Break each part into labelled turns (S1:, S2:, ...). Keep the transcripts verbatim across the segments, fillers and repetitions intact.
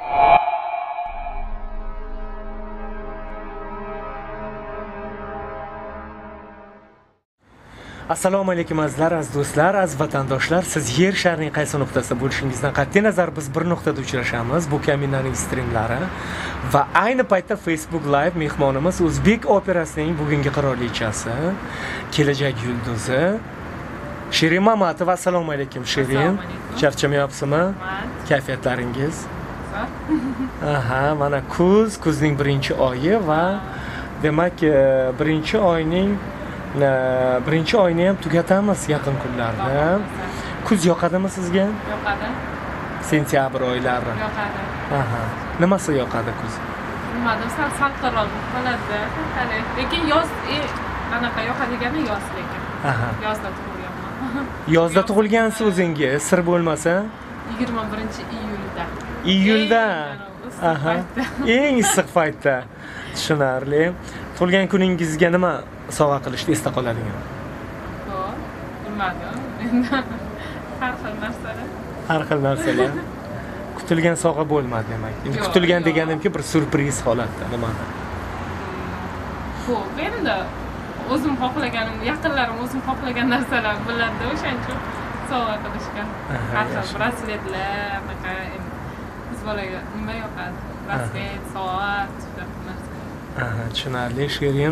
S1: Assalomu alaykum azizlar, aziz do'stlar, aziz vatandoshlar. Siz yer sharining qaysi nuqtasida bo'lishingizdan qat'iy nazar biz bir nuqtada uchrashamiz. Bu Kaminaning streamlari va ayni paytda Facebook Live mehmonimiz O'zbek operasining bugungi qirolichasi, kelajak yulduzi Shirin Mamatova. Assalomu alaykum Shirin. Charchamayapsizmi? Kayfiyatlaringiz? Aha, mana kuz, kuzning birinchi oyi va demak birinchi oyning birinchi oyni ham tugatamiz yaqin kunlarda. Kuz yoqadimi sizga?
S2: Yoqadi.
S1: Sentyabr oylari.
S2: Yoqadi.
S1: Aha. Nimasi yoqadi kuz?
S2: Bilmadim, sal salqinroq bo'ladi. Lekin yoz anaqa yoqadigani yoz lekin.
S1: Aha.
S2: Yozda tug'ilganman.
S1: Yozda tug'ilgansiz o'zingiz, sir bo'lmasa?
S2: yigirma birinchi iyulda.
S1: Iyulda. Aha. Eng issiq paytda. Tushunarli. Tug'ilgan kuningizga nima sovg'a qilishni esda qoladigan?
S2: Yo'q, bilmadim. Har xil narsalar.
S1: Har xil narsalar. Kutilgan sovg'a bo'lmadi demak. Endi kutilgan deganimki bir surpriz holatda nimani?
S2: Yo'q, endi o'zim xohlaganim, yaqinlarim o'zim xohlagan narsalar bo'ladi, o'shaning uchun sovg'a qilishgan. Har xil brasletlar, anaqa biz bolaga nima yoqadi? Braslet, soat,
S1: Aha, tushunarli. Shirin,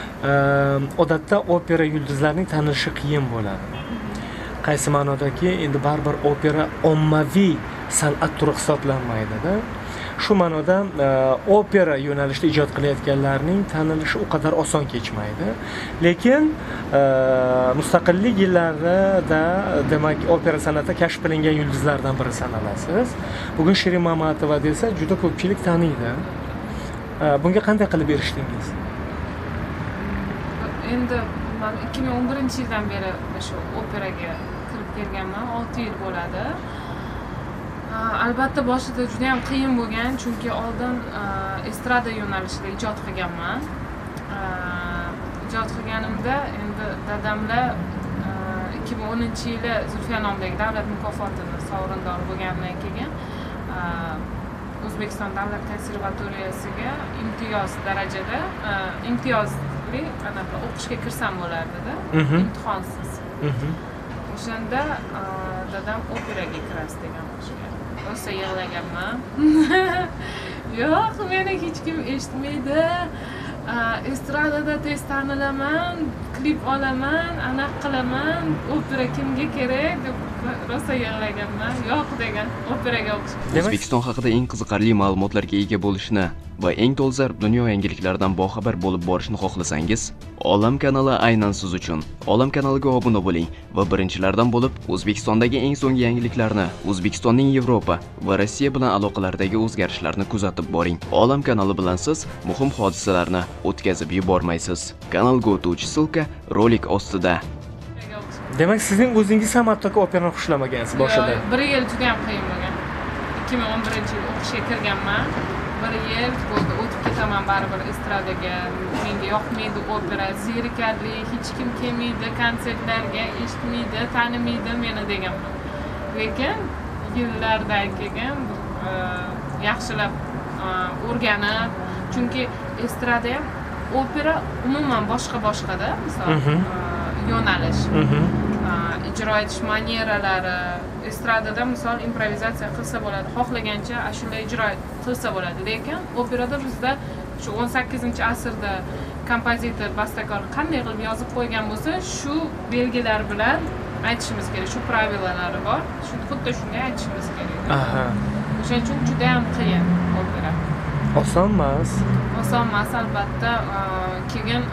S1: odatda opera yulduzlarining tanilishi qiyin bo'ladi. Qaysi ma'nodaki, endi baribir opera ommaviy san'at turi hisoblanmaydi-da. Shu ma'noda opera yo'nalishida ijod qilayotganlarning tanilishi u qadar oson kechmaydi. Lekin mustaqillik yillarida demak opera san'ati kashf qilingan yulduzlardan biri sanalasiz. Bugun Shirin Mamatova desa juda ko'pchilik taniydi. Bunga qanday qilib erishdingiz?
S2: Endi men ikki ming o'n birinchi yildan beri shu operaga kirib kelganman, olti yil bo'ladi. Albatta boshida juda ham qiyin bo'lgan, chunki oldin estrada yo'nalishida ijod qilganman. Ijod qilganimda endi dadamlar ikki ming o'ninchi yili Zulfiya nomidagi davlat mukofotini sovrindori bo'lgandan keyin O'zbekiston davlat konservatoriyasiga imtiyoz darajada imtiyozli anaqa o'qishga kirsam bo'lardi-da, imtihonsiz. O'shanda dadam operaga kirasiz degan o'qishga. Rosa yig'laganman. Yo'q, meni hech kim eshitmaydi. Estradada tez tanilaman, klip olaman, anaqa qilaman, opera kimga kerak deb rosa yig'laganman. Yo'q degan, operaga o'qish.
S3: O'zbekiston haqida eng qiziqarli ma'lumotlarga ega bo'lishni va eng dolzarb dunyo yangiliklaridan boxabar bo'lib borishni xohlasangiz, Olam kanali aynan siz uchun. Olam kanaliga obuna bo'ling va birinchilardan bo'lib O'zbekistondagi eng so'nggi yangiliklarni, O'zbekistonning Yevropa va Rossiya bilan aloqalaridagi o'zgarishlarni kuzatib boring. Olam kanali bilan siz muhim hodisalarni o'tkazib yubormaysiz. Kanal gotuvchi ссылка rolik ostida.
S1: Demak, sizning o'zingiz ham hattoki operani xushlamagansiz boshida.
S2: bir yil juda ham qiyin bo'lgan. ikki ming o'n birinchi yil o'qishga kirganman. bir yil bo'ldi, o'tib ketaman baribir estradaga. Menga yoqmaydi opera, zerikarli, hech kim kelmaydi konsertlarga, eshitmaydi, tanimaydi meni deganman. Lekin yillardan keyin yaxshilab o'rganib, chunki estrada ham opera umuman boshqa-boshqada, misol yo'nalish, ijro etish manieralari, estradada misol improvizatsiya qilsa bo'ladi, xohlagancha ashula ijro qilsa bo'ladi. Lekin operada bizda shu o'n sakkizinchi asrda kompozitor, bastakor qanday qilib yozib qo'ygan bo'lsa, shu belgilar bilan aytishimiz kerak, shu pravilalari bor. Shuni xuddi shunday aytishimiz kerak.
S1: Aha.
S2: O'shaning uchun juda ham qiyin opera.
S1: Oson emas.
S2: Oson emas albatta. Keyin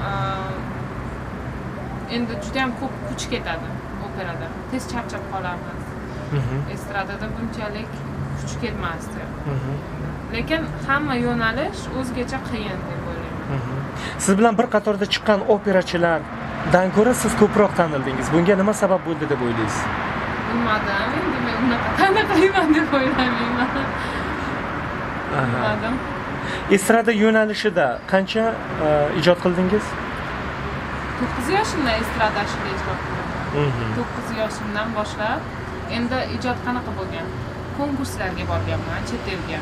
S2: endi juda ham ko'p kuch ketadi operada. Tez charchab qolamiz. Estradada bunchalik kuch ketmasdi. Lekin hamma yo'nalish o'zgacha qiyin deb o'ylayman.
S1: Siz bilan bir qatorda chiqqan operachilardan ko'ra siz ko'proq tanildingiz. Bunga nima sabab bo'ldi deb o'ylaysiz?
S2: Bilmadim, endi men unaqa tanilmayman deb o'ylamayman. Bilmadim.
S1: Estrada yo'nalishida qancha ijod qildingiz?
S2: to'qqiz yoshimda estrada ashula ijro qildim. to'qqiz yoshimdan boshlab endi ijod qanaqa bo'lgan? Konkurslarga borganman, chet elga.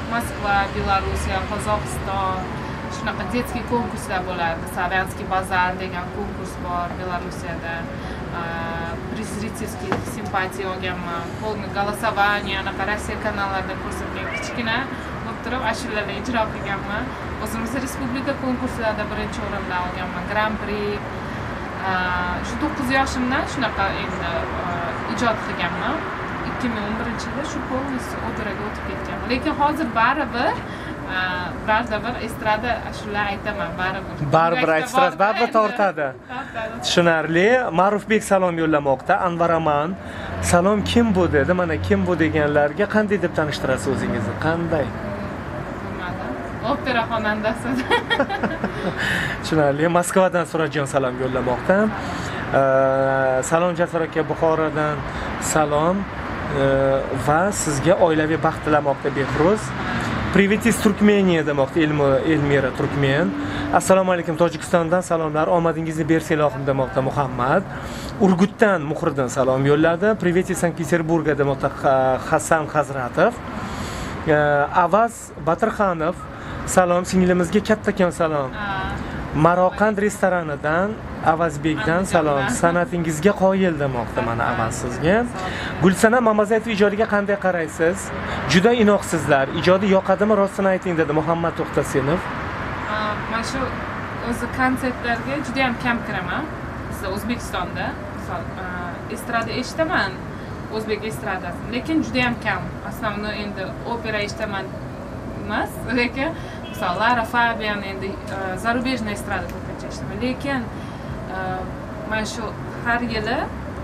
S2: Moskva, Belorussiya, Qozog'iston shunaqa детский konkurslar bo'ladi. Slavianskiy bazar degan konkurs bor Belarusiyada. Zrительskiy simpatiya olganman. Polni голосование, anaqa Rossiya kanallarida ko'rsatilgan kichkina bo'lib turib ashulalar ijro qilganman. O'zimiz respublika konkurslarida birinchi o'rinda olganman. Grand Prix. Shu to'qqiz yoshimdan shunaqa endi ijod qilganman. ikki ming o'n birinchi yilda shu polностью operaga o'tib ketganman. Lekin hozir baribir ba'zida bir estrada ashula aytaman, baribir.
S1: Baribir aytasiz, baribir tortadi. Tushunarli. Ma'rufbek salom yo'llamoqda. Anvaraman. Salom, kim bu dedi? Mana kim bu deganlarga qanday deb tanishtirasiz o'zingizni? Qanday?
S2: Opera xonandasi.
S1: Tushunarli. Moskvadan Surajon salom yo'llamoqda. Salom Jasur aka, Buxorodan salom va sizga oilaviy baxt tilamoqda Behruz. Привет из Turkmeniya demoqda Elmira Turkmen. Assalomu alaykum, Tojikistondan salomlar. Omadingizni bersin ilohim demoqda Muhammad. Urgutdan Muhriddin salom yo'lladi. Привет из Sankt-Peterburga demoqda Hasan Hazratov. Avaz Batirxonov salom, singlimizga kattakon salom. Maroqand restoranidan Avazbekdan salom. Sanatingizga qoyil demoqda mana Avaz sizga. Gulsanam Mamazayeva ijodiga qanday qaraysiz? Juda inoqsizlar. Ijodi yoqadimi, rostini ayting dedi Muhammad To'xtasenov.
S2: Men shu o'zi konsertlarga juda ham kam kiraman. Bizda O'zbekistonda, misol, estrada eshitaman, o'zbek estradasini, lekin juda ham kam. Основно endi opera eshitaman emas, lekin misol Lara Fabian endi zarubejniy estrada ko'pincha eshitaman. Lekin men shu har yili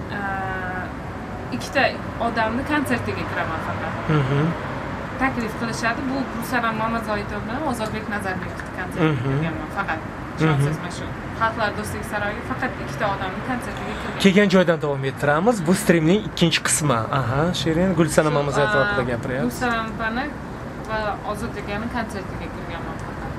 S2: ikkita odamni konsertiga kiraman faqat. Taklif qilishadi. Bu Gulsanam Mamazoitova bilan Ozodbek Nazarbekovning konsertiga kirganman faqat. Ishonasiz, mana shu Xalqlar do'stligi saroyiga faqat ikkita odamning konsertiga kirganman.
S1: Kelgan joydan davom ettiramiz. Bu streamning ikkinchi qismi. Aha, Shirin Gulsanam Mamazoitova haqida gapiryapsiz.
S2: Gulsanam opani va Ozod akaning konsertiga kirganman faqat.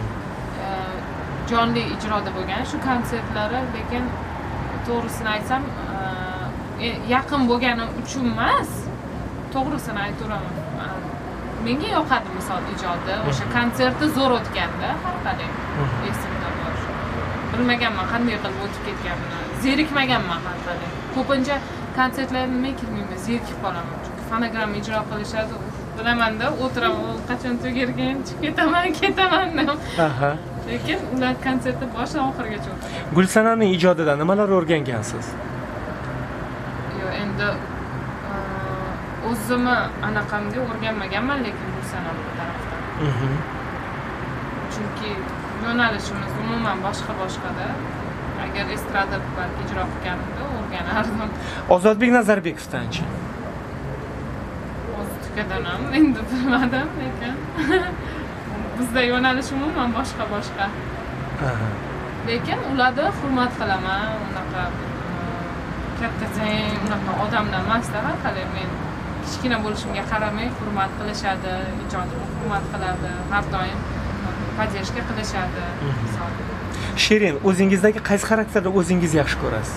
S2: Jonli ijroda bo'lgan shu konsertlari, lekin to'g'risini aytsam, yaqin bo'lgani uchun emas, to'g'risini aytaveraman. Menga yoqadi misol ijodi, o'sha konserti zo'r o'tganda har qalay esimda bor. Bilmaganman qanday qilib o'tib ketganini, zerikmaganman har qalay. Ko'pincha konsertlarga nima kirmayman, zerikib qolaman. Chunki fonogram ijro qilishadi, bilamanda, o'tiraman, qachon tugarkan, chiqib ketaman, ketaman deb. Aha. Lekin ular konsertni boshidan oxirigacha o'tadi.
S1: Gulsanamning ijodidan nimalar o'rgangansiz?
S2: Yo'q, endi o'zimni anaqamga o'rganmaganman, lekin Gulsanam tarafdan. Chunki yo'nalishimiz umuman boshqa-boshqada. Agar estrada balki ijro qilganimda o'rganardim.
S1: Ozodbek Nazarbekovdan-chi?
S2: O'zbekdan ham endi bilmadim, lekin bizda yo'nalish umuman boshqa-boshqa. Lekin ularni hurmat qilaman, unaqa katta teng, unaqa odamlar emasda, har qalay men kichkina bo'lishimga qaramay hurmat qilishadi, ijodimni hurmat qiladi, har doim podдержка qilishadi.
S1: Shirin, o'zingizdagi qaysi xarakterni o'zingiz yaxshi ko'rasiz?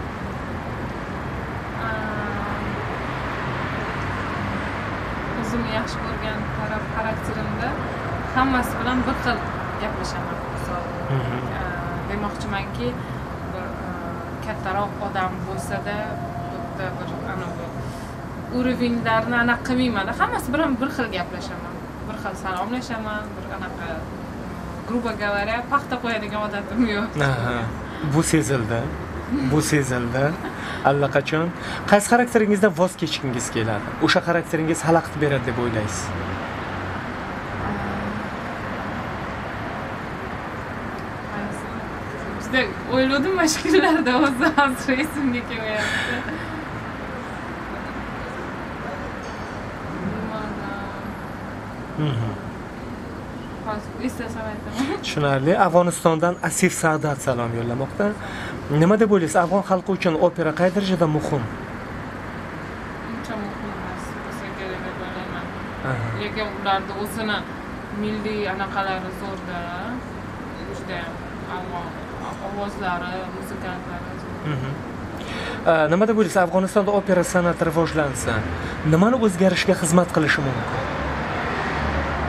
S2: O'zimni yaxshi ko'rgan taraf xarakterimda hammasi bilan bir xil gaplashaman. Misol, demoqchimanki, bir kattaroq odam bo'lsa-da, bitta bir anavi urovinglarni anaqa qilmayman. Hammasi bilan bir xil gaplashaman. Bir xil salomlashaman, bir anaqa грубо говоря, paxta qo'yadigan odatim yo'q.
S1: Aha. Bu sezildi. Bu sezildi. Allaqachon qaysi xarakteringizdan voz kechgingiz keladi? O'sha xarakteringiz xalaqit beradi deb o'ylaysiz?
S2: Juda o'yladim mashgullarda, o'zi hozir esimga kelyapti.
S1: Tushunarli. Afg'onistondan Asif Sadat salom yo'llamoqda. Nima deb o'ylaysiz? Afg'on xalqi uchun opera qay darajada muhim?
S2: Uncha muhim emas, bo'lsa kerak deb o'ylayman. Lekin ularda o'zini milliy anaqalari zo'rda. Juda afg'on ovozlari, muzikantlari zo'r.
S1: Nima deb o'ylaysiz? Afg'onistonda opera san'ati rivojlansa, nimani o'zgarishga xizmat qilishi mumkin?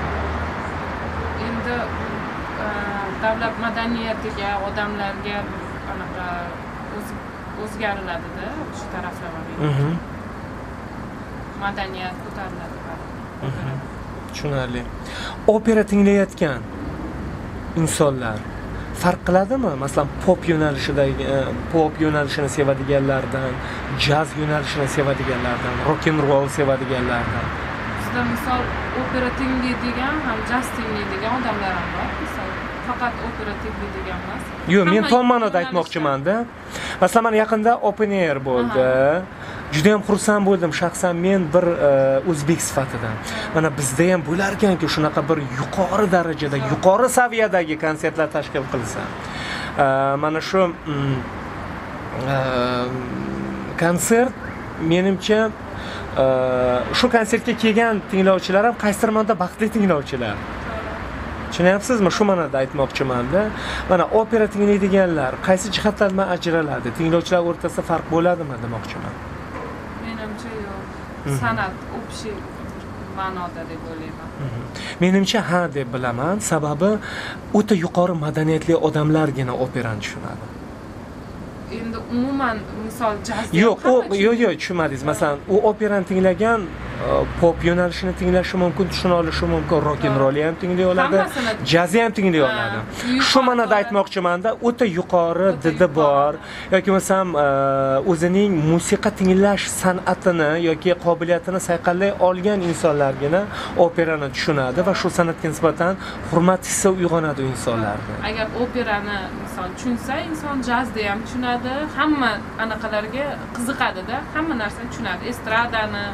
S2: davlat madaniyatiga, odamlarga anaqa o'zgariladi-da, shu taraflama. Madaniyat ko'tariladi.
S1: Tushunarli. Opera tinglayotgan insonlar farq qiladimi? Masalan, pop yo'nalishidagi pop yo'nalishini sevadiganlardan, jaz yo'nalishini sevadiganlardan, rock and roll sevadiganlardan.
S2: Bizda misol opera tinglaydigan ham jaz tinglaydigan odamlar ham bor. Misol faqat opera tinglaydigan emas.
S1: Yo'q, men tom ma'noda aytmoqchiman-da. Masalan, mana yaqinda open air bo'ldi. Juda ham xursand bo'ldim shaxsan men bir o'zbek sifatida. Mana bizda ham bo'lar ekanki, shunaqa bir yuqori darajada, yuqori saviyadagi konsertlar tashkil qilsa. Mana shu konsert menimcha shu konsertga kelgan tinglovchilar ham qaysidir ma'noda baxtli tinglovchilar. Tushunyapsizmi? Shu ma'noda aytmoqchiman-da. Mana opera tinglaydiganlar qaysi jihatlardan ajraladi? Tinglovchilar o'rtasida farq bo'ladimi demoqchiman.
S2: Menimcha yo'q. San'at общий ma'noda deb o'ylayman.
S1: Menimcha ha deb bilaman, sababi o'ta yuqori madaniyatli odamlargina operani tushunadi.
S2: Endi umuman misol jaz
S1: yo'q, u yo'q, yo'q, tushunmadingiz. Masalan, u operani tinglagan pop yo'nalishini tinglashi mumkin, tushuna olishi mumkin, rock and roll ham tinglay oladi, jaz ham tinglay oladi. Shu ma'noda aytmoqchiman-da, o'ta yuqori didi bor yoki masalan o'zining musiqa tinglash san'atini yoki qobiliyatini sayqallay olgan insonlargina operani tushunadi va shu san'atga nisbatan hurmat hissi uyg'onadi insonlarda.
S2: Agar operani misol tushunsa, inson jazni ham tushunadi, hamma anaqalarga qiziqadi-da, hamma narsani tushunadi, estradani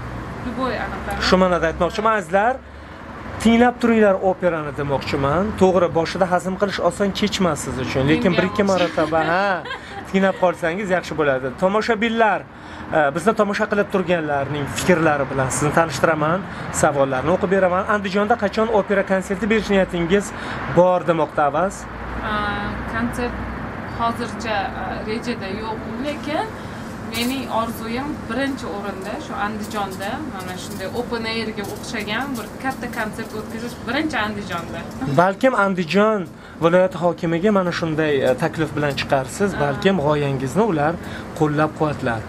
S1: shu ma'noda aytmoqchiman, azizlar, tinglab turinglar operani demoqchiman. To'g'ri, boshida hazm qilish oson kechmas siz uchun, lekin bir ikki marotaba ha tinglab qolsangiz yaxshi bo'ladi. Tomoshabinlar, bizni tomosha qilib turganlarning fikrlari bilan sizni tanishtiraman, savollarni o'qib beraman. Andijonda qachon opera konserti berish niyatingiz bor demoqda avaz?
S2: Konsert hozircha rejada yo'q, lekin mening orzuyim birinchi o'rinda shu Andijonda mana shunday open airga o'xshagan bir katta konsert o'tkazish birinchi Andijonda.
S1: Balkim Andijon viloyat hokimiga mana shunday taklif bilan chiqarsiz, balkim g'oyangizni ular qo'llab-quvvatlar.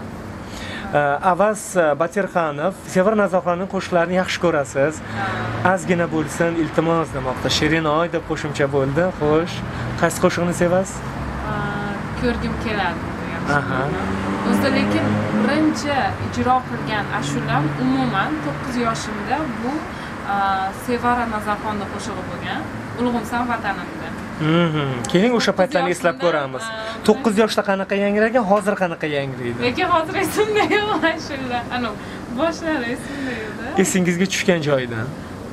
S1: Avaz Batirxanov, Sevir Nazarxonning qo'shiqlarini yaxshi ko'rasiz. Ozgina bo'lsin, iltimos demoqda. Shirinoy deb qo'shimcha bo'ldi. Xo'sh, qaysi qo'shiqni sevasiz?
S2: Ko'rgim keladi. Aha. O'zda lekin birinchi ijro qilgan ashulam umuman to'qqiz yoshimda bu Sevara Nazarxonning qo'shig'i bo'lgan. Ulug'imsan vatanimda.
S1: Mhm. Keling o'sha paytlarni eslab ko'ramiz. to'qqiz yoshda qanaqa yangragan, hozir qanaqa yangraydi?
S2: Lekin hozir esimda yo'q ashula. Ana boshlari esimda yo'q-da.
S1: Esingizga tushgan joyidan.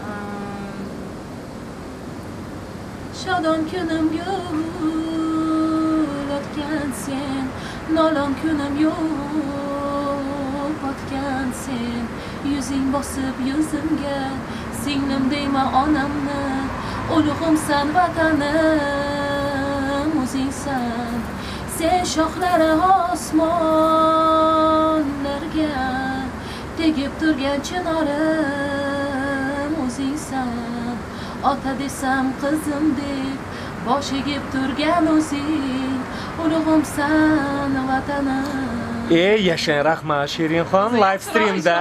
S2: Shodon kunim yo'l o'tgan sen, nolon kunim yo'q o'tgan sen, yuzing bosib yuzimga, singlim deyma onamni, ulug'imsan vatanim, o'zingsan. Sen shoxlari osmonlarga tegib turgan chinorim, o'zingsan. Ota desam qizim deb bosh egib turgan o'zing, ulug'imsan vatanim.
S1: Ey, yashang, rahmat Shirinxon, live streamda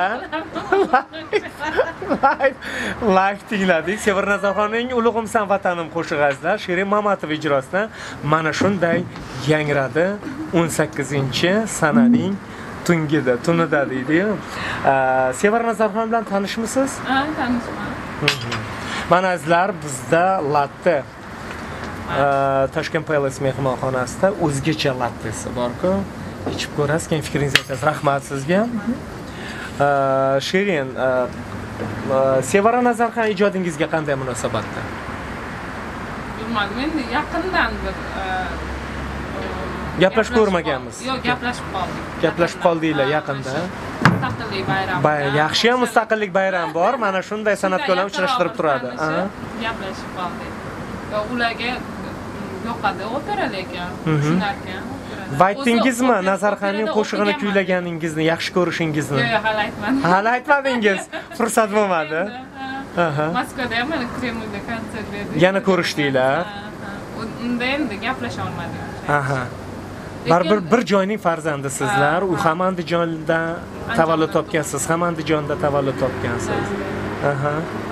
S1: live live tingladik. Sevir Nazarxonning Ulug'imsan vatanim qo'shig'i azizlar, Shirin Mamatov ijrosida mana shunday yangradi o'n sakkizinchi sananing tungida, tunida deydi-yu. Sevir Nazarxon bilan tanishmisiz?
S2: Ha, tanishman.
S1: Mana azizlar, bizda latte Toshkent Palace mehmonxonasida o'zgacha lattesi bor-ku. Ichib ko'rasiz, keyin fikringizni aytasiz. Rahmat sizga. Shirin, Sevara Nazarxon ijodingizga qanday munosabatda?
S2: Bilmadim, endi yaqindan bir
S1: gaplashib ko'rmaganmiz.
S2: Yo'q, gaplashib qoldik.
S1: Gaplashib qoldinglar yaqinda.
S2: Mustaqillik bayrami.
S1: Yaxshi ham mustaqillik bayrami bor. Mana shunday san'atkorlar uchrashtirib turadi.
S2: Gaplashib qoldik. Ularga yoqadi opera lekin, tushunarkan.
S1: Va aytdingizmi Nazarxonning qo'shig'ini kuylaganingizni, yaxshi ko'rishingizni?
S2: Yo'q, hali aytmadim.
S1: Hali aytmadingiz. Fursat bo'lmadi.
S2: Moskvada ham mana Kremlda konsert berdik.
S1: Yana ko'rishdinglar.
S2: unda endi gaplasha olmadik.
S1: Aha. Baribir bir joyning farzandi sizlar, u ham Andijonda tavallud topgansiz, ham Andijonda tavallud topgansiz. Aha.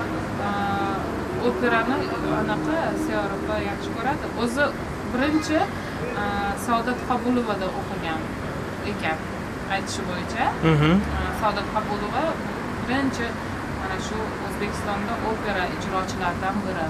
S2: Operani anaqa Seyoruba yaxshi ko'radi. O'zi birinchi Saodat Qabulovada o'qigan ekan, aytishi bo'yicha. Saodat Qabulova birinchi mana shu O'zbekistonda opera ijrochilaridan biri.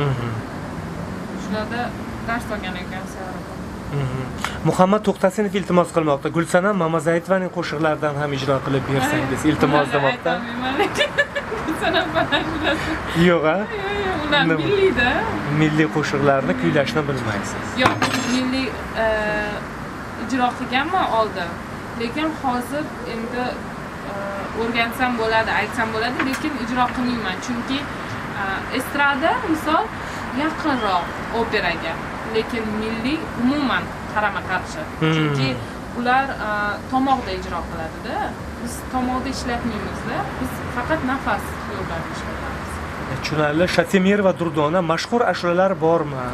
S2: Shularda dars olgan ekan Seyoruba.
S1: Muhammad To'xtasinov iltimos qilmoqda. Gulsanam Mamazayetovaning qo'shiqlaridan ham ijro qilib bersangiz, iltimos demoqda. Gulsanam bilan yo'q a?
S2: Ular milliyda.
S1: Milliy qo'shiqlarni kuylashni bilmaysiz.
S2: Yo'q, milliy ijro qilganman oldin. Lekin hozir endi o'rgansam bo'ladi, aytsam bo'ladi, lekin ijro qilmayman. Chunki estrada misol yaqinroq operaga, lekin milliy umuman qarama-qarshi. Chunki ular tomoqda ijro qiladi-da. Biz tomoqda ishlatmaymiz-da. Biz faqat nafas yo'llarida ishlatamiz.
S1: Tushunarli. Shatemir va Durdona mashhur ashulalar bormi?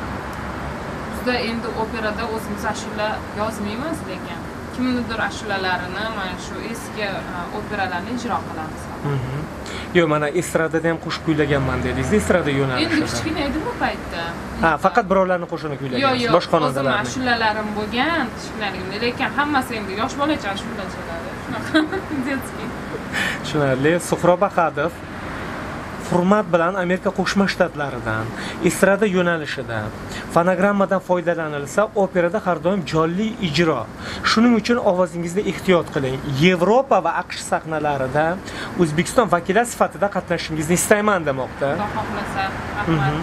S2: Bizda endi operada o'zimiz ashula yozmaymiz, lekin kimnidir ashulalarini mana shu eski operalarni ijro qilamiz.
S1: Yo'q, mana estradada ham qo'shiq kuylaganman dedingiz. Estrada yo'nalishida.
S2: Endi kichkina edi bu paytda.
S1: Ha, faqat birovlarning qo'shig'ini kuylagansiz, boshqa xonandalarni.
S2: O'zim ashulalarim bo'lgan, kichkinaligimda, lekin hammasi endi yosh bolacha ashula chaladi. Shunaqa detskiy.
S1: Tushunarli. Suhrob Ahadov hurmat bilan Amerika Qo'shma Shtatlaridan estrada yo'nalishida fonogrammadan foydalanilsa, operada har doim jonli ijro. Shuning uchun ovozingizda ehtiyot qiling. Yevropa va AQSh sahnalarida O'zbekiston vakili sifatida qatnashishingizni istayman demoqda.
S2: Xudo xohlasa, rahmat.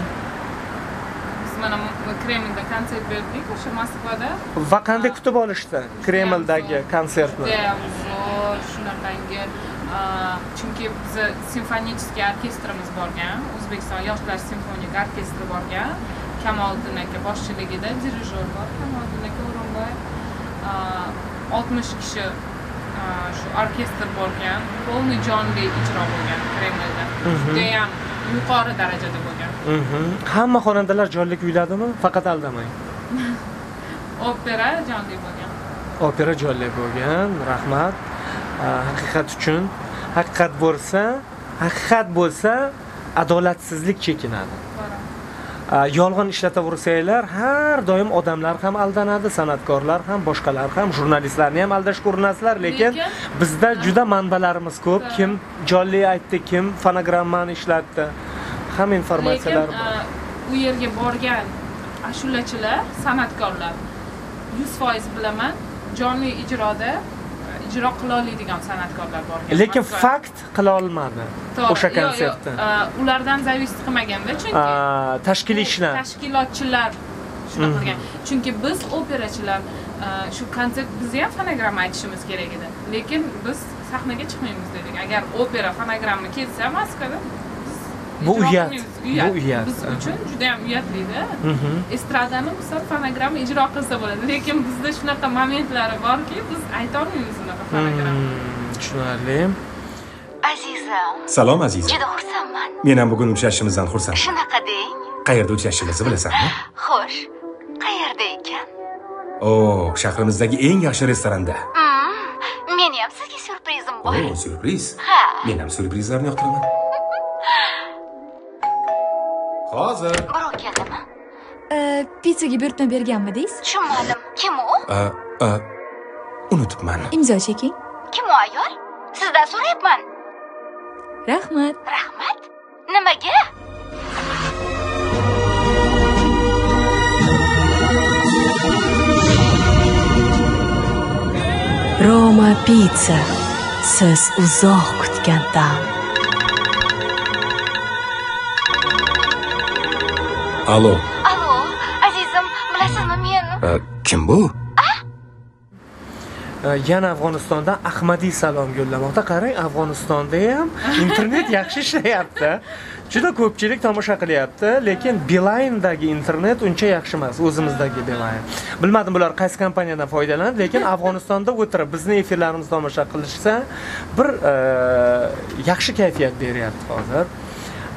S2: Biz mana Kremlda konsert berdik, o'sha Moskvada.
S1: Va qanday kutib olishdi Kremldagi konsertni?
S2: Zo'r, shunaqangi chunki biz simfonический orkestrimiz borgan, O'zbekiston yoshlar simfonik orkestri borgan, Kamoliddin aka boshchiligida dirijor bor, Kamoliddin aka O'rinboy, oltmish kishi shu orkestr borgan, полный jonli ijro bo'lgan Kremlda. Juda ham yuqori darajada bo'lgan.
S1: Hamma xonandalar jonli kuyladimi? Faqat aldamang.
S2: Opera jonli bo'lgan.
S1: Opera jonli bo'lgan. Rahmat. Haqiqat uchun haqiqat bo'lsa, haqiqat bo'lsa, adolatsizlik chekinadi. Yolg'on ishlataversanglar, har doim odamlar ham aldanadi, san'atkorlar ham, boshqalar ham, jurnalistlarni ham aldashga urinasizlar, lekin bizda juda manbalarimiz ko'p. Kim jonli aytdi, kim fonogrammani ishlatdi. Hamma informatsiyalar bor.
S2: U yerga borgan ashulachilar, san'atkorlar yuz foiz bilaman, jonli ijroda ijro qila oladigan san'atkorlar borgan.
S1: Lekin fakt qila olmadi o'sha konsertda.
S2: Ulardan zavist qilmaganda, chunki
S1: tashkiliy ishlar,
S2: tashkilotchilar shuna qilgan. Chunki biz operachilar shu konsert bizni ham fonogramma aytishimiz kerak edi. Lekin biz sahnaga chiqmaymiz dedik. Agar opera fonogramma kelsa Moskvada
S1: bu uyat, bu uyat.
S2: Biz uchun juda ham uyatli-da. Estradani misol fonogramma ijro qilsa bo'ladi, lekin bizda shunaqa momentlari borki, biz ayta olmaymiz unaqa fonogramma.
S1: Tushunarli.
S4: Azizam.
S5: Salom azizam.
S4: Juda xursandman.
S5: Men ham bugun uchrashishimizdan xursandman.
S4: Shunaqa deng.
S5: Qayerda uchrashishimizni bilasanmi?
S4: Xo'sh, qayerda ekan?
S5: O, shahrimizdagi eng yaxshi restoranda.
S4: Meni ham sizga syurprizim bor.
S5: O, syurpriz?
S4: Ha.
S5: Men ham syurprizlarni yoqtiraman. Hozir.
S4: Birov keldimi?
S6: Pizzaga buyurtma berganmidingiz?
S4: Tushunmadim. Kim u?
S5: Unutibman.
S6: Imzo cheking.
S4: Kim u ayol? Sizdan so'rayapman.
S6: Rahmat.
S4: Rahmat? Nimaga?
S6: Roma Pizza. Siz uzoq kutgan taom.
S5: Alo.
S4: Alo, azizim, bilasizmi men?
S5: Kim bu?
S1: Yana Afg'onistondan Ahmadiy salom yo'llamoqda. Qarang, Afg'onistonda ham internet yaxshi ishlayapti. Juda ko'pchilik tomosha qilyapti, lekin Beeline'dagi internet uncha yaxshi emas, o'zimizdagi Beeline. Bilmadim bular qaysi kompaniyadan foydalanadi, lekin Afg'onistonda o'tirib bizni efirlarimizni tomosha qilishsa, bir yaxshi kayfiyat beryapti hozir.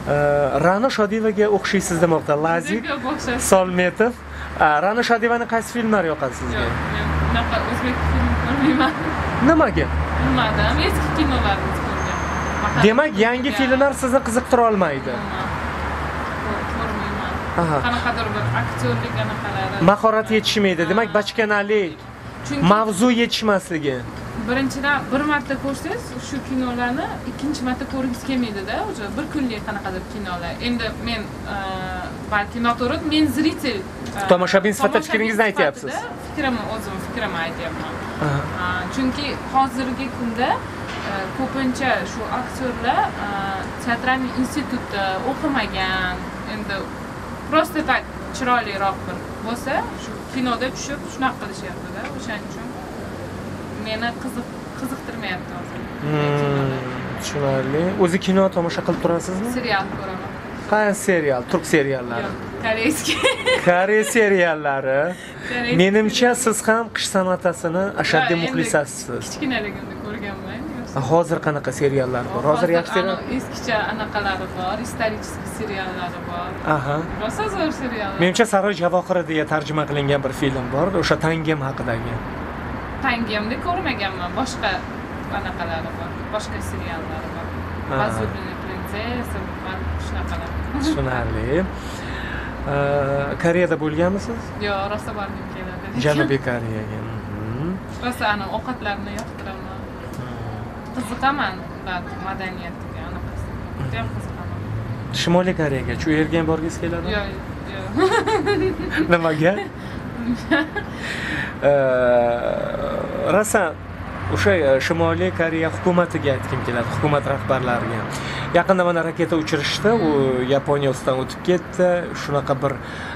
S1: Ra'no Shodiyevaga o'xshaysiz demoqda Lazik Solmetov. Ra'no Shodiyevaning qaysi filmlari yoqadi sizga?
S2: Bunaqa o'zbek film ko'rmayman.
S1: Nimaga?
S2: Bilmadim, eski kinolarni ko'rgan.
S1: Demak, yangi filmlar sizni qiziqtira olmaydi.
S2: Ko'rmayman.
S1: Aha.
S2: Qanaqadir bir aktyorlik anaqalari.
S1: Mahorat yetishmaydi. Demak, bachkanalik,
S2: Chunki
S1: mavzu yetishmasligi.
S2: birinchidan bir marta ko'rsangiz, shu kinolarni ikkinchi marta ko'ringiz kelmaydi-da, o'sha bir kunlik qanaqadir kinolar. Endi men balki noto'g'ri, men zritel
S1: Tomoshabin sifatida fikringizni aytyapsiz.
S2: Fikrimni o'zim fikrimni aytyapman. Chunki hozirgi kunda ko'pincha shu aktyorlar teatralniy institutda o'qimagan, endi prosta tak chiroyliroq bir bo'lsa, shu kinoda tushib shunaqa qilishyapti-da, o'shaning uchun meni qiziq qiziqtirmayapti hozir.
S1: Tushunarli. O'zi kino tomosha qilib turasizmi?
S2: Serial ko'raman.
S1: Qaysi serial? Turk seriallari.
S2: Koreyskiy.
S1: Koreya seriallari. Menimcha siz ham qish sanatasini ashaddiy muxlisasiz.
S2: Kichkinaligimda ko'rganman.
S1: Hozir qanaqa seriallar bor? Hozir yaxshi serial.
S2: Eskicha anaqalari bor, исторический seriallari bor.
S1: Aha.
S2: Rosa zo'r seriallar.
S1: Menimcha Saroy Javohiri deya tarjima qilingan bir film bor, o'sha Tangem haqidagi.
S2: Tangemni ko'rmaganman, boshqa anaqalari bor, boshqa seriallari bor. Bazurli prinsessa va shunaqalar.
S1: Tushunarli. Koreyada bo'lganmisiz?
S2: Yo'q, rosa borgim keladi.
S1: Janubiy Koreyaga.
S2: Rosa ana ovqatlarni yoqtiraman. Qiziqaman ular madaniyatiga, anaqasi. Juda ham qiziqaman.
S1: Shimoliy Koreyaga-chi u yerga ham borgingiz keladimi?
S2: Yo'q, yo'q.
S1: Nimaga? Rosa o'sha Shimoliy Koreya hukumatiga aytkim keladi, hukumat rahbarlariga. Yaqinda mana raketa uchirishdi, u Yaponiya ustidan o'tib ketdi. Shunaqa bir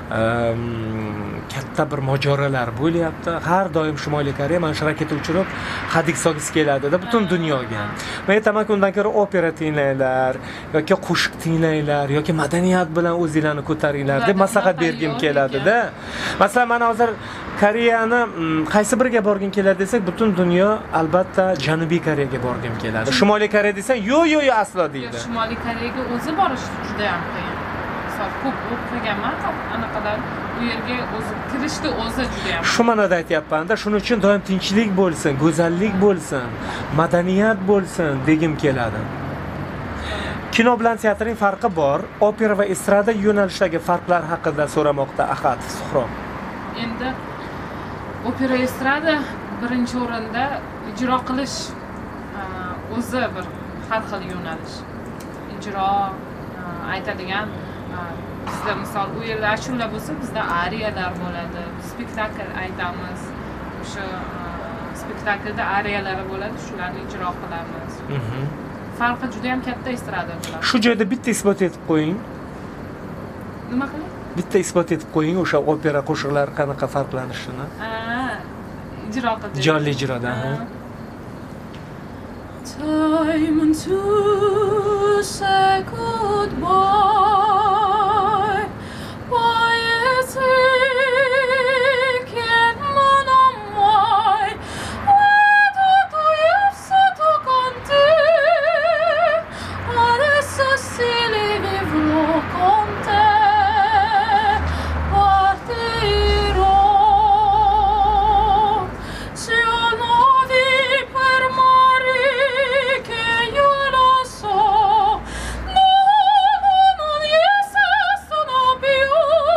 S1: katta bir mojarolar bo'lyapti. Har doim Shimoliy Koreya mana shu raketa uchirib hadik sog'is keladi-da butun dunyoga. Men aytaman, undan ko'ra opera tinglanglar yoki qo'shiq tinglanglar yoki madaniyat bilan o'zinglarni ko'taringlar deb maslahat bergim keladi-da. Masalan, mana hozir Koreyani qaysi biriga borgim keladi desak, butun dunyo albatta Janubiy Koreyaga borgim keladi. Shimoliy Koreya desang, yo'q, yo'q, yo'q aslo deydi.
S2: Shimoliy Koreyaga o'zi borish juda ham qiyin. Sof ko'p o'qiganman, anaqadan u yerga o'zi kirishni o'zi juda ham.
S1: Shu ma'noda aytyapman-da, shuning uchun doim tinchlik bo'lsin, go'zallik bo'lsin, madaniyat bo'lsin degim keladi. Kino bilan teatrning farqi bor. Opera va estrada yo'nalishdagi farqlar haqida so'ramoqda Ahad Suhrob.
S2: Endi opera estrada birinchi o'rinda ijro qilish o'zi bir har xil yo'nalish. Ijro aytadigan bizda misol u yerda ashula bo'lsa, bizda ariyalar bo'ladi, spektakl aytamiz. O'sha spektaklda ariyalar bo'ladi, shularni ijro qilamiz. Farqi juda ham katta estrada bilan.
S1: Shu joyda bitta isbot etib qo'ying.
S2: Nima qiling?
S1: Bitta isbot etib qo'ying o'sha opera qo'shiqlari qanaqa farqlanishini.
S2: Ha, ijro qildi.
S1: Jonli ijroda, ha.
S2: Time to say goodbye. Why is it can't man on my Vedo tu jefse tu conte Adesso si li vivrò con te Partirò Se non vi per mare che io lo so No, no, non esistono più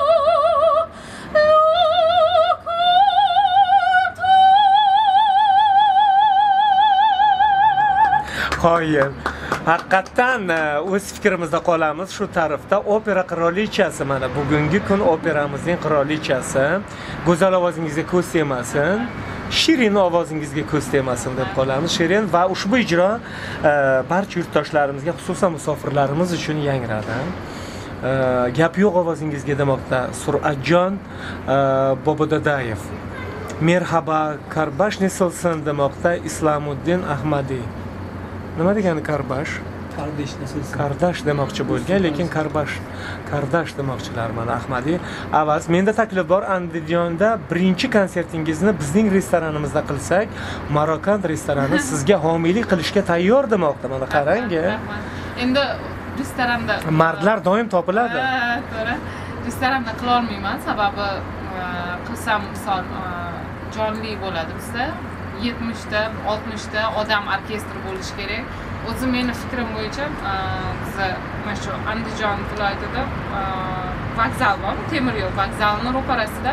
S1: Qoyil. Haqiqatan o'z fikrimizda qolamiz shu tarafda. Opera qirolichasi, mana bugungi kun operamizning qirolichasi. Go'zal ovozingizga ko'z tegmasin. Shirin ovozingizga ko'z tegmasin deb qolamiz. Shirin va ushbu ijro barcha yurtdoshlarimizga, xususan musofirlarimiz uchun yangradi. Gap yo'q ovozingizga demoqda Suratjon Bobodadayev. Merhaba Karbash nesilsin demoqda Islamuddin Ahmadiy. Nima degani Karbash?
S7: Kardesh nesilsin.
S1: Kardash demoqchi bo'lgan, lekin Karbash, Kardash demoqchilar mana Ahmadiy. Avaz, menda taklif bor, Andijonda birinchi konsertingizni bizning restoranimizda qilsak, Marokan restorani sizga homiylik qilishga tayyor demoqda. Mana qarang-a.
S2: Endi restoranda
S1: Mardlar doim topiladi.
S2: Ha, to'g'ri. Restoranda qila olmayman, sababi qilsam misol jonli bo'ladi bizda. yetmish ta, oltmish ta odam orkestr bo'lishi kerak. O'zi meni fikrim bo'yicha bizda mana shu Andijon viloyatida vokzal bor, temir yo'l vokzalining ro'parasida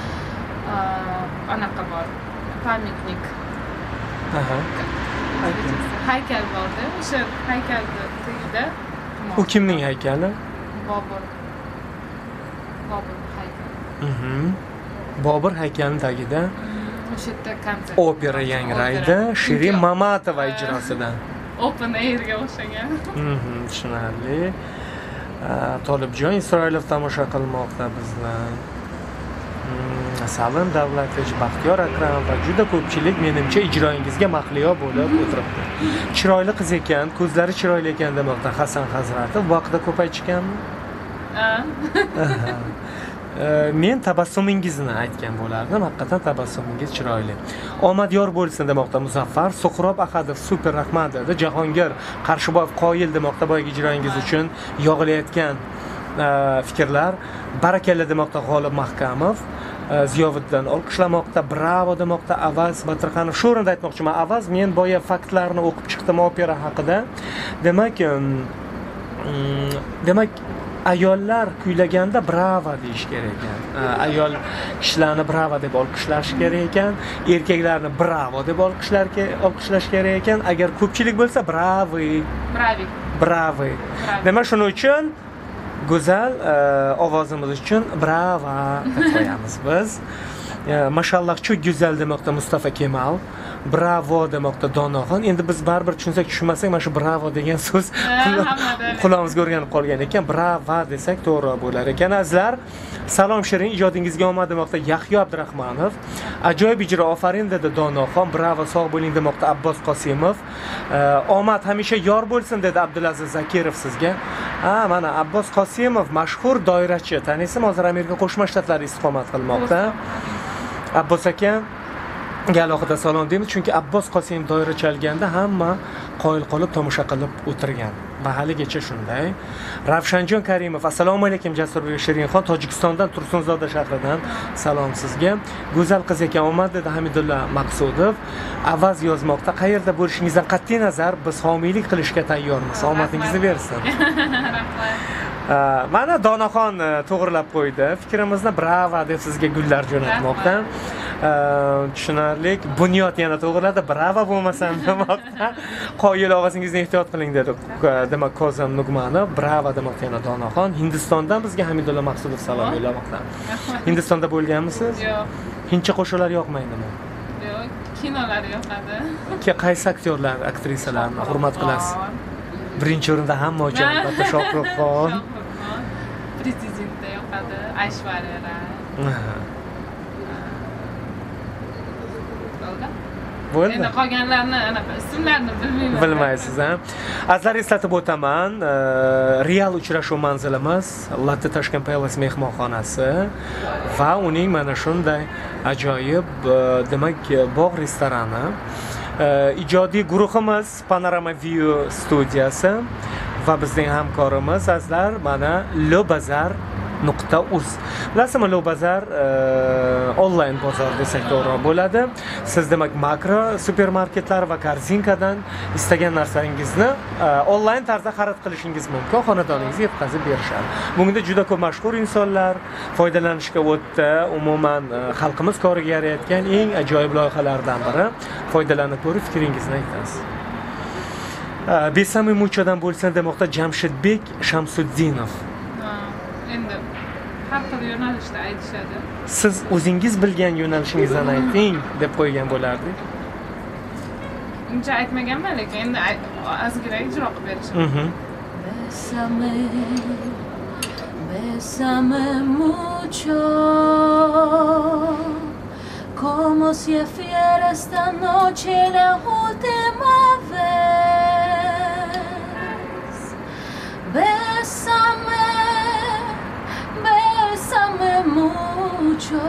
S2: anaqa bor, pamyatnik.
S1: Aha.
S2: Haykal borda, o'sha haykalni tagida.
S1: U kimning haykali?
S2: Bobur. Bobur haykali.
S1: Mhm. Bobur haykalining tagida
S2: O'sha yerda konsert.
S1: opera yangraydi, Shirin Mamatova ijrosida.
S2: Open airga o'xshagan.
S1: Mhm, tushunarli. Tolibjon Isroilov tomosha qilmoqda bizni. Salim Davlatovich, Baxtiyor Akram va juda ko'pchilik menimcha ijroingizga mahliyo bo'lib o'tiribdi. Chiroyli qiz ekan, ko'zlari chiroyli ekan demoqda Hasan Hazratov. Vaqtida ko'p aytishganmi?
S2: Ha.
S1: Men tabassumingizni aytgan bo'lardim. Haqiqatan tabassumingiz chiroyli. Omad yor bo'lsin demoqda Muzaffar. Suhrob Ahadov super rahmat dedi. Jahongir Qarshiboyev qoyil demoqda boyagi ijroingiz uchun yog'ilayotgan fikrlar. Barakalla demoqda G'olib Mahkamov. Ziyoviddin olqishlamoqda, bravo demoqda Avaz Batirxanov. Shu o'rinda aytmoqchiman, Avaz men boya faktlarni o'qib chiqdim opera haqida. Demak, demak ayollar kuylaganda bravo deyish kerak ekan. Ayol kishilarni bravo deb olqishlash kerak ekan, erkaklarni bravo deb olqishlar olqishlash kerak ekan. Agar ko'pchilik bo'lsa bravi.
S2: Bravi.
S1: Bravi. Demak, shuning uchun go'zal ovozimiz uchun bravo deb qo'yamiz biz. Mashallah, chu go'zal demoqda Mustafa Kemal. Bravo demoqda Donoxon. Endi biz baribir tushunsak tushunmasak mana shu bravo degan so'z qulog'imizga o'rganib qolgan ekan. Bravo desak to'g'ri bo'lar ekan. Azizlar, salom Shirin, ijodingizga omad demoqda Yahyo Abdurahmonov. Ajoyib ijro, ofarin dedi Donoxon. Bravo, sog' bo'ling demoqda Abbos Qosimov. Omad hamisha yor bo'lsin dedi Abdulaziz Zakirov sizga. Ha, mana Abbos Qosimov mashhur doirachi. Taniysizmi, hozir Amerika Qo'shma Shtatlarida istiqomat qilmoqda. Abbos aka alohida salom deymiz, chunki Abbos Qosimov doira chalganda hamma qoyil qolib tomosha qilib o'tirgan. Va haligacha shunday. Ravshanjon Karimov, assalomu alaykum Jasurbek Shirinxon, Tojikistondan Tursunzoda shahridan salom sizga. Go'zal qiz ekan, omad dedi Hamidulla Maqsudov. Avaz yozmoqda, qayerda bo'lishingizdan qat'iy nazar biz homiylik qilishga tayyormiz. Omadingizni bersin. Mana Donaxon to'g'rilab qo'ydi. Fikrimizni bravo deb sizga gullar jo'natmoqda. Tushunarli. Bunyod yana to'g'riladi. Bravo bo'lmasam demoqda. Qoyil ovozingizni ehtiyot qiling dedi. Demak, Kozim Nugmanov bravo demoqda yana Donaxon. Hindistondan bizga Hamidulla Maqsudov salom yo'llamoqda. Hindistonda bo'lganmisiz?
S2: Yo'q.
S1: Hindcha qo'shiqlar yoqmaydimi?
S2: Yo'q, kinolar yoqadi.
S1: Qaysi aktyorlar, aktrisalarni hurmat qilasiz? Birinchi o'rinda hamma uchun albatta Shohruxxon.
S2: Prezidentda yoqadi, Ayshvarya Ray.
S1: Bo'ldi.
S2: Endi qolganlarni anaqa ismlarini bilmayman.
S1: Bilmaysiz, ha? Azizlar, eslatib o'taman, real uchrashuv manzilimiz Latte Tashkent Palace mehmonxonasi va uning mana shunday ajoyib, demak, bog' restorani. Ijodiy guruhimiz Panorama View studiyasi va bizning hamkorimiz azizlar mana Lobazar nuqta uz. Bilasizmi, Lobazar onlayn bozor desak to'g'ri bo'ladi. Siz demak makro supermarketlar va korzinkadan istagan narsangizni onlayn tarzda xarid qilishingiz mumkin. Xonadoningizga yetkazib berishadi. Bunda juda ko'p mashhur insonlar foydalanishga o'tdi. Umuman xalqimiz koriga yarayotgan eng ajoyib loyihalardan biri. Foydalanib ko'rib fikringizni aytasiz. Besami Muchodan bo'lsin demoqda Jamshidbek Shamsuddinov.
S2: Endi har xil yo'nalishda aytishadi.
S1: Siz o'zingiz bilgan yo'nalishingizdan ayting deb qo'ygan bo'lardik.
S2: Uncha aytmaganman, lekin endi ozgina ijro qilib berishim.
S6: Bésame, bésame mucho, como si fuera esta noche la última vez. Bésame, bésame mucho,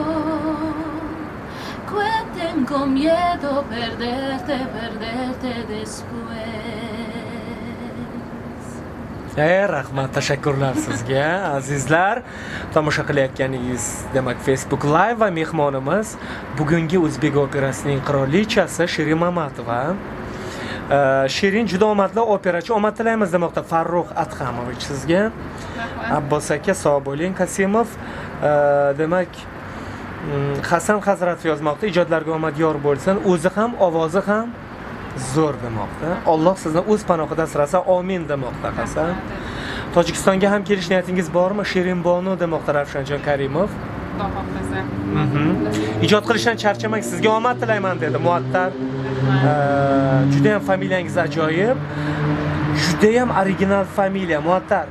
S6: que tengo miedo perderte, perderte después.
S1: Ey, rahmat, tashakkurlar sizga, azizlar. Tomosha qilayotganingiz, demak, Facebook Live va mehmonimiz bugungi o'zbek operasining qirolichasi Shirin Mamatova. Shirin juda omadli operachi, omad tilaymiz demoqda Farruh Adhamovich sizga. Abbos aka sog' bo'ling. Qasimov demak Hasan Hazratov yozmoqda, ijodlarga omad yor bo'lsin, o'zi ham, ovozi ham zo'r demoqda. Alloh sizni o'z panohida asrasin, amin demoqda Hasan. Tojikistonga ham kelish niyatingiz bormi? Shirin Bonu demoqda Ravshanjon Karimov.
S2: Xudo xohlasa.
S1: Ijod qilishdan charchamang, sizga omad tilayman dedi Muattar. Juda ham familiyangiz ajoyib. Juda ham original familiya Muattar.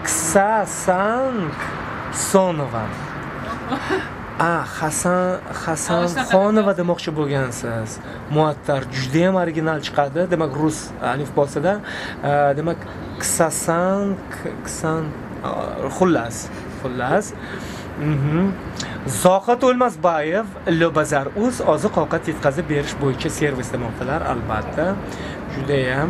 S1: Ksasansonova. Ah, Hasan Hasan Xonova demoqchi bo'lgansiz. Muattar juda ham original chiqadi. Demak, rus alifbosida, demak, Ksasan Ksan xullas, xullas. Mhm. Zohid O'lmasbayev Lobazar uz oziq-ovqat yetkazib berish bo'yicha servis demoqdalar, albatta. Juda ham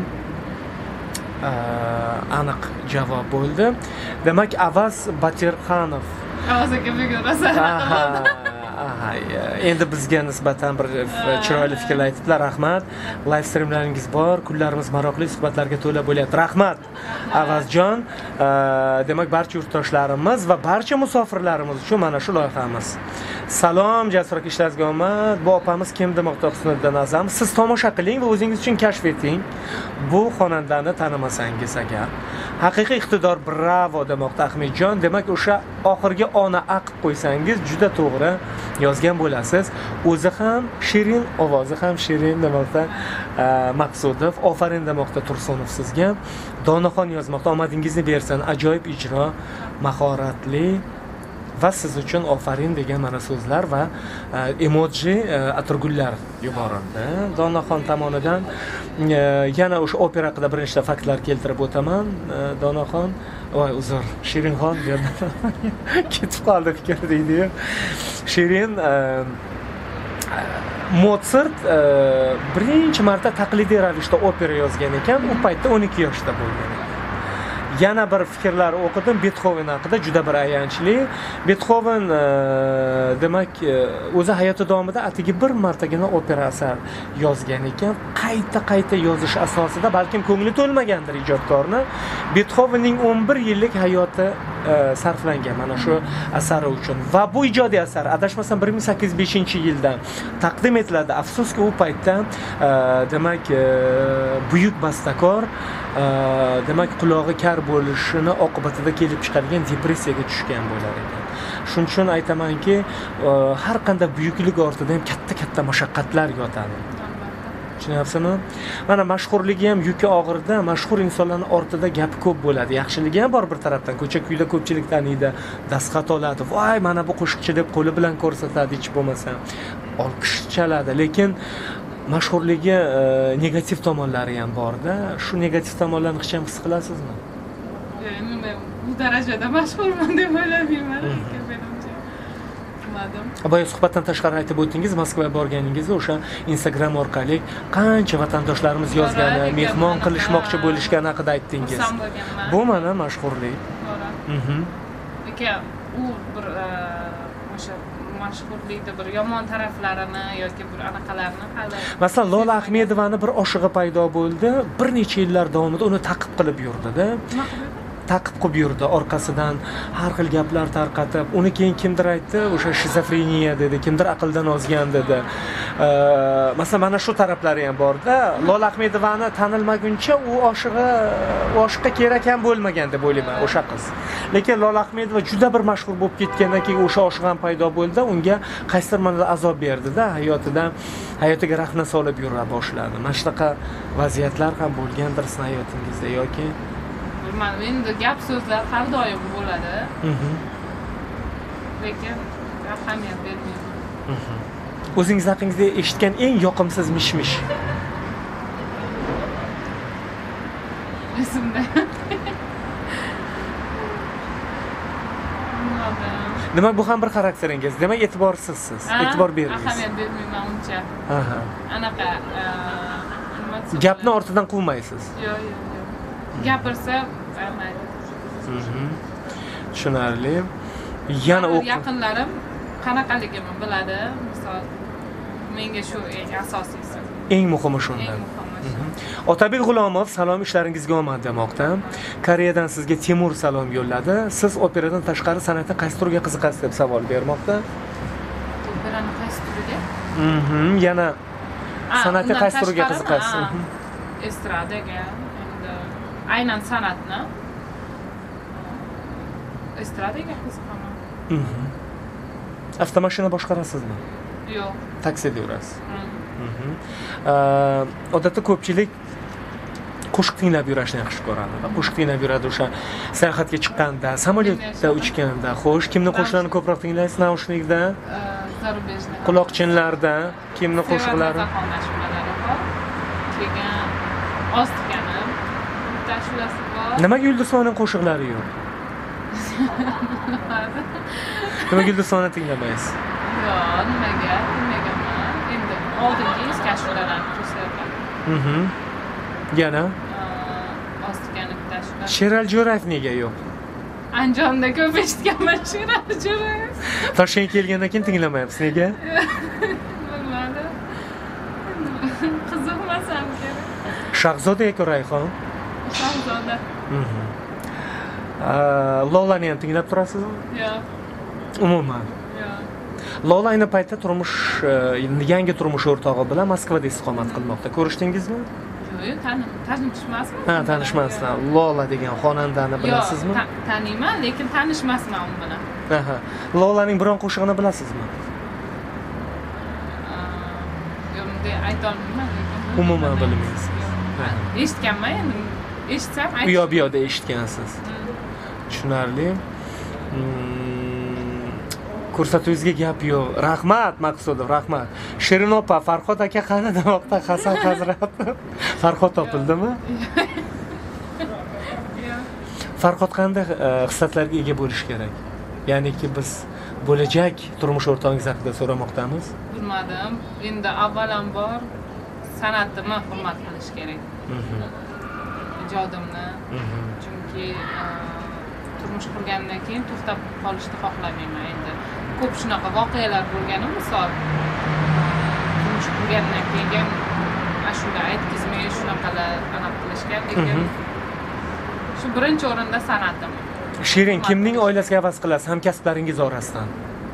S1: aniq javob bo'ldi. Demak, Avaz Batirxanov.
S2: Oziga bugun
S1: Aha, endi bizga nisbatan bir chiroyli fikrlar aytiblar. Rahmat. Live streamlaringiz bor, kunlarimiz maroqli, suhbatlarga to'la bo'lyapti. Rahmat. Avazjon, demak, barcha yurtdoshlarimiz va barcha musofirlarimiz uchun mana shu loyihamiz. Salom, Jasur aka, ishlaringizga omad. Bu opamiz kim demoqda Husniddin Azam. Siz tomosha qiling va o'zingiz uchun kashf eting. Bu xonandani tanimasangiz agar. Haqiqiy iqtidor, bravo demoqda Ahmedjon. Demak, o'sha oxirgi ona aqib qo'ysangiz juda to'g'ri yozgan bo'lasiz. O'zi ham Shirin, ovozi ham Shirin demoqda Maqsudov. Ofarin demoqda Tursunov sizga. Donaxon yozmoqda omadingizni bersin. Ajoyib ijro, mahoratli va siz uchun ofarin degan mana so'zlar va emoji atirgullar yuborildi. Donaxon tomonidan yana o'sha opera haqida bir nechta faktlar keltirib o'taman. Donaxon, voy uzr, Shirinxon derdim. Ketib qoldi fikr deydi. Shirin Mozart birinchi marta taqlidiy ravishda opera yozgan ekan, u paytda o'n ikki yoshda bo'lgan ekan. Yana bir fikrlar o'qidim Beethoven haqida, juda bir ayanchli. Beethoven demak, o'zi hayoti davomida atigi bir martagina opera asar yozgan ekan. Qayta-qayta yozish asosida balkim ko'ngli to'lmagandir ijodkorni. Beethovenning o'n bir yillik hayoti sarflangan mana shu asari uchun. Va bu ijodiy asar adashmasam bir ming sakkiz yuz beshinchi yilda taqdim etiladi. Afsuski, u paytda demak, buyuk bastakor demak, qulog'i kar bo'lishini oqibatida kelib chiqadigan depressiyaga tushgan bo'lar ekan. Shuning uchun aytamanki, har qanday buyuklik ortida ham katta-katta mashaqqatlar yotadi. Tushunyapsizmi? Mana mashhurligi ham yuki og'irda, mashhur insonlarning ortida gap ko'p bo'ladi. Yaxshiligi ham bor bir tarafdan. Ko'cha-kuyda ko'pchilik taniydi, dastxat oladi. Voy, mana bu qo'shiqchi deb qo'li bilan ko'rsatadi, hech bo'lmasa. Olqish chaladi, lekin mashhurligi negativ tomonlari ham bor-da. Shu negativ tomonlarni hech ham his qilasizmi?
S2: Endi bu darajada mashhurman deb o'ylamayman.
S1: Boya suhbatdan tashqari aytib o'tdingiz, Moskvaga borganingizda o'sha Instagram orqali qancha vatandoshlarimiz yozgani, mehmon qilishmoqchi bo'lishgani haqida aytdingiz. Bu mana mashhurlik. Mhm.
S2: Lekin u bir o'sha mashhurlikda bir yomon taraflarini yoki bir anaqalarni hali.
S1: Masalan, Lola Ahmedovani bir oshig'i paydo bo'ldi, bir necha yillar davomida uni taqib qilib yurdi-da. Taqib qilib yurdi, orqasidan har xil gaplar tarqatib. Uni keyin kimdir aytdi, o'sha shizofreniya dedi, kimdir aqldan ozgan dedi. Masalan, mana shu taraflari ham bor-da. Lola Ahmedovani tanilmaguncha u oshig'i oshqa kerak ham bo'lmagan deb o'ylayman, o'sha qiz. Lekin Lola Ahmedova juda bir mashhur bo'lib ketgandan keyin o'sha oshig'i ham paydo bo'ldi, unga qaysidir ma'noda azob berdi-da, hayotida, hayotiga rahna solib yura boshladi. Mana shunaqa vaziyatlar ham bo'lgandir sizning hayotingizda yoki
S2: Mana endi gap so'zlar har doim bo'ladi. Lekin ahamiyat bermayman.
S1: O'zingiz haqingizda eshitgan eng yoqimsiz mish-mish.
S2: Esimda.
S1: Demak, bu ham bir xarakteringiz. Demak, e'tiborsizsiz. E'tibor bermaysiz.
S2: Ahamiyat bermayman uncha.
S1: Aha.
S2: Anaqa
S1: gapni ortidan quvmaysiz.
S2: Yo'q, yo'q, yo'q. Gapirsa bermaydi.
S1: Tushunarli. Yana o'q
S2: yaqinlarim qanaqaligimni biladi. Misol menga shu eng asosiysi.
S1: Eng muhimi shunda.
S2: Eng muhimi.
S1: Otabek G'ulomov salom ishlaringizga omad demoqda. Koreyadan sizga Timur salom yo'lladi. Siz operadan tashqari san'atda qaysi turga qiziqasiz deb savol bermoqda.
S2: Operani qaysi turiga?
S1: Mhm. Yana san'atga qaysi turga qiziqasiz?
S2: Estradaga, endi aynan san'atni estradaga qiziqaman.
S1: Mhm. Avtomashina boshqarasizmi?
S2: Yo'q.
S1: Taksida yurasiz. Mhm. Odatda ko'pchilik qo'shiq tinglab yurishni yaxshi ko'radi. Qo'shiq tinglab yuradi o'sha sayohatga chiqqanda, samolyotda uchganda, xo'sh, kimni qo'shiqlarini ko'proq tinglaysiz? Naushnikda,
S2: Zarubejniy.
S1: quloqchinlarda, kimni qo'shiqlari?
S2: Keyin Ostikani tashulasi bor.
S1: Nimaga Yulduzxonning qo'shiqlari yo'q? Nimaga Yulduzxonni tinglamaysiz?
S2: Yo'q, nimaga? Tinglaganman. Endi oldingi eski ashulalarni ko'rsatyapman.
S1: Mhm. Yana
S2: Ostikani tashulasi.
S1: Sherali Jo'rayev nega yo'q?
S2: Andijonda ko'p eshitganman Sherali Jo'rayev.
S1: Toshkentga kelgandan keyin tinglamayapsiz, nega?
S2: Bilmadim. Qiziqmasam kerak.
S1: Shahzoda yoki Rayhon?
S2: Shahzoda.
S1: Mhm. Lolani ham tinglab turasizmi?
S2: Yo'q.
S1: Umuman.
S2: Yo'q.
S1: Lola ayni paytda turmush yangi turmush o'rtog'i bilan Moskvada istiqomat qilmoqda. Ko'rishdingizmi?
S2: Yo'q, tanishmasman.
S1: Ha, tanishmasdan. Lola degan xonandani bilasizmi?
S2: Yo'q, taniyman, lekin tanishmasman u bilan.
S1: Aha. Lolaning biron qo'shig'ini bilasizmi?
S2: Yo'q, bunday ayta olmayman, lekin
S1: Umuman bilmaysiz.
S2: Eshitganman endi. Eshitsam
S1: U yoq bu yoqda eshitgansiz. Tushunarli. Ko'rsatuvingizga gap yo'q. Rahmat Maqsudov, rahmat. Shirin opa, Farhod aka qani demoqda Hasan Hazrat. Farhod topildimi? Farhod qanday xislatlarga ega bo'lish kerak? Ya'niki biz bo'lajak turmush o'rtog'ingiz haqida so'ramoqdamiz.
S2: Bilmadim. Endi avvalambor san'atimni hurmat qilish kerak. Ijodimni. Chunki turmush qurgandan keyin to'xtab qolishni xohlamayman endi. Ko'p shunaqa voqealar bo'lgan, misol turmush qurgandan keyin ashula aytkizmay shunaqalar aniq qilishgan, lekin shu birinchi o'rinda san'atim.
S1: Shirin, kimning oilasiga havas qilasiz hamkasblaringiz orasidan?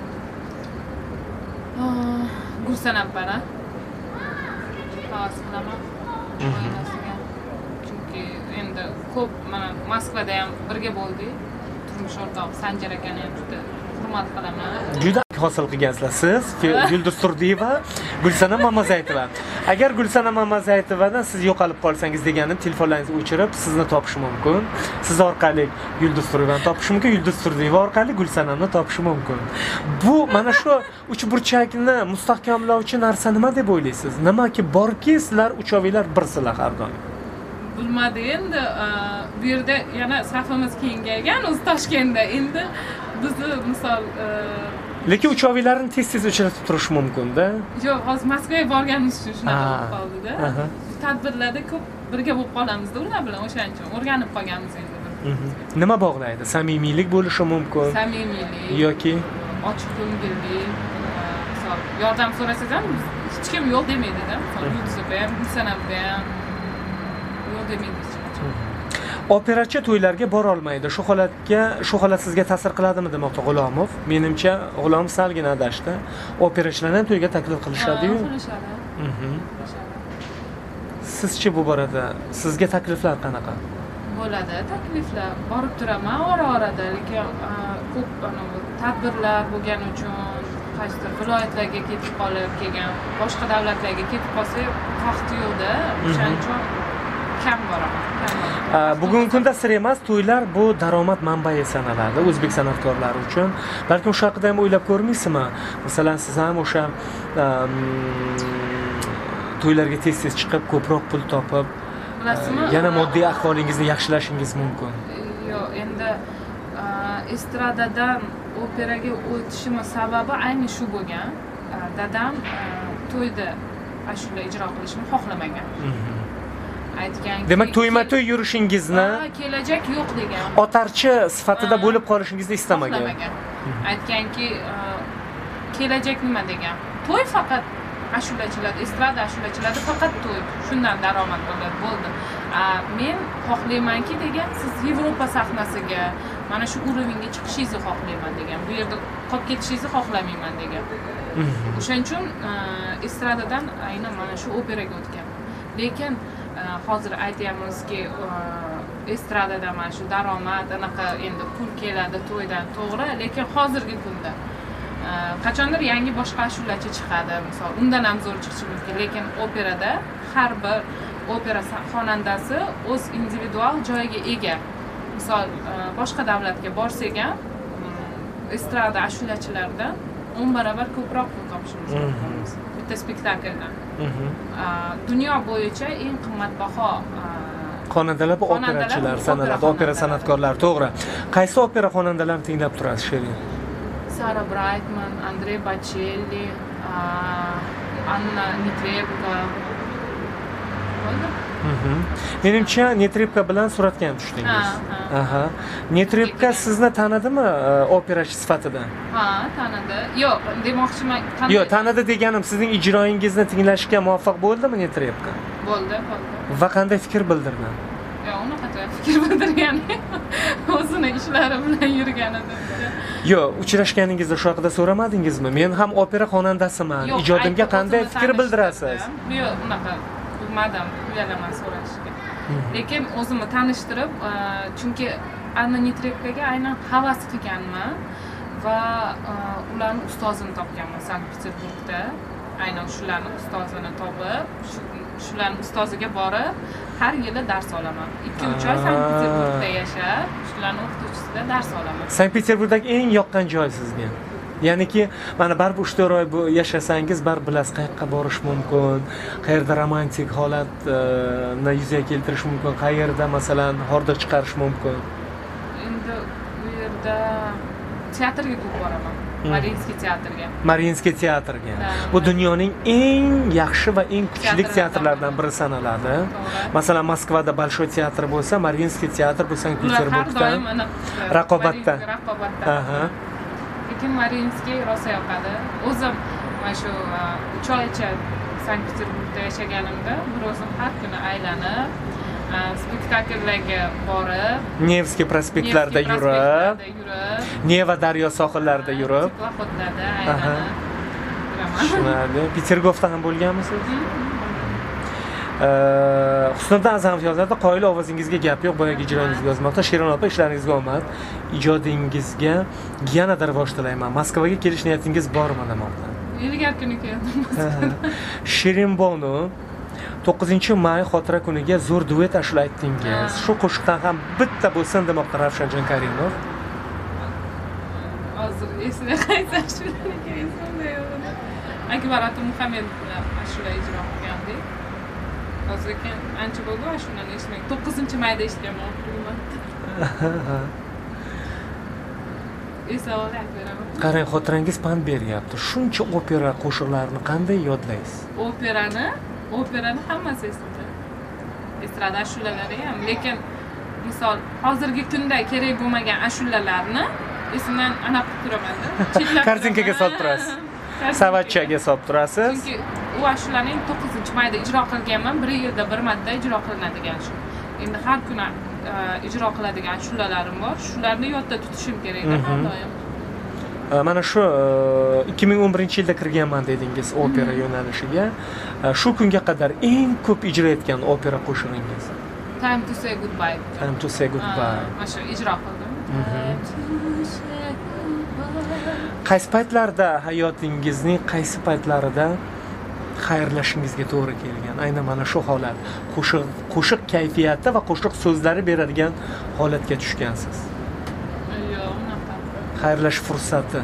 S2: Gulsan appani havas qilaman oilasiga. Chunki endi ko'p mana Moskvada ham birga bo'ldik. Turmush o'rtog'i Sanjar akani ham juda hurmat qilaman.
S1: Juda hosil qilgansizlar siz, Yulduz Turdiyeva, Gulsanam Mamazaytova. Agar Gulsanam Mamazaytovadan siz yo'qolib qolsangiz deganim, telefonlaringizni o'chirib sizni topish mumkin. Siz orqali Yulduz Turdiyevani topish mumkin, Yulduz Turdiyeva orqali Gulsanamni topish mumkin. Bu mana shu uchburchakni mustahkamlovchi narsa nima deb o'ylaysiz? Nimaki borki, sizlar uchovinglar birsizlar har doim.
S2: Bilmadi endi bu yerda yana safimiz kengaygan o'z Toshkentda. Endi bizni misol
S1: lekin uchovinglarni tez-tez uchratib turish mumkin-da.
S2: Yo'q, hozir Moskvaga borganimiz uchun shunaqa bo'lib qoldi-da. Tadbirlarda ko'p birga bo'lib qolamiz-da ular bilan, o'shaning uchun o'rganib qolganmiz endi.
S1: Nima bog'laydi? Samimiylik bo'lishi mumkin.
S2: Samimiylik
S1: yoki
S2: ochiq ko'ngillik. Misol yordam so'rasangiz ham hech kim yo'q demaydi-da. Misol Yulduzga ham, Gulsanamga ham yo'q demaydi.
S1: Operachi to'ylarga bora olmaydi. Shu holatga, shu holat sizga ta'sir qiladimi demoqda G'ulomov? Menimcha G'ulomov salgina adashdi. Operachilarni ham to'yga taklif qilishadi-yu.
S2: Qilishadi.
S1: Sizchi bu borada sizga takliflar qanaqa?
S2: Bo'ladi, takliflar borib turaman ora-orada, lekin ko'p tadbirlar bo'lgani uchun qaysidir viloyatlarga ketib qolib kelgan, boshqa davlatlarga ketib qolsa vaqti yo'qda, o'shaning uchun kam boraman.
S1: Bugungi kunda sir emas, to'ylar bu daromad manbai sanaladi o'zbek san'atkorlari uchun. Balki o'sha haqida ham o'ylab ko'rmaysizmi? Masalan, siz ham o'sha to'ylarga tez-tez chiqib, ko'proq pul topib,
S2: bilasizmi?
S1: Yana moddiy ahvolingizni yaxshilashingiz mumkin.
S2: Yo'q, endi estradadan operaga o'tishimiz sababi ayni shu bo'lgan. Dadam to'yda ashula ijro qilishni xohlamagan. aytganki
S1: Demak, to'yma-to'y yurishingizni
S2: Ha, kelajak yo'q degan.
S1: otarchi sifatida
S2: Ha.
S1: bo'lib qolishingizni istamagan.
S2: Xohlamagan. Aytganki, kelajak nima degan. To'y faqat ashulachilar, estrada ashulachilarda faqat to'y. Shundan daromad bo'ladi, bo'ldi. Men xohlaymanki degan, siz Yevropa sahnasiga, mana shu urovingga chiqishingizni xohlayman degan. Bu yerda qolib ketishingizni xohlamayman degan. O'shaning uchun estradadan aynan mana shu operaga o'tgan. Lekin hozir aytyapmizki, estradada mana shu daromad, anaqa endi pul keladi to'ydan, to'g'ri, lekin hozirgi kunda qachondir yangi boshqa ashulachi chiqadi, misol undan ham zo'r chiqishi mumkin, lekin operada har bir opera xonandasi o'z individual joyiga ega. Misol boshqa davlatga borsak ham estrada ashulachilardan o'n barobar ko'proq pul topishimiz mumkin bitta spektakldan. Dunyo bo'yicha eng qimmatbaho
S1: xonandalar bu operachilar sanaladi, opera san'atkorlari, to'g'ri. Qaysi opera xonandalarini tinglab turasiz, Shirin?
S2: Sara Brightman, Andrei Bocelli, Anna Netrebko.
S1: Menimcha Netrebko bilan suratga ham tushdingiz. Aha. Netrebko sizni tanidimi operachi sifatida?
S2: Ha, tanidi. Yo'q, demoqchiman, qanday?
S1: Yo'q, tanidi deganim, sizning ijroingizni tinglashga muvaffaq bo'ldimi Netrebko?
S2: Bo'ldi, bo'ldi.
S1: Va qanday fikr bildirdi?
S2: Yo'q, unaqa fikr bildirgan. O'zini ishlari bilan yurganida.
S1: Yo'q, uchrashganingizda shu haqida so'ramadingizmi? Men ham opera xonandasiman. Ijodimga qanday fikr bildirasiz?
S2: Yo'q, unaqa bilmadim, uyalaman so'rashga. Lekin o'zimni tanishtirib, chunki Anna Netrebkoga aynan havas qilganman va ularning ustozini topganman Sankt-Peterburgda. Aynan shularning ustozini topib, shularning ustoziga borib, har yili dars olaman. ikki uch oy Sankt-Peterburgda yashab, shularning o'qituvchisida dars olaman.
S1: Sankt-Peterburgdagi eng yoqqan joy sizga? Ya'niki, mana baribir uch to'rt oy bu yashasangiz, baribir bilasiz qayerga borish mumkin, qayerda romantik holatni yuzaga keltirish mumkin, qayerda masalan hordiq chiqarish mumkin.
S2: Endi bu yerda teatrga ko'p boraman. Mariinskiy teatrga.
S1: Mariinskiy teatrga. Bu dunyoning eng yaxshi va eng kuchli teatrlardan biri sanaladi. Masalan, Moskvada Большой teatr bo'lsa, Mariinskiy teatr bu Sankt-Peterburgda raqobatda.
S2: Raqobatda. Aha. Lekin Mariinskiy rosa yoqadi. O'zim mana shu uch oycha Sankt-Peterburgda yashaganimda, bir o'zim har kuni aylanib, spektakllarga borib,
S1: Nevskiy prospektlarida yurib, Neva daryo sohillarida yurib,
S2: teplоходlarda aylanib yuraman.
S1: Tushunarli. Petergovda ham bo'lganmisiz? Husniddin Azamov yozadi, qoyil ovozingizga gap yo'q, boyagi ijroingizga yozmoqda. Shirin opa, ishlaringizga omad. Ijodingizga yanada rivoj tilayman. Moskvaga kelish niyatingiz bormi demoqda?
S2: Ilgari kuni keldim.
S1: Shirin Bonu to'qqizinchi may xotira kuniga zo'r duet ashula aytdingiz. Shu qo'shiqdan ham bitta bo'lsin demoqda Ravshanjon Karimov.
S2: Hozir esimga qaytsa ashulaga esimda yo'q. Akbar aka Muhammad bilan ashula ijro qilgandik. Hozir keyin ancha bo'ldi ashulani eshitmay. to'qqizinchi mayda eshitganman. Esavolni aytiraman.
S1: Qarang, xotirangiz pand beryapti. Shuncha opera qo'shiqlarini qanday yodlaysiz?
S2: Operani, operani hammasi esimda. Estrada ashulalari ham, lekin misol hozirgi kunda kerak bo'lmagan ashulalarni esimdan aniq qilib turaman-da.
S1: Kartinkaga solib turasiz. Savatchaga solib turasiz.
S2: Chunki u ashulaning to'qqizinchi mayda ijro qilganman, bir yilda bir marta ijro qilinadigan shu. Endi har kuni ijro qiladigan ashulalarim bor. Shularni yodda tutishim kerak-da har doim.
S1: Mana shu ikki ming o'n birinchi yilda kirganman dedingiz opera yo'nalishiga. Shu kunga qadar eng ko'p ijro etgan opera qo'shig'ingiz?
S2: Time to say goodbye.
S1: Time to say goodbye.
S2: Mana shu ijro qildim.
S1: Qaysi paytlarda hayotingizning qaysi paytlarida xayrlashingizga to'g'ri kelgan? Aynan mana shu holat, qo'shiq, qo'shiq kayfiyati va qo'shiq so'zlari beradigan holatga tushgansiz.
S2: Yo'q, unaqa.
S1: Xayrlash fursati.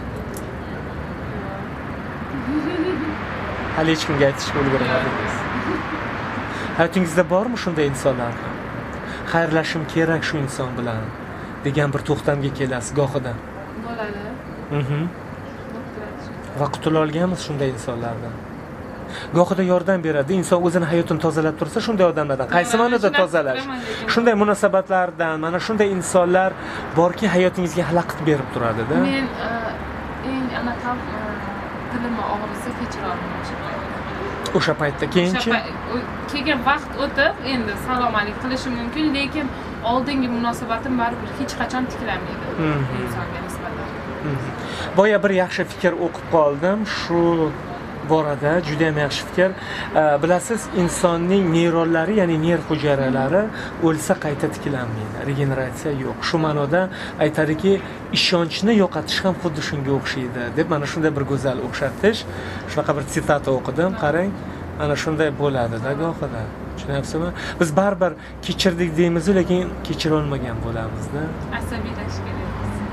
S1: Hali hech kimga aytishga ulgurmadingiz. Hayotingizda bormi shunday insonlar? Xayrlashim kerak shu inson bilan degan bir to'xtamga kelasiz gohida.
S2: Bo'ladi.
S1: Mhm. Va qutula olganmiz shunday insonlardan. gohida yordam beradi. Inson o'zini hayotini tozalab tursa, shunday odamlardan qaysi ma'noda tozalash? Shunday munosabatlardan, mana shunday insonlar borki, hayotingizga xalaqit berib turadi-da.
S2: Men eng anaqa tilimni og'risa kechira olmayman.
S1: O'sha paytda keyinchi
S2: kelgan vaqt o'tib, endi salom alik qilishim mumkin, lekin oldingi munosabatim baribir hech qachon tiklanmaydi insonga nisbatan.
S1: Boya bir yaxshi fikr o'qib qoldim shu borada, juda ham yaxshi fikr. Bilasiz, insonning neyronlari, ya'ni nerv hujayralari o'lsa qayta tiklanmaydi. Regeneratsiya yo'q. Shu ma'noda aytadiki, ishonchni yo'qotish ham xuddi shunga o'xshaydi deb mana shunday bir go'zal o'xshatish. Shunaqa bir sitat o'qidim. Qarang, mana shunday bo'ladi-da gohida. Tushunyapsizmi? Biz baribir kechirdik deymiz, lekin kechira olmagan bo'lamiz-da.
S2: Asabiylash kerak.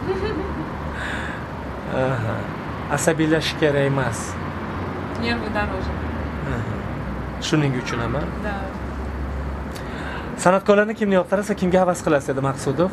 S1: Aha. Asabiylash kerak emas.
S2: Nervi дороже.
S1: Shuning uchun ham.
S2: Da.
S1: San'atkorlarni kimni yoqtirasa, kimga havas qilasiz dedi Maqsudov?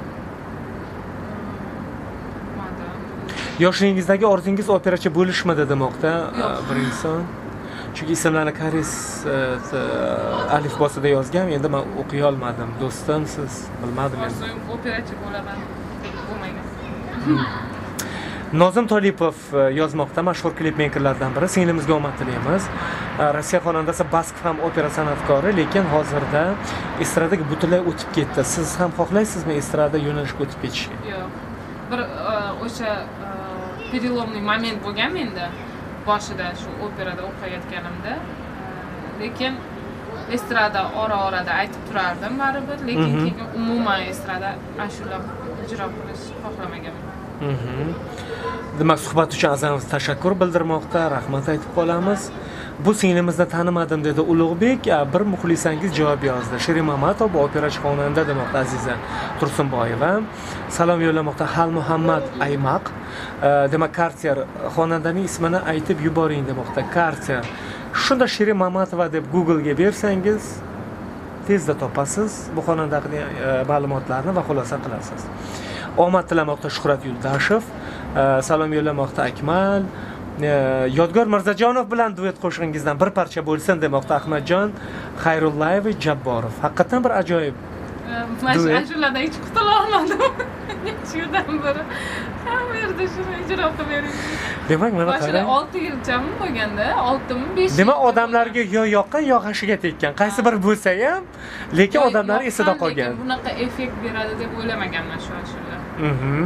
S1: Yoshligingizdagi orzungiz operachi bo'lishmidi demoqda bir inson. Chunki ismlarni koreys alifbosida yozgan, endi men o'qiy olmadim. Do'stim, siz bilmadim endi.
S2: Orzum operachi bo'laman deb bo'lmagan.
S1: Nozim Tolipov yozmoqda, mashhur klipmeykerlardan biri. Singlimizga omad tilaymiz. Rossiya xonandasi Baskov ham opera san'atkori, lekin hozirda estradaga butunlay o'tib ketdi. Siz ham xohlaysizmi estrada yo'nalishga o'tib ketishni?
S2: Yo'q. Bir o'sha переломный moment bo'lgan menda. Boshida shu operada o'qiyotganimda, lekin estrada ora-orada aytib turardim baribir, lekin keyin umuman estrada ashula ijro qilish xohlamaganman.
S1: Demak, suhbat uchun aziz tashakkur bildirmoqda, rahmat aytib qolamiz. Bu singlimizni tanimadim dedi Ulug'bek. Bir muxlisangiz javob yozdi. Shirin Mamatov bu operachi xonanda demoqda Aziza Tursunboyeva. Salom yo'llamoqda Hal Muhammad Aymaq. Demak, Cartier xonandaning ismini aytib yuboring demoqda. Cartier. Shunda Shirin Mamatova deb Google ga bersangiz tezda topasiz bu xonanda haqida ma'lumotlarni va xulosa qilasiz. Omad tilamoqda Shuhrat Yuldashev. Salom yo'llamoqda Akmal. Yodgor Mirzajonov bilan duet qo'shig'ingizdan bir parcha bo'lsin demoqda Ahmadjon Xayrullayev Jabborov. Haqiqatan bir ajoyib.
S2: Mana shularda hech qutula olmadim. Shudan beri ham yerda shuni ijro qilib bering.
S1: Demak, mana qarang.
S2: olti yilchami bo'lganda, oltimi besh.
S1: Demak, odamlarga yo yoqqan, yo g'ashiga tekkan. Qaysi bir bo'lsa ham, lekin odamlar esida qolgan.
S2: Bunaqa effekt beradi deb o'ylamaganman shu ashula.
S1: Mhm.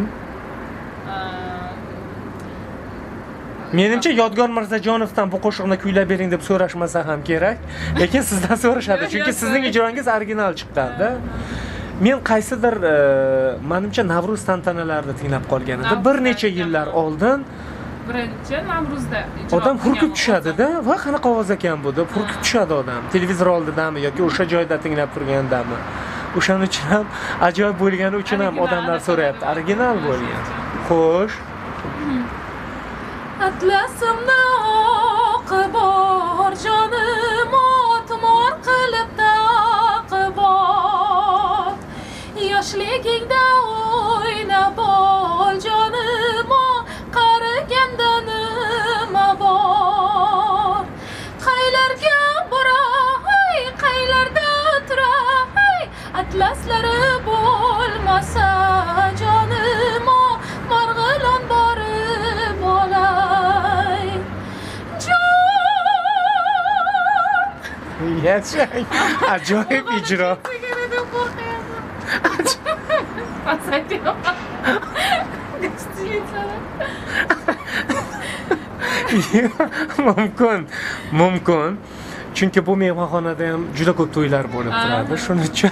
S1: Menimcha Yodgor Mirzajonovdan bu qo'shiqni kuylab bering deb so'rashmasa ham kerak, lekin sizdan so'rashadi, chunki sizning ijrongiz original chiqqanda. Men qaysidir menimcha Navruz tantanalarida tinglab qolgan edim. Bir necha yillar oldin
S2: birinchi Navruzda ijro
S1: odam hurkib tushadi-da, va qanaqa ovoz ekan bu deb hurkib tushadi odam. Televizor oldidami yoki o'sha joyda tinglab turgandami. O'shaning uchun ham ajoyib bo'lgani uchun ham odamlar so'rayapti. Original bo'lgan. Xo'sh.
S6: Atlasimni oqi bor, jonim otmor qilib taqib ot. Yoshligingda o'ynab ol, jonim qariganda nima bor. Qaylarga boray, qaylarda turay, atlaslari bo'lmasa jonim marg'ilon borib olay. Jon
S1: Yashang. Ajoyib ijro. Mumkin, mumkin. Chunki bu mehmonxonada ham juda ko'p to'ylar bo'lib turadi, shuning uchun.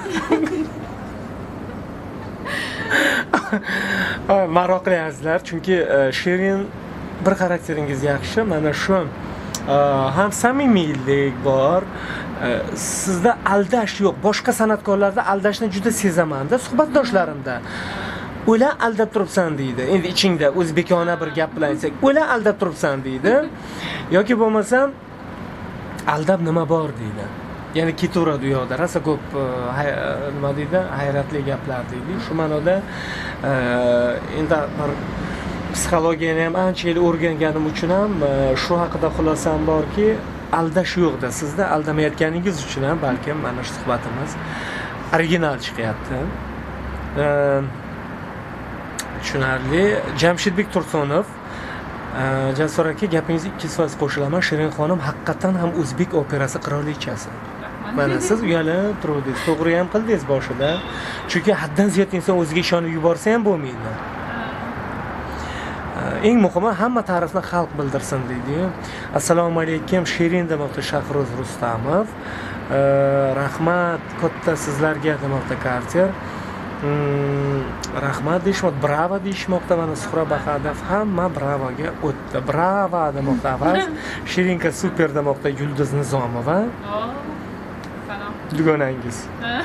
S1: Maroqli azizlar, chunki Shirin bir xarakteringiz yaxshi, mana shu ham samimiylik bor. Sizda aldash yo'q. Boshqa san'atkorlarda aldashni juda sezaman-da suhbatdoshlarimda. O'lan aldab turibsan deydi. Endi ichingda o'zbekona bir gap bilan aytsak, o'lan aldab turibsan deydi. Yoki bo'lmasam aldab nima bor deydi. Ya'ni ketaveradi u yoqda. Rosa ko'p nima deydi? Hayratli gaplar deydi. Shu ma'noda endi bir psixologiyani ham ancha yil o'rganganim uchun ham shu haqida xulosam borki, aldash yo'qda. Sizda aldamayotganingiz uchun ham balkim mana shu suhbatimiz original chiqyapti. Tushunarli. Jamshidbek Tursunov, Jasur aka, gapingizga ikki so'z qo'shilaman. Shirin xonim haqiqatan ham o'zbek operasi qirolichasi. Mana siz uyalib turdingiz, to'g'ri ham qildingiz boshida. Chunki haddan ziyod inson o'ziga ishonib yuborsa ham bo'lmaydi. Eng muhimi hamma ta'rifni xalq bildirsin deydi. Assalomu alaykum, Shirin demoqda Shahroz Rustamov. Rahmat katta sizlarga demoqda Karter. Rahmat deyishmoqda, bravo deyishmoqda. Mana Suhrob Ahadov hamma bravoga o'tdi. Bravo demoqda avaz. Shirinka super demoqda Yulduz Nizomova.
S2: Salom.
S1: Dugonangiz.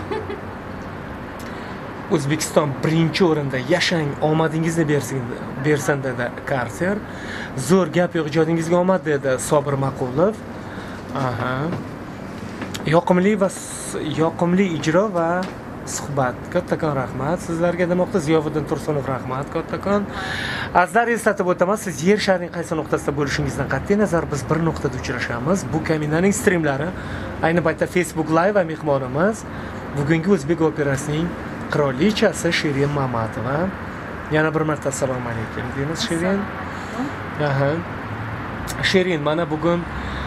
S1: O'zbekiston birinchi o'rinda, yashang, omadingizni bersin, bersin dedi Karter. Zo'r gap yo'q, ijodingizga omad dedi Sobir Maqulov. Aha. Yoqimli va yoqimli ijro va suhbat. Kattakon rahmat sizlarga demoqda. Ziyovuddin Tursunov rahmat kattakon. Azizlar, eslatib o'taman, siz yer sharining qaysi nuqtasida bo'lishingizdan qat'iy nazar biz bir nuqtada uchrashamiz. Bu kaminaning streamlari ayni paytda Facebook Live va mehmonimiz bugungi o'zbek operasining qirolichasi Shirin Mamatova. Yana bir marta assalomu alaykum deymiz Shirin. Aha. Shirin, mana bugun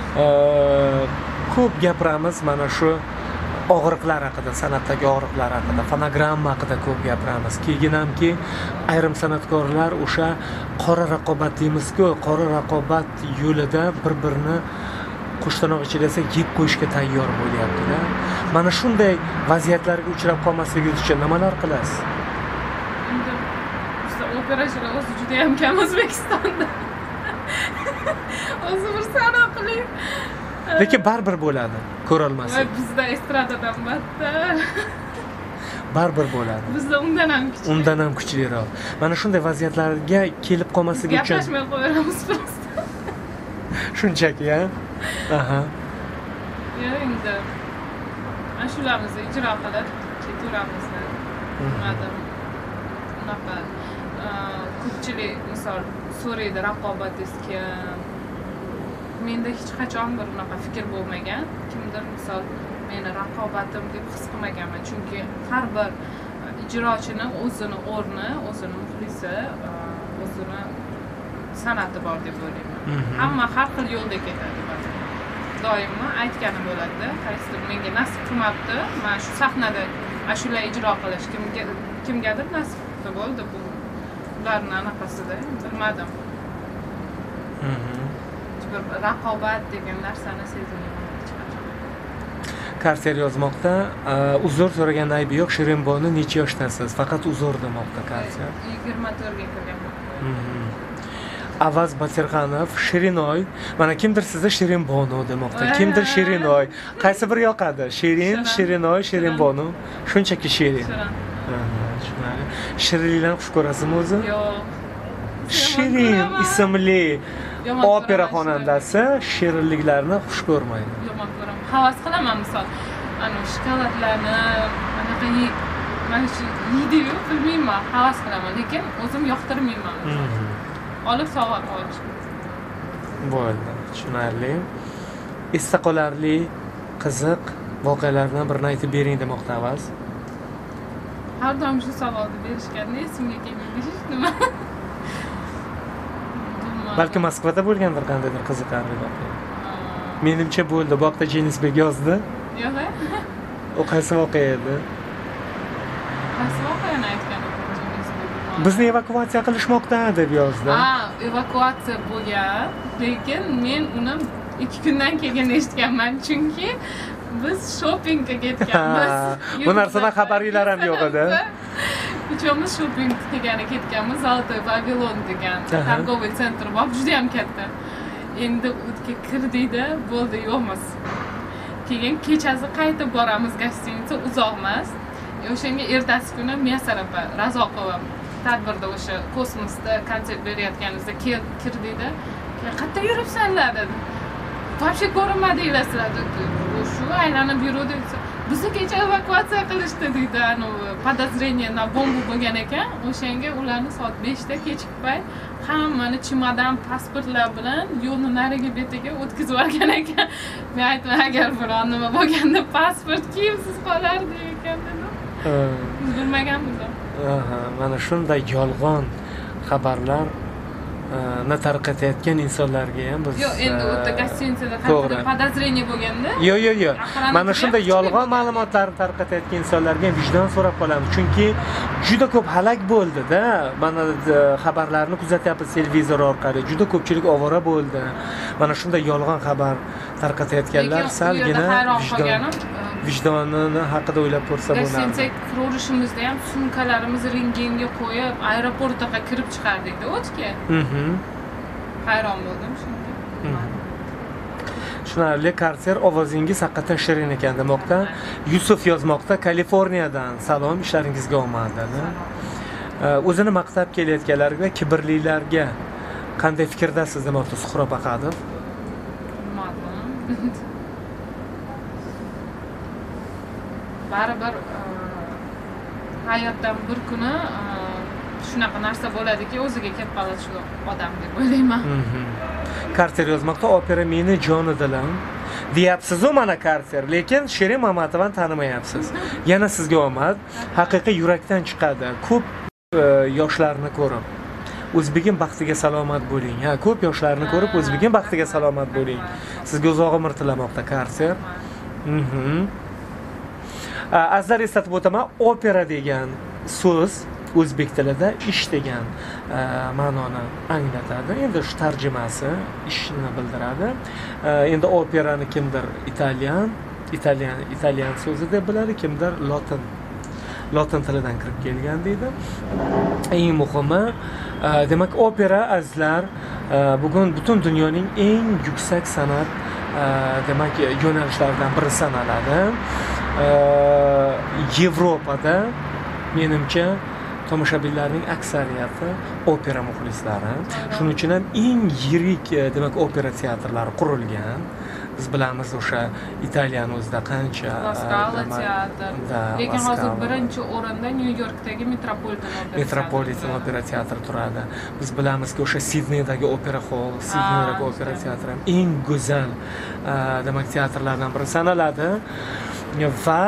S1: ko'p gapiramiz mana shu og'riqlar haqida, san'atdagi og'riqlar haqida, fonogramma haqida ko'p gapiramiz. Keyin hamki ayrim san'atkorlar o'sha qora raqobat deymiz-ku, qora raqobat yo'lida bir-birini qo'shtirnoq ichida yeb qo'yishga tayyor bo'lyapti-da. Mana shunday vaziyatlarga uchrab qolmasligingiz uchun nimalar qilasiz?
S2: Endi bizda operachilar o'zi juda ham kam O'zbekistonda. O'zi bir sanoqli.
S1: Lekin baribir bo'ladi, ko'rolmasak.
S2: Bizda estradadan battar.
S1: Baribir bo'ladi.
S2: Bizda undan ham kuchli.
S1: Undan ham kuchliroq. Mana shunday vaziyatlarga kelib qolmasligi uchun
S2: gaplashmay qo'yamiz prosta.
S1: Shunchaki, ha? Aha.
S2: Ya endi shularimizni ijro qilib ketaveramiz. Madam unaqa ko'pchilik misol so'raydi raqobatingizga. Menda hech qachon bir unaqa fikr bo'lmagan. Kimdir misol meni raqobatim deb his qilmaganman. Chunki har bir ijrochini o'zini o'rni, o'zini muxlisi, o'zini san'ati bor deb o'ylayman. Hamma har xil yo'lda ketadi. Doimo aytganim bo'ladi, qaysidir menga nasib qilmabdi, men shu sahnada ashula ijro qilish kimga kimgadir nasib qildi bo'ldi bu. Ularning anaqasida bilmadim. Bir raqobat degan narsani sezmayman hech qachon.
S1: Karter yozmoqda, uzr so'ragan aybi yo'q. Shirin Bonu necha yoshdasiz? Faqat uzr demoqda Karter.
S2: yigirma to'rtga kirganman.
S1: Avaz Batirxanov, Shirinoy. Mana kimdir sizni Shirin Bonu demoqda. Kimdir Shirinoy. Qaysi biri yoqadi? Shirin, Shirinoy, Shirin Bonu. Shunchaki Shirin. Tushunarli. Shirinliklarni xush ko'rasizmi o'zi?
S2: Yo'q.
S1: Shirin ismli opera xonandasi shirinliklarni xush ko'rmaydi.
S2: Yomon ko'raman. Havas qilaman misol. Ana shokoladlarni, anaqa mana shu yeydi-yu, bilmayman, havas qilaman, lekin o'zim yoqtirmayman. Olib sovg'a qo'yish.
S1: Bo'ldi, tushunarli. Esda qolarli, qiziq voqealardan birini aytib bering demoqda Avaz.
S2: Har doim shu savolni berishganda esimga kelmaydi hech nima.
S1: Balki Moskvada bo'lgandir qandaydir qiziqarli voqea. Menimcha bo'ldi. Bu haqda Jenisbek yozdi.
S2: Yo'q.
S1: O qaysi voqea edi?
S2: Qaysi voqeani aytgan Jenisbek?
S1: Bizni evakuatsiya qilishmoqda deb yozdi.
S2: Ha, evakuatsiya bo'lgan, lekin men uni ikki kundan keyin eshitganman, chunki biz shoppingga ketganmiz.
S1: Bu narsadan xabaringlar ham yo'q edi.
S2: Uchamiz shopping qilgani ketganmiz, Zoltoy Vavilon degan targoviy sentr bor, juda ham katta. Endi o'tga kirdikda, bo'ldi yo'qmiz. Keyin kechasi qaytib boramiz, gostinitsa uzoq emas. O'shanga ertasi kuni Miyasarapa Razoqova tadbirda o'sha kosmosda konsert berayotganimizda kirdikda, "Qayerda yuribsanlar?" dedi. "Вообще ko'rinmadinglar sizlar" dedi. Shu aylanib yurdik. bizni kecha evakuatsiya qilishdi deydi, anu podozrение na bomba bo'lgan ekan. O'shanga ularni soat beshda kechki payt hammani chemodan, pasportlar bilan yo'lni narigi betiga o'tkazib yuborgan ekan. Men aytdim, agar biron nima bo'lganda pasport kiyimsiz qolardi ekan dedim. Biz bilmaganmiz.
S1: Aha, mana shunday yolg'on xabarlar na tarqatayotgan insonlarga ham biz
S2: yo'q, endi o'ta gостиницада qanday podozrение bo'lganda
S1: yo'q yo'q yo'q mana shunday yolg'on ma'lumotlarni tarqatayotgan insonlarga ham vijdon so'rab qolamiz, chunki juda ko'p halak bo'ldi-da. Mana xabarlarni kuzatyapmiz televizor orqali, juda ko'pchilik ovora bo'ldi. Mana shunday yolg'on xabar tarqatayotganlar salgina vijdon vijdonini haqida o'ylab ko'rsa bo'lardi.
S2: Gостиницаga kirishimizda ham sumkalarimizni rengenga qo'yib, aeroportga kirib chiqardik-da o'tga.
S1: Mhm.
S2: Hayron bo'ldim shunga.
S1: Tushunarli, Karter ovozingiz haqiqatan shirin ekan demoqda. Yusuf yozmoqda, Kaliforniyadan salom, ishlaringizga omad dedi. O'zini maqtab kelayotganlarga, kibrlilarga qanday fikrdasiz demoqda Suhrob Aqadov.
S2: Baribir hayotdan bir kuni shunaqa narsa bo'ladiki, o'ziga kelib qoladi shu odam deb o'ylayman.
S1: Karter yozmoqda, opera meni joni dilim deyapsiz-ku mana Karter, lekin Shirin Mamatovani tanimayapsiz. Yana sizga omad, haqiqiy yurakdan chiqadi. Ko'p yoshlarni ko'rib O'zbegim baxtiga salomat bo'ling. Ha, ko'p yoshlarni ko'rib O'zbegim baxtiga salomat bo'ling. Sizga uzoq umr tilamoqda Karter. Mhm. Azlar eslatib o'taman, opera degan so'z o'zbek tilida ish degan ma'noni anglatadi. Endi shu tarjimasi ishni bildiradi. Endi operani kimdir italyan, italyan, italyan so'zi deb biladi, kimdir lotin. Lotin tilidan kirib kelgan deydi. Eng muhimi, demak, opera azlar bugun butun dunyoning eng yuksak san'at demak yo'nalishlaridan biri sanaladi. Yevropada menimcha tomoshabinlarning aksariyati opera muxlislari. Shuning uchun ham eng yirik demak opera teatrlari qurilgan. Biz bilamiz o'sha Italiyani o'zida qancha
S2: teatr. Lekin hozir birinchi o'rinda Nyu-Yorkdagi Metropolitan opera
S1: Metropolitan opera teatri turadi. Biz bilamizki, o'sha Sidneydagi opera hall, Sidneydagi opera teatri ham eng go'zal demak teatrlardan biri sanaladi. Va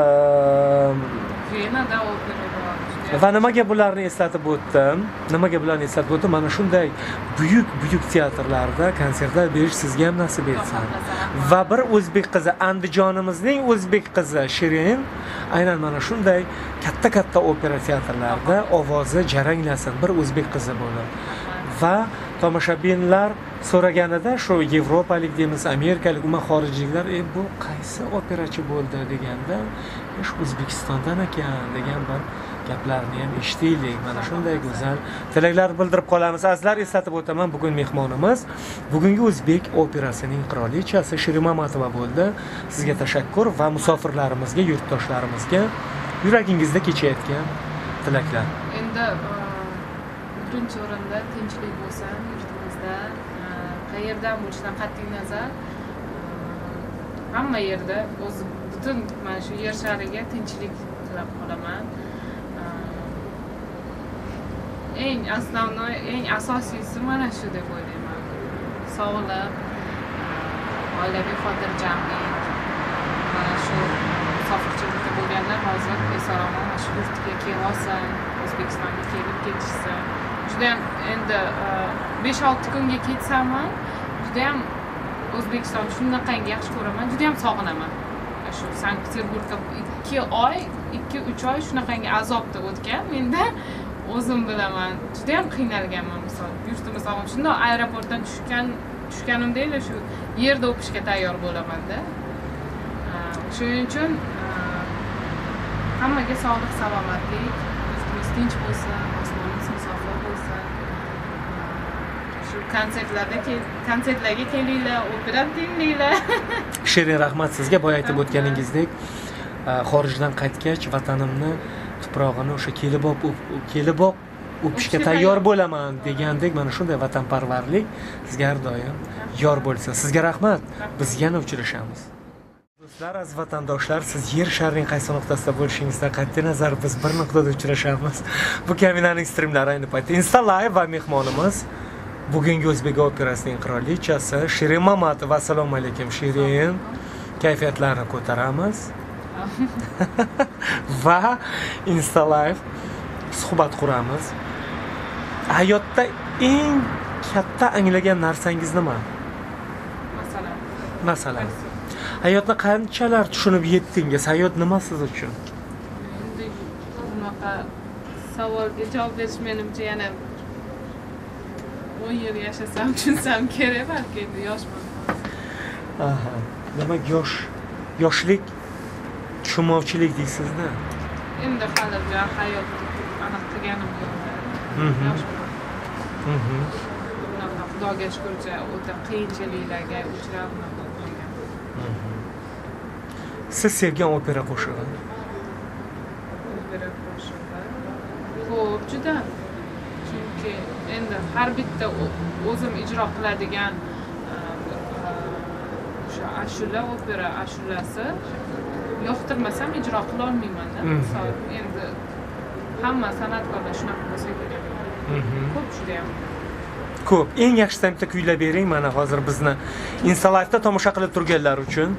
S2: Venada opera
S1: va nimaga bularni eslatib o'tdim? Nimaga bularni eslatib o'tdim? Mana shunday buyuk buyuk teatrlarda konsertlar berish sizga ham nasib etsin. Va bir o'zbek qizi, Andijonimizning o'zbek qizi Shirin aynan mana shunday katta-katta opera teatrlarda ovozi jaranglasin, bir o'zbek qizi bo'lib. Va tomoshabinlar so'raganida shu yevropalik deymiz, amerikalik, umuman xorijliklar, "E bu qaysi operachi bo'ldi?" deganda, "Shu O'zbekistondan ekan" degan bir gaplarni ham eshitdik. Mana shunday go'zal tilaklar bildirib qolamiz. Azizlar, eslatib o'taman, bugun mehmonimiz bugungi o'zbek operasining qirolichasi Shirin Mamatova bo'ldi. Sizga tashakkur va musofirlarimizga, yurtdoshlarimizga yuragingizda kechayotgan tilaklar.
S2: Endi birinchi o'rinda tinchlik bo'lsin yurtimizda. Qayerdan bo'lishidan qat'iy nazar hamma yerda o'z butun mana shu yer shariga tinchlik tilab qolaman. Eng asosiy, eng asosiysi mana shu deb o'ylayman. Sog'lik, oilaviy xotirjamlik, mana shu musofirchilikda bo'lganlar hozir eson-omon mana shu yurtga kelsin, O'zbekistonga kelib ketishsin. Juda ham endi besh olti kunga ketsam ham juda ham O'zbekistonni shunaqangi yaxshi ko'raman, juda ham sog'inaman. Shu Sankt-Peterburgda ikki oy, ikki uch oy shunaqangi azobda o'tgan. Menda o'zim bilaman, juda ham qiynalganman. Misol, yurtimiz ham shunday aeroportdan tushgan, tushganimda ela shu yerda o'pishga tayyor bo'laman-da. Shuning uchun hammaga sog'lik, salomatlik, yurtimiz tinch bo'lsin, osmonimiz musofir bo'lsin. Shu konsertlarda konsertlarga kelinglar, opera tinglanglar.
S1: Shirin, rahmat sizga. Boya aytib o'tganingizdek, xorijdan qaytgach vatanimni tuprog'ini o'sha keliboq keliboq o'pishga tayyor bo'laman degandek, mana shunday vatanparvarlik sizga har doim yor bo'lsin. Sizga rahmat. Biz yana uchrashamiz. Do'stlar, aziz vatandoshlar, siz yer sharining qaysi nuqtasida bo'lishingizdan qat'iy nazar biz bir nuqtada uchrashamiz. Bu kaminaning streamlari ayni paytda Insta Live va mehmonimiz bugungi O'zbek operasining qirolichasi Shirin Mamatova. Assalomu alaykum Shirin. Kayfiyatlarni ko'taramiz. Va Insta Live suhbat quramiz. Hayotda eng katta anglagan narsangiz nima?
S2: Masalan.
S1: Masalan. Hayotni qanchalar tushunib yetdingiz? Hayot nima siz uchun?
S2: Endi bunaqa savolga javob berish menimcha yana o'n yil yashasam, tushunsam kerak, balki endi yoshman.
S1: Aha. Demak, yosh, yoshlik tushunmovchilik deysizda.
S2: Endi hali hayot aniq qilganim yo'q.
S1: Mhm.
S2: Yoshman.
S1: Mhm.
S2: Bunaqa Xudoga shukrcha o'ta qiyinchiliklarga uchrab bunaqa qilgan.
S1: Siz sevgan opera qo'shig'i?
S2: Opera qo'shig'i ko'p juda. Chunki endi har bitta o'zim ijro qiladigan o'sha ashula, opera ashulasi yoqtirmasam ijro qila olmayman-da. Misol endi hamma san'atkorlar shunaqa bo'lsa kerak. Ko'p juda ham.
S1: Ko'p. Eng yaxshisidan bitta kuylab bering mana hozir bizni Insta Live'da tomosha qilib turganlar uchun.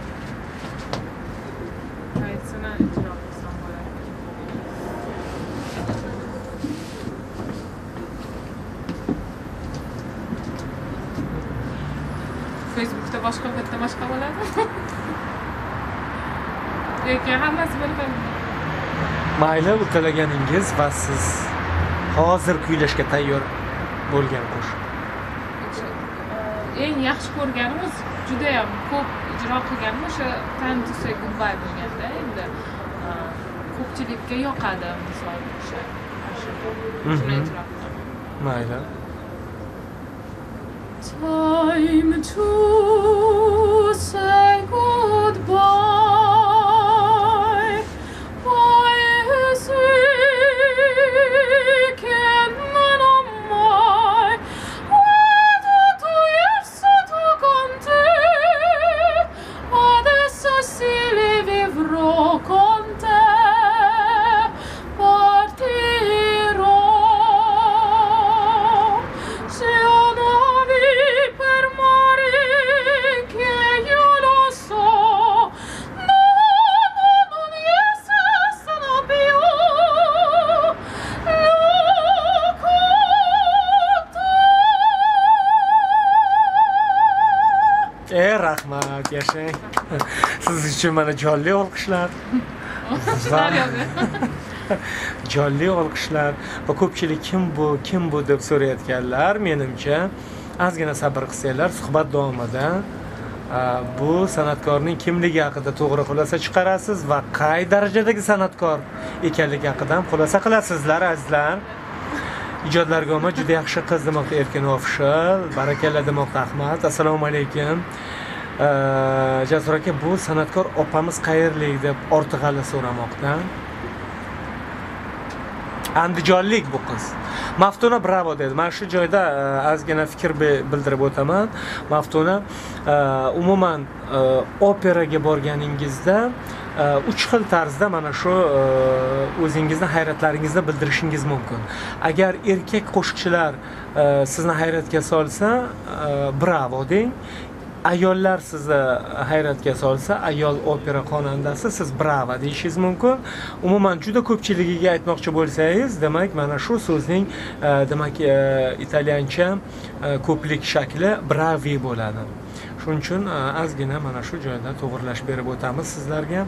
S2: Qaysini ijro qilsam bo'ladi? Facebookda boshqa bitta boshqa bo'ladi. Yoki hammasi bir-bir.
S1: Mayli, ukalaganingiz va siz hozir kuylashga tayyor bo'lgan qo'shiq.
S2: Eng yaxshi ko'rganimiz juda ham ko'p ijro qilganim o'sha Time to Say Goodbye bo'lganda, endi ko'pchilikka yoqadi misol o'sha ashula. Shuni ijro qilaman.
S1: Mayli.
S6: Time to say goodbye. Why is weak and none of my Vado tu verso tu con te. Adesso sì li vivrò con te. Partirò. Se amavi per mare che io lo so. No, no, non esistono più.
S1: Ey rahmat, yashang. Siz uchun mana jonli olqishlar. Jonli olqishlar va ko'pchilik kim bu, kim bu deb so'rayotganlar. Menimcha, ozgina sabr qilsanglar, suhbat davomida bu san'atkorning kimligi haqida to'g'ri xulosa chiqarasiz va qay darajadagi san'atkor ekanligi haqida ham xulosa qilasizlar, azizlar. Ijodlarga omad, juda yaxshi qiz demoqda Erkin Official, barakalla demoqda Ahmad. Assalomu alaykum. Jasur aka, bu san'atkor opamiz qayerlik deb Ortiqali so'ramoqda. Andijonlik bu qiz. Maftuna bravo dedi. Mana shu joyda ozgina fikr bildirib o'taman. Maftuna umuman operaga borganingizda uch xil tarzda mana shu o'zingizni hayratlaringizni bildirishingiz mumkin. Agar erkak qo'shiqchilar sizni hayratga solsa, bravo deng. Ayollar sizni hayratga solsa, ayol opera xonandasi, siz bravo deyishingiz mumkin. Umuman juda ko'pchiligiga aytmoqchi bo'lsangiz, demak mana shu so'zning demak italyancha ko'plik shakli bravi bo'ladi. Shuning uchun ozgina mana shu joyda to'g'irlash berib o'tamiz sizlarga.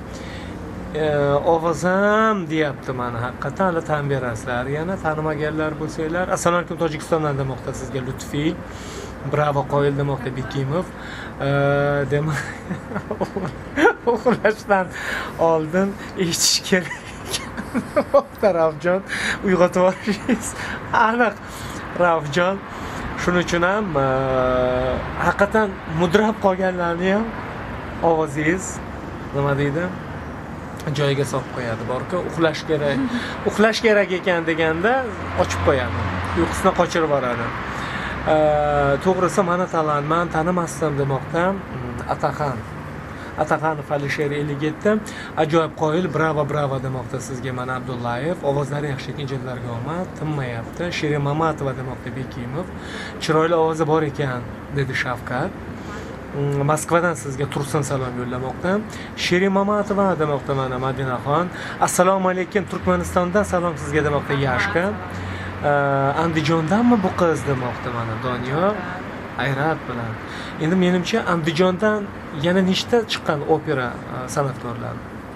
S1: Ovozam deyapti mana, haqiqatan hali tan berasizlar. Yana tanimaganlar bo'lsanglar, assalomu alaykum Tojikistondan demoqda sizga Lutfi. Bravo qoyil demoqda Bekimov. Demak, uxlashdan oldin eshitish kerak. Ravjon, uyg'otib yuborishingiz aniq. Ravjon, shuning uchun ham haqiqatan mudrab qolganlarni ham ovozingiz nima deydi? Joyiga solib qo'yadi. Borku, uxlash kerak. Uxlash kerak ekan deganda ochib qo'yadi. Uyqusini qochirib yuboradi. To'g'risi mana talant, men tanimasdim demoqda Ataxon. Ataxanov Alisher ellik yetti. Ajoyib qoyil, bravo bravo demoqda sizga mana Abdullayev. Ovozlari yaxshi ekan, ijodlarga omad, tinmayapti. Shirin Mamatova demoqda Bekimov. Chiroyli ovozi bor ekan, dedi Shavkat. Moskvadan sizga Tursun salom yo'llamoqda. Shirin Mamatova demoqda mana Madinaxon. Assalomu alaykum, Turkmanistondan salom sizga demoqda Yashka. Andijondanmi bu qiz demoqda mana Doniyor. Hayrat bilan. Endi menimcha Andijondan yana nechta chiqqan opera san'atkorlari?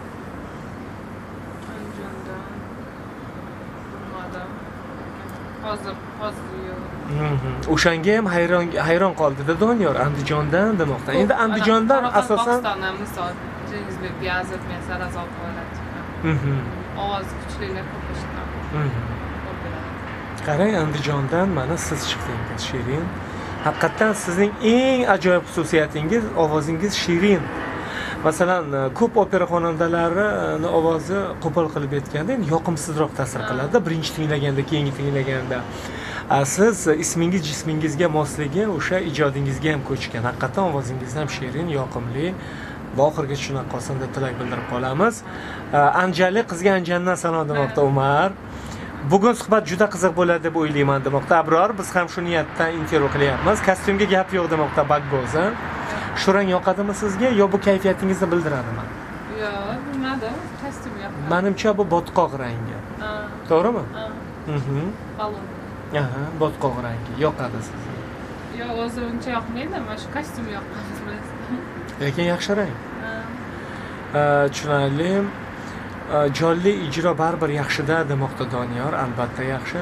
S2: Andijondan. Bilmadim. Hozir, hozir yo'q.
S1: O'shanga ham hayron hayron qoldi-da Doniyor Andijondan demoqda. Endi Andijondan asosan
S2: Pokistondan misol Jengizbek Biyazov, men Sarazov qo'yiladi. Ovoz kuchlilar ko'p eshitaman.
S1: Qarang, Andijondan mana siz chiqdingiz, Shirin. Haqiqatan sizning eng ajoyib xususiyatingiz ovozingiz shirin. Masalan, ko'p opera xonandalarining ovozi qo'pol qilib aytganda endi yoqimsizroq ta'sir qiladi birinchi tinglaganda, keyingi tinglaganda. Siz ismingiz jismingizga mosligi o'sha ijodingizga ham ko'chgan. Haqiqatan ovozingiz ham shirin, yoqimli. Va oxirgi shunaqa qolsin deb tilak bildirib qolamiz. Anjali qizga Anjandan salom demoqda Umar. Bugun suhbat juda qiziq bo'ladi deb o'ylayman demoqda Abror. Biz ham shu niyatdan intervyu qilyapmiz. Kostyumga gap yo'q demoqda Baggoza. Shu rang yoqadimi sizga yo bu kayfiyatingizni bildiradimi?
S2: Yo'q, bilmadim. Kostyum yoqadi.
S1: Menimcha bu botqoq rangi.
S2: Ha.
S1: To'g'rimi?
S2: Ha.
S1: Mhm.
S2: Balon.
S1: Aha, botqoq rangi yoqadi sizga.
S2: Yo'q, o'zi uncha yoqmaydi, mana shu kostyum yoqqan bilan.
S1: Lekin yaxshi rang.
S2: Ha.
S1: Tushunarli. Jonli ijro baribir yaxshi-da demoqda Doniyor, albatta yaxshi.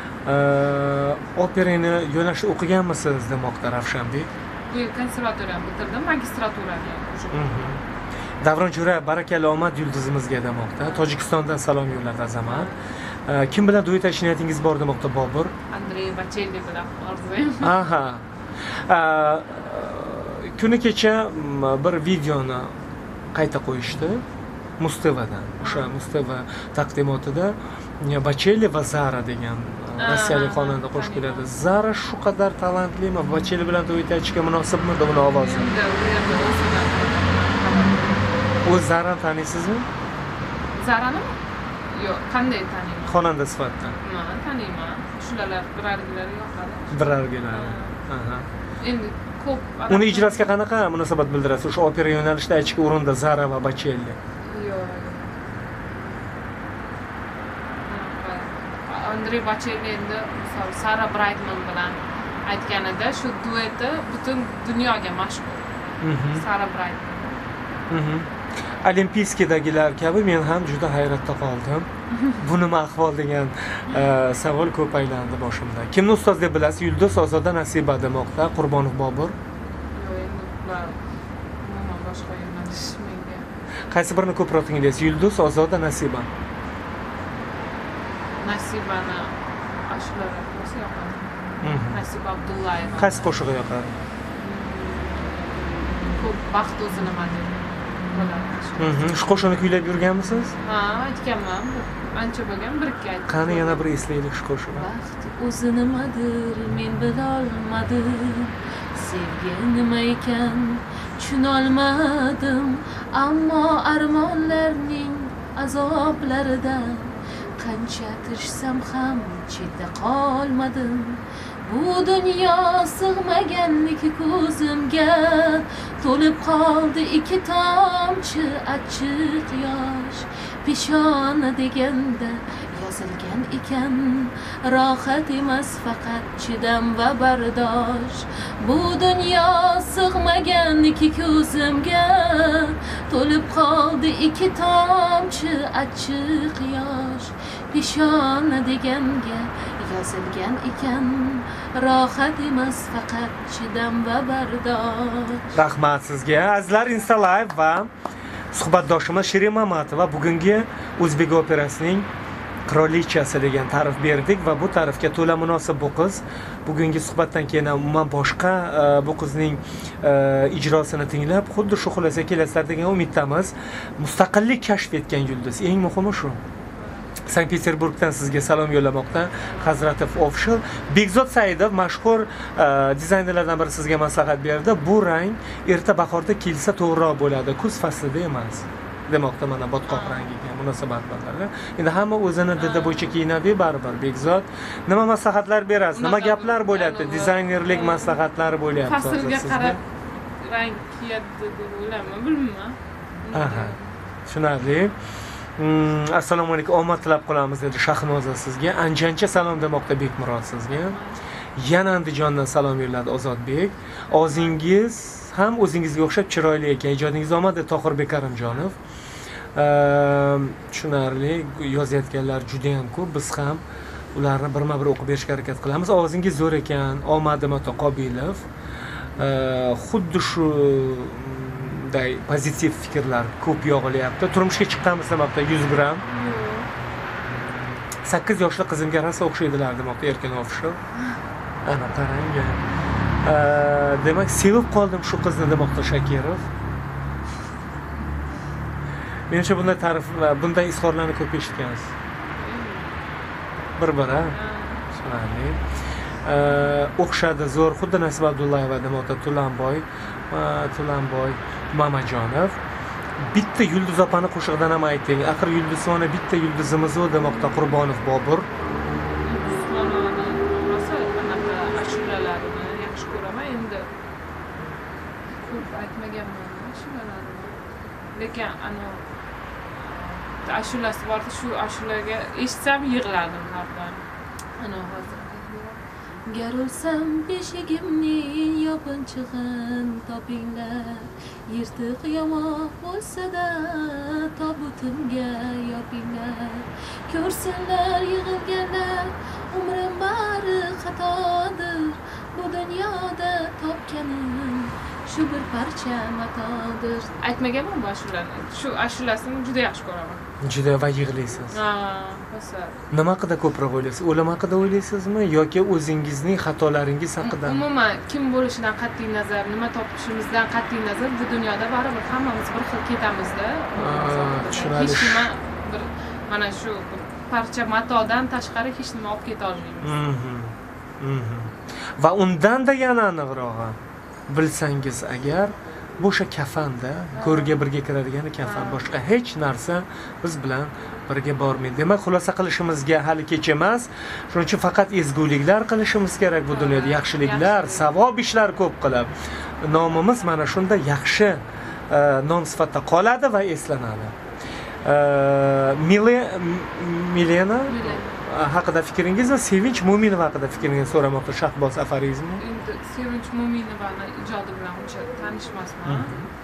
S1: Operani yo'nalishda o'qiganmisiz demoqda Ravshanbek.
S2: Bu yil konservatoriyani bitirdim, magistraturani.
S1: Davron Jo'rayev barakalla omad yulduzimizga demoqda. Tojikistondan salom yo'lladi Azamat. Kim bilan duet aytish niyatingiz bor demoqda Bobur?
S2: Andrey Bocelli bilan orzuyim.
S1: Aha. Kuni kecha bir videoni qayta qo'yishdi. Mustafadan. O'sha Mustafa taqdimotida Bocelli va Zara degan rossiyalik xonanda qo'shib keladi. Zara shu qadar talantlimi? Bocelli bilan duet aytishga munosibmi uni ovozi? O'z Zarani taniysizmi?
S2: Zarani? Yo'q, qanday taniyman?
S1: Xonanda sifatida.
S2: Ha, taniyman. Shular birargilari yoqadi.
S1: Birargilari. Aha.
S2: Endi ko'p
S1: uni ijrosiga qanaqa munosabat bildirasiz? O'sha opera yo'nalishida aytishga urinda Zara va Bocelli.
S2: Andrey Bocelli endi misol Sara Brightman bilan aytganida shu dueti butun dunyoga mashhur. Sara Brightman.
S1: Olimpiyskidagilar kabi men ham juda hayratda qoldim. Bu nima ahvol degan savol ko'p aylandi boshimda. Kimni ustoz deb bilasiz? Yulduz Ozoda Nasiba demoqda Qurbonov Bobur.
S2: Yo'q, endi ular umuman boshqa yo'nalish menga.
S1: Qaysi birini ko'proq tinglaysiz? Yulduz Ozoda Nasiba.
S2: Nasibani ashulari nasib yoqadi. Nasiba Abdullayeva.
S1: Qaysi qo'shig'i yoqadi?
S2: Ko'p baxt o'zi nima deydi.
S1: Shu qo'shiqni kuylab yurganmisiz?
S2: Ha, aytganman. Ancha bo'lgan, bir ikki aytdim.
S1: Qani yana bir eslaylik shu qo'shiqni.
S6: Baxt o'zi nimadir, men bilolmadim. Sevgi nima ekan, tushunolmadim. Ammo armonlarning azoblaridan qancha tirishsam ham cheta qolmadim. Bu dunyo sig'maganniki ko'zimga, to'lib qoldi ikki tomchi achchiq yosh. Peshona deganda yozilgan ekan, rohat emas faqat chidam va bardosh. Bu dunyo sig'maganniki ko'zimga, to'lib qoldi ikki tomchi achchiq yosh. Peshona deganga yozilgan ekan, rohat emas faqat chidam va bardosh.
S1: Rahmat sizga. Azizlar, Insta Live va suhbatdoshimiz Shirin Mamatova bugungi O'zbek operasining qirolichasi degan ta'rif berdik va bu ta'rifga to'la munosib bu qiz. Bugungi suhbatdan keyin umuman boshqa bu qizning ijrosini tinglab, xuddi shu xulosaga kelasizlar degan umiddamiz. Mustaqillik kashf etgan yulduz. Eng muhimi shu. Sankt Peterburgdan sizga salom yo'llamoqda. Hazratov Official. Bekzod Saidov mashhur dizaynerlardan biri sizga maslahat berdi. Bu rang erta bahorda kelsa to'g'riroq bo'ladi, kuz faslida emas. Demoqda mana botqoq rangiga munosabat bildirdi. Endi hamma o'zini didi bo'yicha kiyinadi baribir. Bekzod nima maslahatlar berasiz? Nima gaplar bo'lyapti? Dizaynerlik maslahatlari bo'lyapti.
S2: Faslga qarab rang kiyadi deb o'ylayman, bilmayman.
S1: Aha. Tushunarli. Assalomu alaykum, omad tilab qolamiz dedi Shahnoza sizga. Anjancha salom demoqda Bekmurod sizga. Yana Andijondan salom yo'lladi Ozodbek. Og'zingiz ham o'zingizga o'xshab chiroyli ekan. Ijodingiz omad dedi Tohirbek Karimjonov. Tushunarli, yozayotganlar juda ham ko'p. Biz ham ularni birma-bir o'qib berishga harakat qilamiz. Og'zingiz zo'r ekan. Omadim ota Qobilov. Xuddi shu day pozitiv fikrlar ko'p yog'ilyapti. Turmushga chiqqanmiz demoqda yuz gramm. sakkiz yoshli qizimga rosa o'xshaydilar demoqda Erkin Official. Ana qarang. Demak, sevib qoldim shu qizni demoqda Shakirov. Menimcha bunday ta'rif, bunday izhorlarni ko'p eshitgansiz. Bir-biri. Tushunarli. O'xshadi zo'r, xuddi Nasib Abdullayeva demoqda Tulanboy, Tulanboy Mamajonov. Bitta Yulduz opani qo'shig'idan ham ayting. Axir Yulduzona bitta yulduzimiz u demoqda Qurbonov Bobur.
S2: Yaxshi ko'raman endi. Ko'p aytmaganman ashulalarni. Lekin ana ashulasi bordi, shu ashulaga eshitsam yig'ladim hardan. Ana hozir Gar o'lsam beshigimning yopinchig'in topinglar, yirtiq yamoq bo'lsa-da tobutimga yopinglar. Ko'rsinlar yig'ilganlar, umrim bari xatodir, bu dunyoda topganim shu bir parcha matodir. Aytmaganman bu ashulani. Shu ashulasini juda yaxshi ko'raman.
S1: Juda va yig'laysiz.
S2: Ha, bo'lsa.
S1: Nima haqida ko'proq o'ylaysiz? O'lim haqida o'ylaysizmi yoki o'zingizning xatolaringiz haqida?
S2: Umuman kim bo'lishidan qat'iy nazar, nima topishimizdan qat'iy nazar, bu dunyoda baribir hammamiz bir xil ketamizda.
S1: Tushunarli.
S2: Hech nima bir mana shu parcha matodan tashqari hech nima olib keta olmaymiz.
S1: Va undan-da yana aniqrog'i, bilsangiz agar bu o'sha kafanda, ko'rga birga kiradigan kafan, boshqa hech narsa biz bilan birga bormaydi. Demak, xulosa qilishimizga hali kech emas. Shuning uchun faqat ezguliklar qilishimiz kerak bu dunyoda, yaxshiliklar, savob ishlar ko'p qilib. Nomimiz mana shunda yaxshi nom sifatida qoladi va eslanadi. Milena haqida fikringiz va Sevinch Mo'minova haqida fikringizni so'ramoqda Shahboz aforizmi.
S2: Endi Sevinch Mo'minovani ijodi bilan uncha tanishmasman.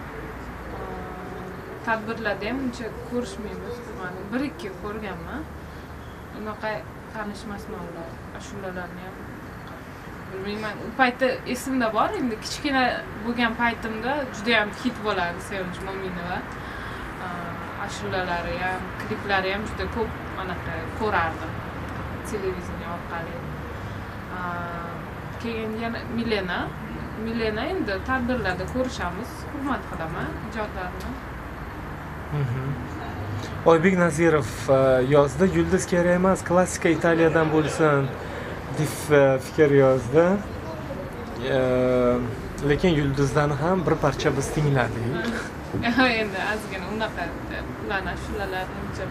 S2: Tadbirlarda ham uncha ko'rishmaymiz. Mana bir ikki ko'rganman. Unaqa tanishmasman ular. Ashulalarni ham bilmayman. U paytda esimda bor, endi kichkina bo'lgan paytimda juda ham hit bo'lardi Sevinch Mo'minova. Ashulalari ham, kliplari ham juda ko'p anaqa ko'rardim televideniya orqali. Keyin yana Milena, Milena endi tadbirlarda ko'rishamiz, hurmat qilaman ijodlarini.
S1: Oybek Nazirov yozdi, Yulduz kerak emas, klassika Italiyadan bo'lsin deb fikr yozdi. Lekin Yulduzdan ham bir parcha biz tingladik.
S2: Endi ozgina unaqa ularni ashulalarni uncha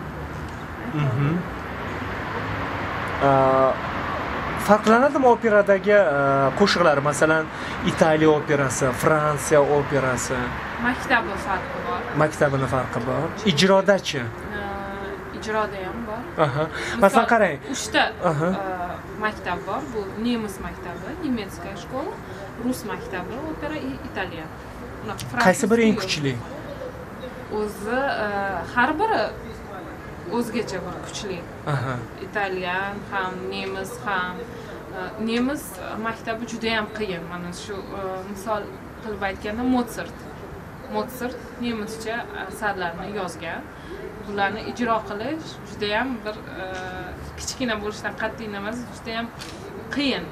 S1: farqlanadimi operadagi qo'shiqlar, masalan, Italiya operasi, Fransiya operasi?
S2: Maktabi farqi bor.
S1: Maktabini farqi bor. Ijrodachi?
S2: Ijroda ham bor.
S1: Aha. Masalan, qarang.
S2: uchta maktab bor. Bu nemis maktabi, nemetskaya shkola, rus maktabi, opera, italyan.
S1: Qaysi biri eng kuchli?
S2: O'zi har biri o'zgacha bir kuchli.
S1: Aha.
S2: Italyan ham, nemis ham. Nemis maktabi juda ham qiyin. Mana shu misol qilib aytganda Mozart. Mozart nemischa asarlarni yozgan. Bularni ijro qilish juda ham bir kichkina bo'lishidan qat'iy emas, juda ham qiyin.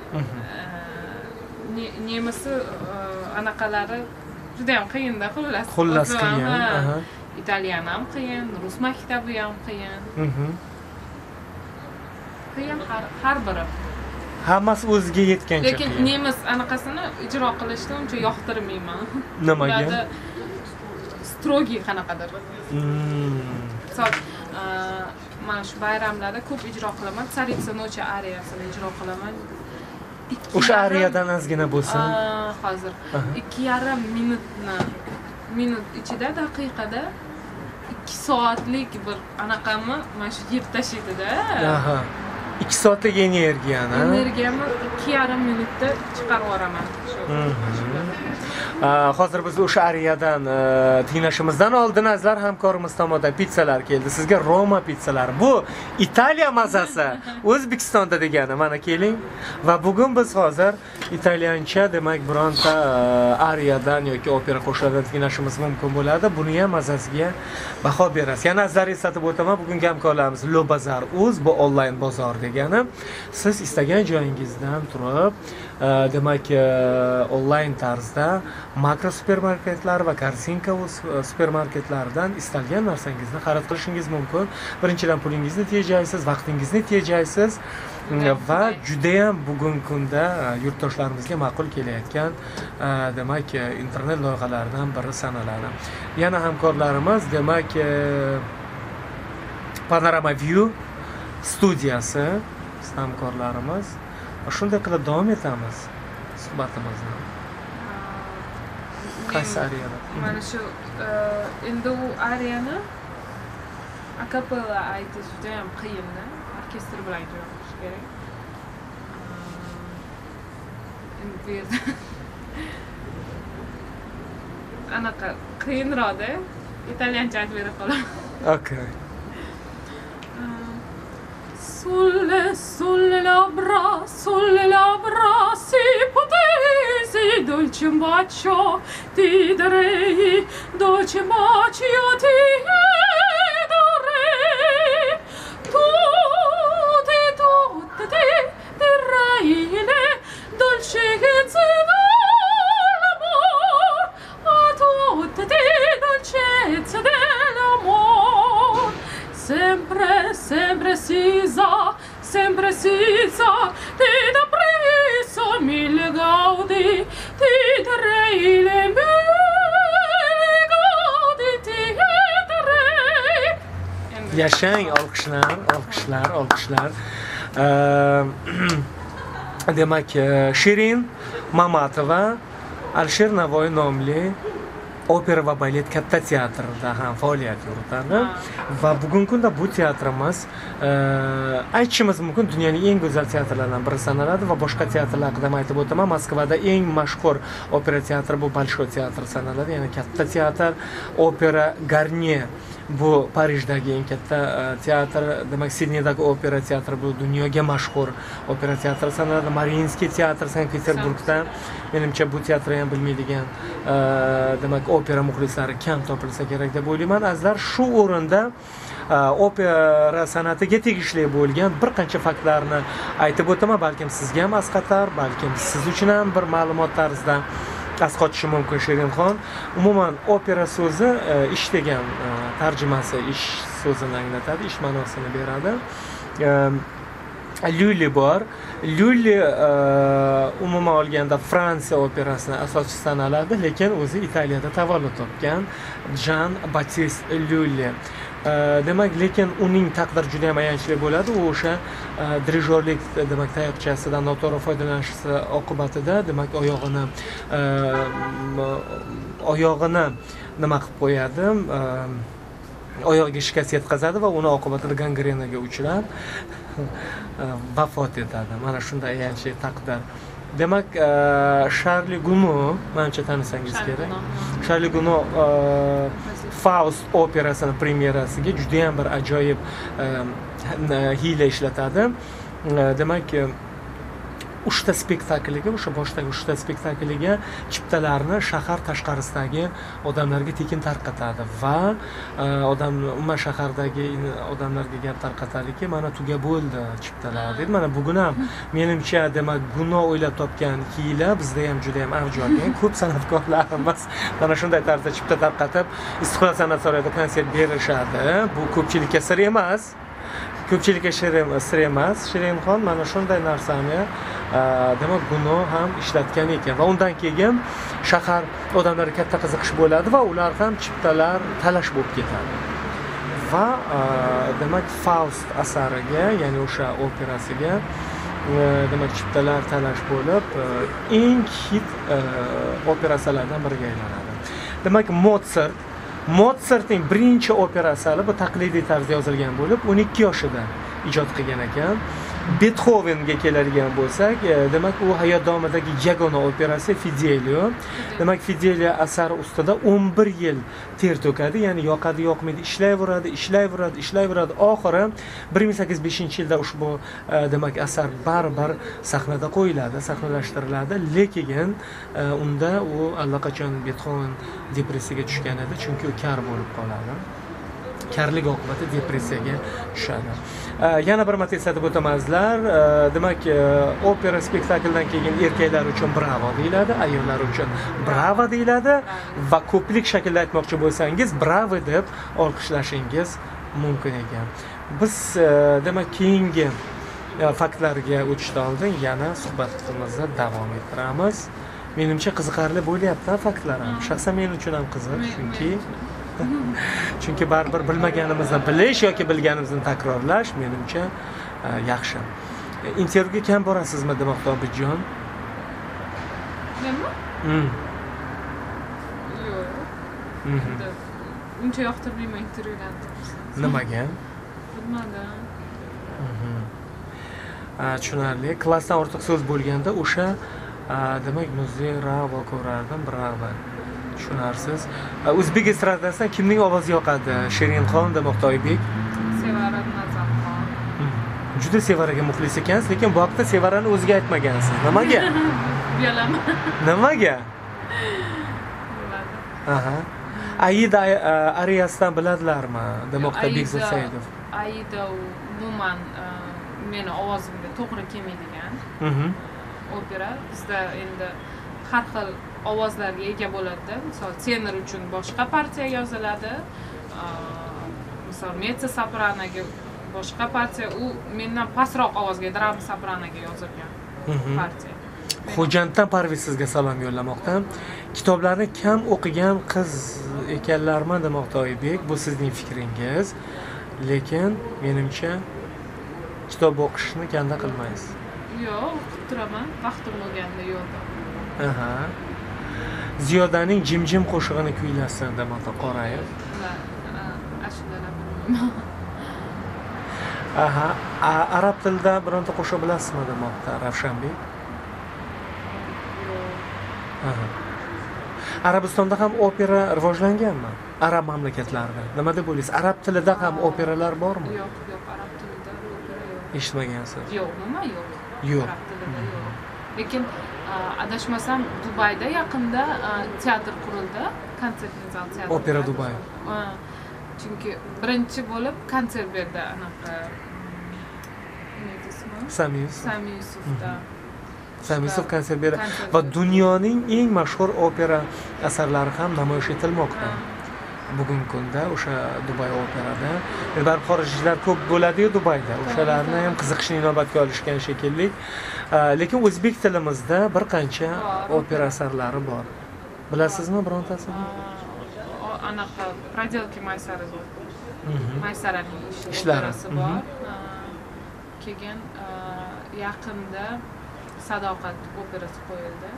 S2: Nemisi anaqalari juda ham qiyin-da, xullas.
S1: Xullas qiyin.
S2: Italyan ham qiyin, rus maktabi ham qiyin. qiyin har har biri.
S1: Hammasi o'ziga yetgancha.
S2: Lekin nemis anaqasini ijro qilishni uncha yoqtirmayman.
S1: Nimaga?
S2: Ularda strogi qanaqadir. Misol, mana shu bayramlarda ko'p ijro qilaman. Tsaritsa nocha ariyasini ijro qilaman.
S1: O'sha ariyadan ozgina bo'lsin.
S2: Hozir ikki yarim minutni minut ichida daqiqada ikki soatlik bir anaqamni mana shu yeb tashlaydi-da. Aha.
S1: ikki soatlik energiyani.
S2: Energiyamni ikki yarim minutda chiqarib yuboraman.
S1: Hozir biz o'sha ariyadan tinglashimizdan oldin azizlar hamkorimiz tomonidan pizzalar keldi. Sizga Roma pizzalari. Bu Italiya mazasi. O'zbekistonda degani. Mana keling. Va bugun biz hozir italyancha, demak, bironta ariyadan yoki opera qo'shiqlardan tinglashimiz mumkin bo'ladi. Buni ham mazasiga baho berasiz. Yana azizlar eslatib o'taman, bugungi hamkorlarimiz Lobazar Uz, bu onlayn bozor degani. Siz istagan joyingizdan turib, demak, onlayn tarzda Makro supermarketlar va Korsinka supermarketlaridan istalgan narsangizni xarid qilishingiz mumkin. Birinchidan pulingizni tejaysiz, vaqtingizni tejaysiz va juda ham bugungi kunda yurtdoshlarimizga ma'qul kelayotgan, demak, internet loyihalaridan biri sanaladi. Yana hamkorlarimiz, demak, Panorama View studiyasi hamkorlarimiz. Shunday qilib davom etamiz suhbatimizni. Qaysi ariyada?
S2: Mana shu endi u ariyani akapella aytish juda ham qiyin-da. Orkestr bilan ijro qilish kerak. Endi bu yerda anaqa qiyinroq-da. Italyancha aytib bera qolaman.
S1: Okay.
S6: Sulle, sulle labbra, sulle labbra, si potessi, dolce un bacio ti darei, dolce un bacio ti darei. Tutti, tutti ti direi le dolcezze dell'amor, a tutti ti dolcezze dell'amor. Sempre, sempre si sa, sempre si sa, ti da presso mille gaudi, ti darei le mille gaudi, ti darei.
S1: Yashang, olqishlar, olqishlar, olqishlar. Demak, Shirin Mamatova Alisher Navoiy nomli opera va balet katta teatrida ham faoliyat yuritadi va bugungi kunda bu teatrimiz aytishimiz mumkin dunyoning eng go'zal teatrlaridan biri sanaladi va boshqa teatrlar haqida ham aytib o'taman. Moskvada eng mashhur opera teatri bu Bolshoy teatr sanaladi, ya'ni katta teatr. Opera Garnier bu Parijdagi eng katta teatr, demak Sidneydagi opera teatri bu dunyoga mashhur opera teatri sanaladi. Mariinsky teatr Sankt-Peterburgda. Menimcha bu teatrni ham bilmaydigan, demak, opera muxlislari kam topilsa kerak deb o'ylayman. Azizlar, shu o'rinda opera san'atiga tegishli bo'lgan bir qancha faktlarni aytib o'taman. Balkim sizga ham asqatar, balkim siz uchun ham bir ma'lumot tarzida asqotishi mumkin. Shirinxon, umuman opera so'zi ish degan tarjimasi ish so'zini anglatadi, ish ma'nosini beradi. Lulli bor. Lulli umuman olganda Fransiya operasining asoschisi sanaladi, lekin o'zi Italiyada tavallud topgan Jean Baptiste Lulli. Demak, lekin uning taqdiri juda ham ayanchli bo'ladi. U o'sha dirijorlik, demak, tayoqchasidan noto'g'ri foydalanishi oqibatida, demak, oyog'ini oyog'ini nima qilib qo'yadi? Oyog'iga shikast yetkazadi va uni oqibatida gangrenaga uchrab vafot etadi. Mana shunday ayanchli taqdir. Demak, Charlie Gounod, menimcha tanisangiz kerak. Charlie Gounod Faust operasining premyerasiga juda ham bir ajoyib hiyla ishlatadi. Demak, uchta spektakliga, o'sha boshdagi uchta spektakliga chiptalarni shahar tashqarisidagi odamlarga tekin tarqatadi va odam umuman shahardagi odamlarga gap tarqatadiki, mana tuga bo'ldi chiptalar deydi. Mana bugun ham menimcha, demak, Gounod o'ylab topgan hiyla bizda ham juda ham avj olgan. Ko'p san'atkorlarimiz mana shunday tarzda chipta tarqatib Istiqlol san'at saroyida konsert berishadi. Bu ko'pchilikka sir emas. ko'pchilikka shirin sir emas. Shirinxon mana shunday narsani demak buni ham ishlatgan ekan va undan keyin shahar odamlarga katta qiziqish bo'ladi va ular ham chiptalar talash bo'lib ketadi. Va demak Faust asariga, ya'ni o'sha operasiga demak chiptalar talash bo'lib eng hit operasalardan biriga aylanadi. Demak Mozart Mozartning birinchi operasi bu taqlidiy tarzda yozilgan bo'lib, o'n ikki yoshida ijod qilgan ekan. Beethovenga keladigan bo'lsak, demak u hayot davomidagi yagona operasi Fidelio. Demak Fidelio asari ustida o'n bir yil ter to'kadi, ya'ni yoqadi, yoqmaydi, ishlayveradi, ishlayveradi, ishlayveradi. Oxiri bir ming sakkiz yuz beshinchi yilda ushbu demak asar baribir sahnada qo'yiladi, sahnalashtiriladi, lekin unda u allaqachon Beethoven depressiyaga tushgan edi, chunki u kar bo'lib qoladi. Karlik oqibati depressiyaga tushadi. Yana bir marta eslatib o'tamazlar, demak opera spektakldan keyin erkaklar uchun bravo deyiladi, ayollar uchun bravo deyiladi va ko'plik shaklda aytmoqchi bo'lsangiz bravo deb olqishlashingiz mumkin ekan. Biz demak keyingi faktlarga o'tishdan oldin yana suhbatimizni davom ettiramiz. Menimcha qiziqarli bo'lyapti faktlar ham. Shaxsan men uchun ham qiziq, chunki chunki baribir bilmaganimizni bilish yoki bilganimizni takrorlash menimcha yaxshi. Intervyuga kam borasizmi demoqda Obidjon?
S2: Menmi?
S1: Hmm.
S2: Yo'q. Uncha yoqtirmayman intervyularni.
S1: Nimaga?
S2: Bilmadim.
S1: Tushunarli. Klassdan ortiq so'z bo'lganda o'sha demak muzey ravo ko'rardim, bravo. Tushunarsiz. O'zbek estradasidan kimning ovozi yoqadi? Shirinxon demoqda Oybek.
S2: Sevara Nazarxon.
S1: Juda Sevaraga muxlis ekansiz, lekin bu haqda Sevarani o'ziga aytmagansiz. Nimaga?
S2: Bilaman.
S1: Nimaga?
S2: Bilmadim.
S1: Aha. Aida ariyasidan biladilarmi? Demoqda Bekzod Saidov.
S2: Aida umuman meni ovozimga to'g'ri kelmaydigan.
S1: Mhm.
S2: Opera bizda endi har xil ovozlarga ega bo'ladi. Misol tenor uchun boshqa partiya yoziladi. Misol mezzo sopranoga boshqa partiya, u mendan pastroq ovozga, dram sopranoga yozilgan partiya.
S1: Xo'janddan Parviz sizga salom yo'llamoqda. Kitoblarni kam o'qigan qiz ekanlarmi demoqda Oybek. Bu sizning fikringiz. Lekin menimcha kitob o'qishni kanda qilmaysiz.
S2: Yo'q, o'qib turaman, vaqtim bo'lganda yo'lda.
S1: Aha. Ziyodaning Jimjim qo'shig'ini kuylasin demoqda Qorayev.
S2: Ashulalar bilmayman.
S1: Aha, arab tilida bironta qo'shiq bilasizmi demoqda Ravshanbek? Aha. Arabistonda ham opera rivojlanganmi? Arab mamlakatlarida. Nima deb o'ylaysiz? Arab tilida ham operalar bormi?
S2: Yo'q, yo'q, arab tilida opera yo'q.
S1: Eshitmagansiz?
S2: Yo'q, umuman yo'q.
S1: Yo'q.
S2: Arab tilida yo'q. Lekin adashmasam Dubayda yaqinda teatr qurildi, konsertli zal teatr.
S1: Opera Dubay.
S2: Chunki birinchi bo'lib konsert berdi anaqa nima ismi?
S1: Sami Yusuf.
S2: Sami Yusufda.
S1: Sami Yusuf konsert berdi va dunyoning eng mashhur opera asarlari ham namoyish etilmoqda. Bugungi kunda o'sha Dubay operada baribir xorijliklar ko'p bo'ladi-yu Dubayda. O'shalarni ham qiziqishni inobatga olishgan shekilli. Lekin o'zbek tilimizda bir qancha opera asarlari bor. Bilasizmi birontasini?
S2: Anaqa Prodelki Maysara bor. Maysaraning
S1: ishlari
S2: bor. Keyin yaqinda Sadoqat operasi qo'yildi.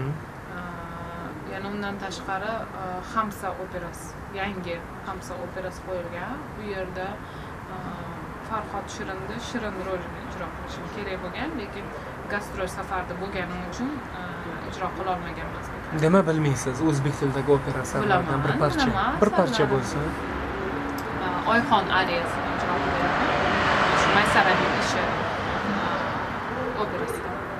S2: Yana undan tashqari Hamsa operasi, yangi Hamsa operasi qo'yilgan. Bu yerda Farhod Shirinni Shirin rolini ijro qilishim kerak bo'lgan, lekin gastrol safarda bo'lganim uchun ijro qila olmaganman.
S1: Nima bilmaysiz? O'zbek tilidagi opera asarlardan bir parcha, bir parcha bo'lsa.
S2: Oyxon ariyasini ijro qilyapman. Shu Maysaraning ishi operasi.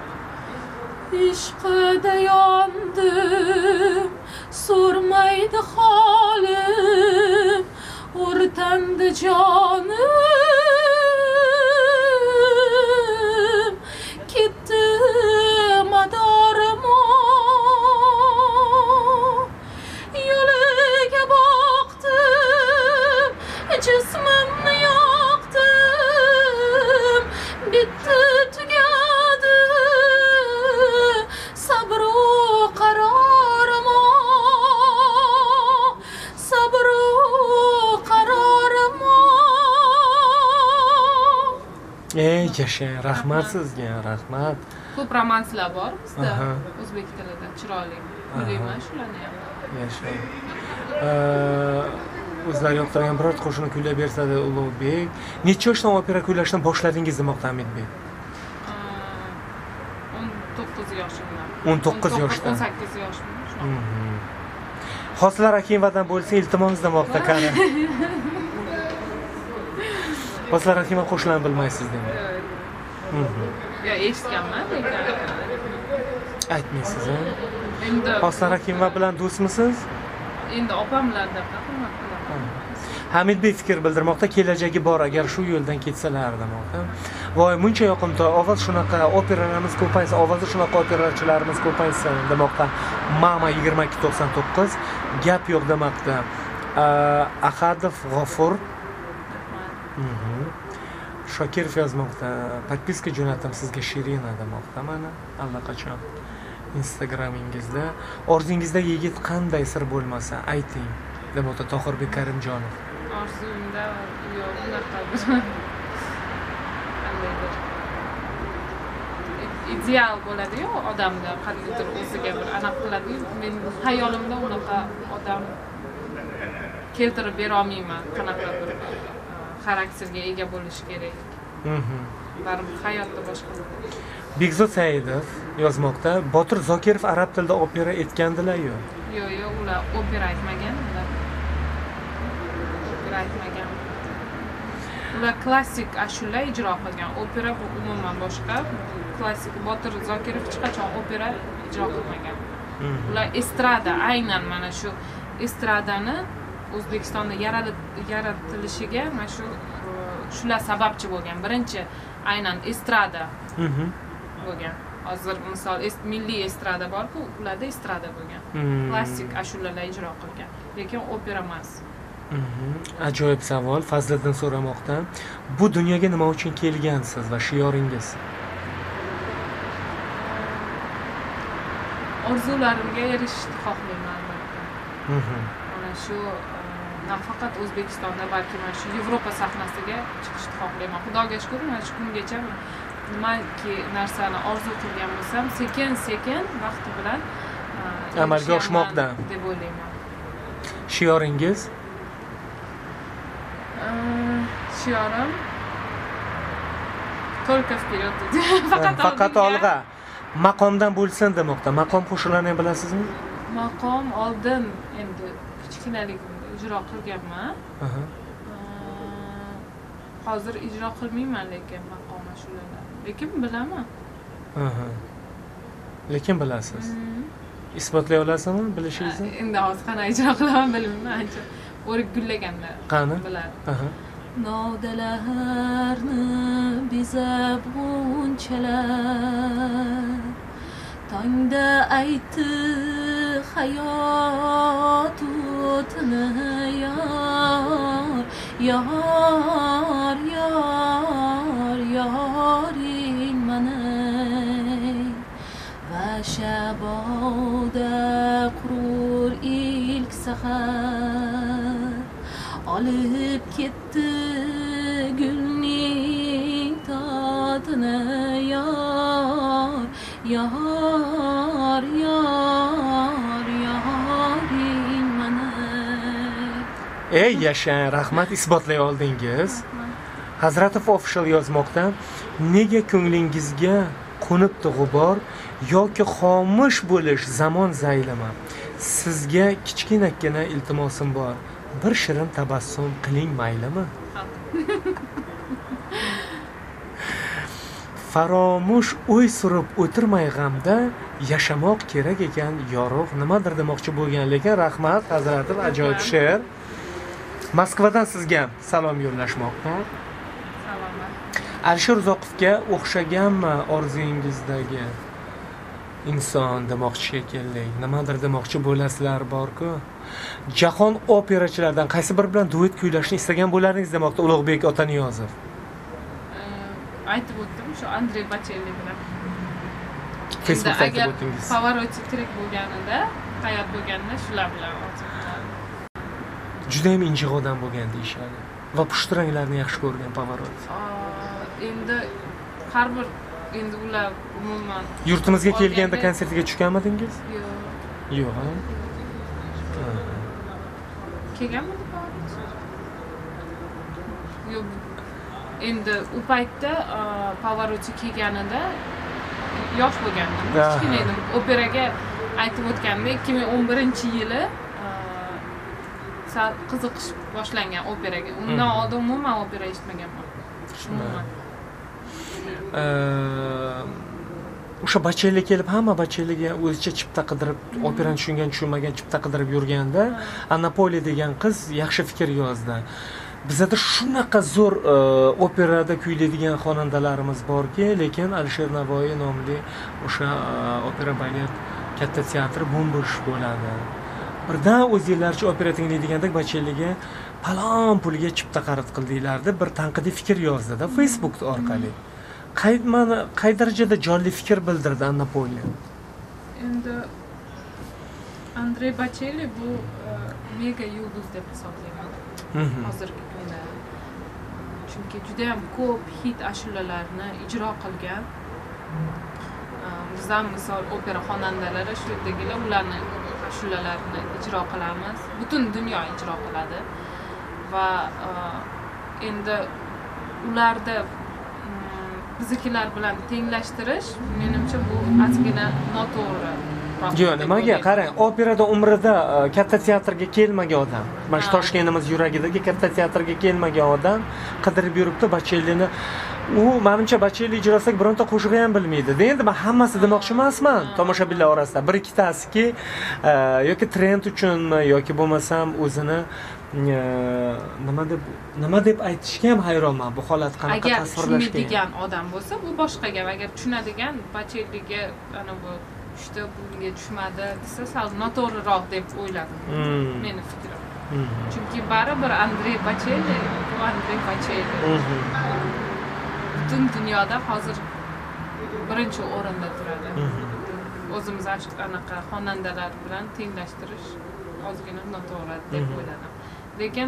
S6: İşqida yondim, so'rmaydi holim, o'rtandi jonim, ketdi madorimo, yo'liga boqdim, jismimni yoqdim,
S1: Yashang, rahmat sizga, rahmat.
S2: Ko'p romanslar bor bizda
S1: Aha.
S2: o'zbek tilida, chiroyli. Bilaman shularni ham.
S1: Yashang. O'zlari yoqtirgan biror qo'shiqni kuylab bersada Ulug'bek. Necha yoshdan opera kuylashni boshladingiz demoqda Hamidbek?
S2: o'n to'qqiz yoshimdan.
S1: o'n to'qqiz yoshdan.
S2: o'n sakkiz yoshimdan. shunaqa.
S1: Hosila Rakimovadan bo'lsa iltimos demoqda qani. Hosila Rakimova qo'shiqlarni bilmaysiz deymi?
S2: Ya eshitganman, lekin
S1: Aytmaysiz, ha?
S2: endi
S1: Hosila Rakimova bilan do'stmisiz?
S2: endi opamlarda hurmat qilaman.
S1: Hamidbek fikr bildirmoqda, kelajagi bor agar shu yo'ldan ketsalar demoqda. Voy, muncha yoqimtoy, ovoz shunaqa, operalarimiz ko'paysa, ovozi shunaqa operachilarimiz ko'paysa demoqda. Mama yigirma ikki to'qson to'qqiz gap yo'q demoqda. Ahadov G'ofur Shokirov yozmoqda. Podpiska jo'natim sizga Shirina demoqda mana allaqachon Instagramingizda. Orzungizdagi yigit qanday sir bo'lmasa ayting demoqda Tohirbek Karimjonov.
S2: Orzumda yo'q unaqa bir qandaydir ideal bo'ladi-yu odamda qandaydir o'ziga bir aniq qiladi-yu. Men xayolimda unaqa odam keltirib bera olmayman. Qanaqa bir xarakterga ega bo'lish kerak. Baribir hayotda boshqa.
S1: Bekzod Saidov yozmoqda, Botir Zokirov arab tilida opera aytgandilar-yu.
S2: Yo'q, yo'q, ular opera aytmagan, ular opera aytmagan. Ular klassik ashula ijro qilgan. Opera bu umuman boshqa. Klassik Botir Zokirov hech qachon opera ijro qilmagan. Ular estrada, aynan mana shu estradani O'zbekistonda yaratilishiga mana shu shular sababchi bo'lgan. Birinchi aynan estrada bo'lgan. Hozir misol milliy estrada bor-ku, ularda estrada bo'lgan. Klassik ashulalar ijro qilgan, lekin opera emas. Ajoyib
S1: savol. Fazliddin so'ramoqda. Bu dunyoga nima uchun kelgansiz va shioringiz?
S2: Orzularimga erishishni xohlayman albatta. Mana shu nafaqat O'zbekistonda, balki mana shu Yevropa sahnasiga chiqishni xohlayman. Xudoga shukr, mana shu kungacha nimaki narsani orzu qilgan bo'lsam, sekin-sekin vaqti bilan
S1: amalga oshmoqda
S2: deb o'ylayman.
S1: Shioringiz?
S2: Shiorim Только vперед. Faqat
S1: faqat olg'a. Maqomdan bo'lsin demoqda. Maqom qo'shiqlarini ham bilasizmi?
S2: Maqom oldin endi kichkinaligimda ijro qilganman. Hozir ijro qilmayman lekin maqom shularni. Lekin bilaman.
S1: Aha. Lekin bilasiz. Isbotlay olasizmi bilishingizni?
S2: Endi hozir qanday ijro qilaman bilmayman, ancha o'rik gullaganda.
S1: Qani?
S2: Biladim.
S1: Aha.
S6: Nodalarni bezab g'unchalar tongda aytdi hayot o'tini yor yor yor yoring manay va shaboda qurur ilk sahar olib ketdi gulning totini yor yor yor yoring manay.
S1: Ey yashang, rahmat, isbotlay oldingiz. Hazratov official yozmoqda, nega ko'nglingizga qo'nibdi g'ubor yoki xomush bo'lish zamon zaylimi? Sizga kichkinakkina iltimosim bor. Bir shirin tabassum qiling maylimi? Faromush o'y surib o'tirmay g'amda yashamoq kerak ekan yorug', nimadir demoqchi bo'lgan, lekin rahmat Hazratov, ajoyib she'r. Moskvadan sizga salom yo'llashmoqda.
S2: Salomlar.
S1: Alisher Uzoqovga o'xshaganmi orzungizdagi inson demoqchi shekilli, nimadir demoqchi bo'lasizlar bor-ku. Jahon operachilaridan qaysi bir bilan duet kuylashni istagan bo'lardingiz demoqda Ulug'bek Otaniyozov.
S2: Aytib o'tdim, shu Andrey Bocelli bilan.
S1: Facebookda aytib o'tdingiz.
S2: Pavarotti tirik bo'lganida, hayot bo'lganda shular bilan aytib
S1: juda ham injiq odam bo'lgan deyishadi. Va pushti ranglarni yaxshi ko'rgan Pavarotti.
S2: Endi har bir endi ular umuman
S1: Yurtimizga kelganda
S2: olganda-
S1: konsertiga tushganmidingiz?
S2: Yo'q.
S1: Yo'q. ha?
S2: Kelganmi? Yo'q. Endi u paytda Pavarotti kelganida yosh bo'lgandim.
S1: Aha.
S2: Kichkina edim. Operaga aytib o'tganimda ikki ming o'n birinchi yili sal qiziqish boshlangan operaga. Undan oldin umuman opera eshitmaganman. Umuman.
S1: O'sha Bocelli kelib, hamma Bocelliga o'zicha chipta qidirib, operani tushungan, tushunmagan chipta qidirib yurganda, Anapoli degan qiz yaxshi fikr yozdi. Bizda shunaqa zo'r operada kuylaydigan xonandalarimiz borki, lekin Alisher Navoiy nomli o'sha opera balet katta teatri bo'm-bo'sh bo'ladi. Birdan o'zinglarcha opera tinglaydiganda Bocelliga palon pulga chipta qarat qildinglar deb bir tanqidiy fikr yozdi-da Facebook orqali. Qay mana qay darajada jonli fikr bildirdi Anapoli?
S2: Endi Andrey Bocelli bu mega yulduz deb hisoblayman. Hozirgi kunda. Chunki juda ham ko'p hit ashulalarni ijro qilgan. Biz ham misol opera xonandalari shu yerdagilar ularni ashulalarini ijro qilamiz. Butun dunyo ijro qiladi. Va endi ularda biznikilar bilan tenglashtirish menimcha bu ozgina noto'g'ri.
S1: Yo'q, nimaga? Qarang, operada umrida katta teatrga kelmagan odam, mana shu Toshkentimiz yuragidagi katta teatrga kelmagan odam qidirib yuribdi Bocellini. U menimcha Bocelli ijrosidagi bironta qo'shig'i ham bilmaydi. Endi men hammasi demoqchi emasman, tomoshabinlar orasida bir ikkitasiki yoki trend uchunmi yoki bo'lmasam o'zini nima deb nima deb aytishga ham hayronman bu holat qanaqa tasvirlashga.
S2: Agar tushunadigan odam bo'lsa, bu boshqa gap. Agar tushunadigan Bocelliga ana bu tushdi, bunga tushmadi desa, sal noto'g'riroq deb o'yladim. Meni fikrim. Chunki baribir Andrey Bocelli, bu Andrey Bocelli. Butun dunyoda hozir birinchi o'rinda turadi. O'zimiz anaqa xonandalar bilan tenglashtirish ozgina noto'g'ri deb o'yladim. Lekin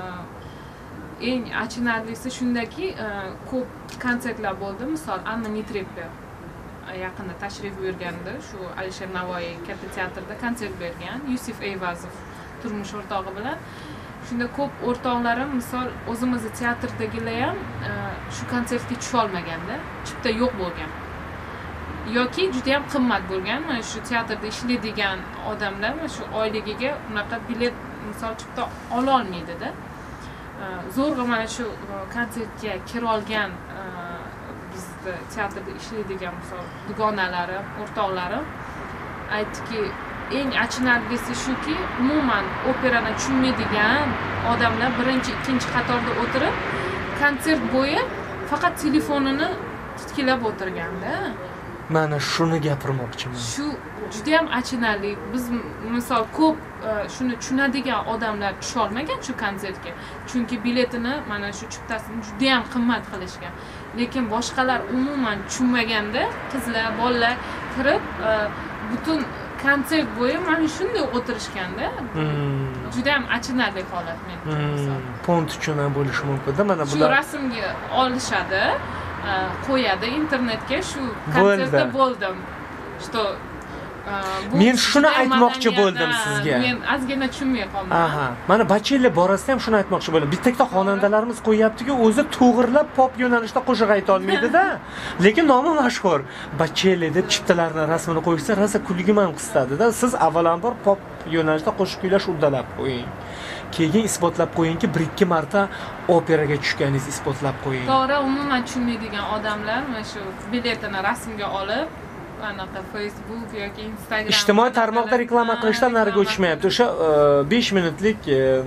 S2: eng achinarlisi shundaki, ko'p konsertlar bo'ldi. Misol, Anna Netrebko yaqinda tashrif buyurganda shu Alisher Navoiy katta teatrda konsert bergan, Yusuf Eyvazov turmush o'rtog'i bilan. Shunda ko'p o'rtoqlarim, misol, o'zimizni teatrdagilar ham shu konsertga tusha olmaganda, chipta yo'q bo'lgan. Yoki juda ham qimmat bo'lgan. Mana shu teatrda ishlaydigan odamlar mana shu oyligiga unaqa bilet misol chipta ola olmaydi-da. Zo'rg'a mana shu konsertga kira olgan bizda teatrda ishlaydigan misol dugonalarim, o'rtoqlarim aytdiki, eng achinarlisi shuki, umuman operani tushunmaydigan odamlar birinchi, ikkinchi qatorda o'tirib, konsert bo'yi faqat telefonini titkilab o'tirganda.
S1: Mana shuni gapirmoqchiman.
S2: Shu juda ham achinarli. Biz misol ko'p shuni tushunadigan odamlar tusha olmagan shu konsertga. Chunki biletini mana shu chiptasini juda ham qimmat qilishgan. Lekin boshqalar umuman tushunmaganda, qizlar, bolalar kirib butun konsert bo'yi mana shunday o'tirishganda. Juda ham achinarli holat menimcha.
S1: Pont uchun ham bo'lishi mumkin-da. Mana
S2: Shu
S1: bular
S2: rasmga olishadi, qo'yadi internetga, shu konsertda bo'ldim. Что
S1: men shuni aytmoqchi bo'ldim sizga.
S2: Men ozgina tushunmay qoldim.
S1: Aha, mana Bocelli borasida ham shuni aytmoqchi bo'ldim. Bitta xonandalarimiz qo'yapti-ku, o'zi to'g'rilab pop yo'nalishda qo'shiq ayta olmaydi-da. Lekin nomi mashhur. Bocelli deb chiptalarni rasmini qo'ysa, rosa kulgim ham qistadi-da. Siz avvalambor pop yo'nalishda qo'shiq kuylash uddalab qo'ying. Keyin isbotlab qo'yingki, bir ikki marta operaga tushganingizni isbotlab qo'ying.
S2: To'g'ri, umuman tushunmaydigan odamlar mana shu biletini rasmga olib, anaqa Facebook yoki Instagram
S1: ijtimoiy tarmoqda reklama qilishdan nariga o'tishmayapti. O'sha besh minutlik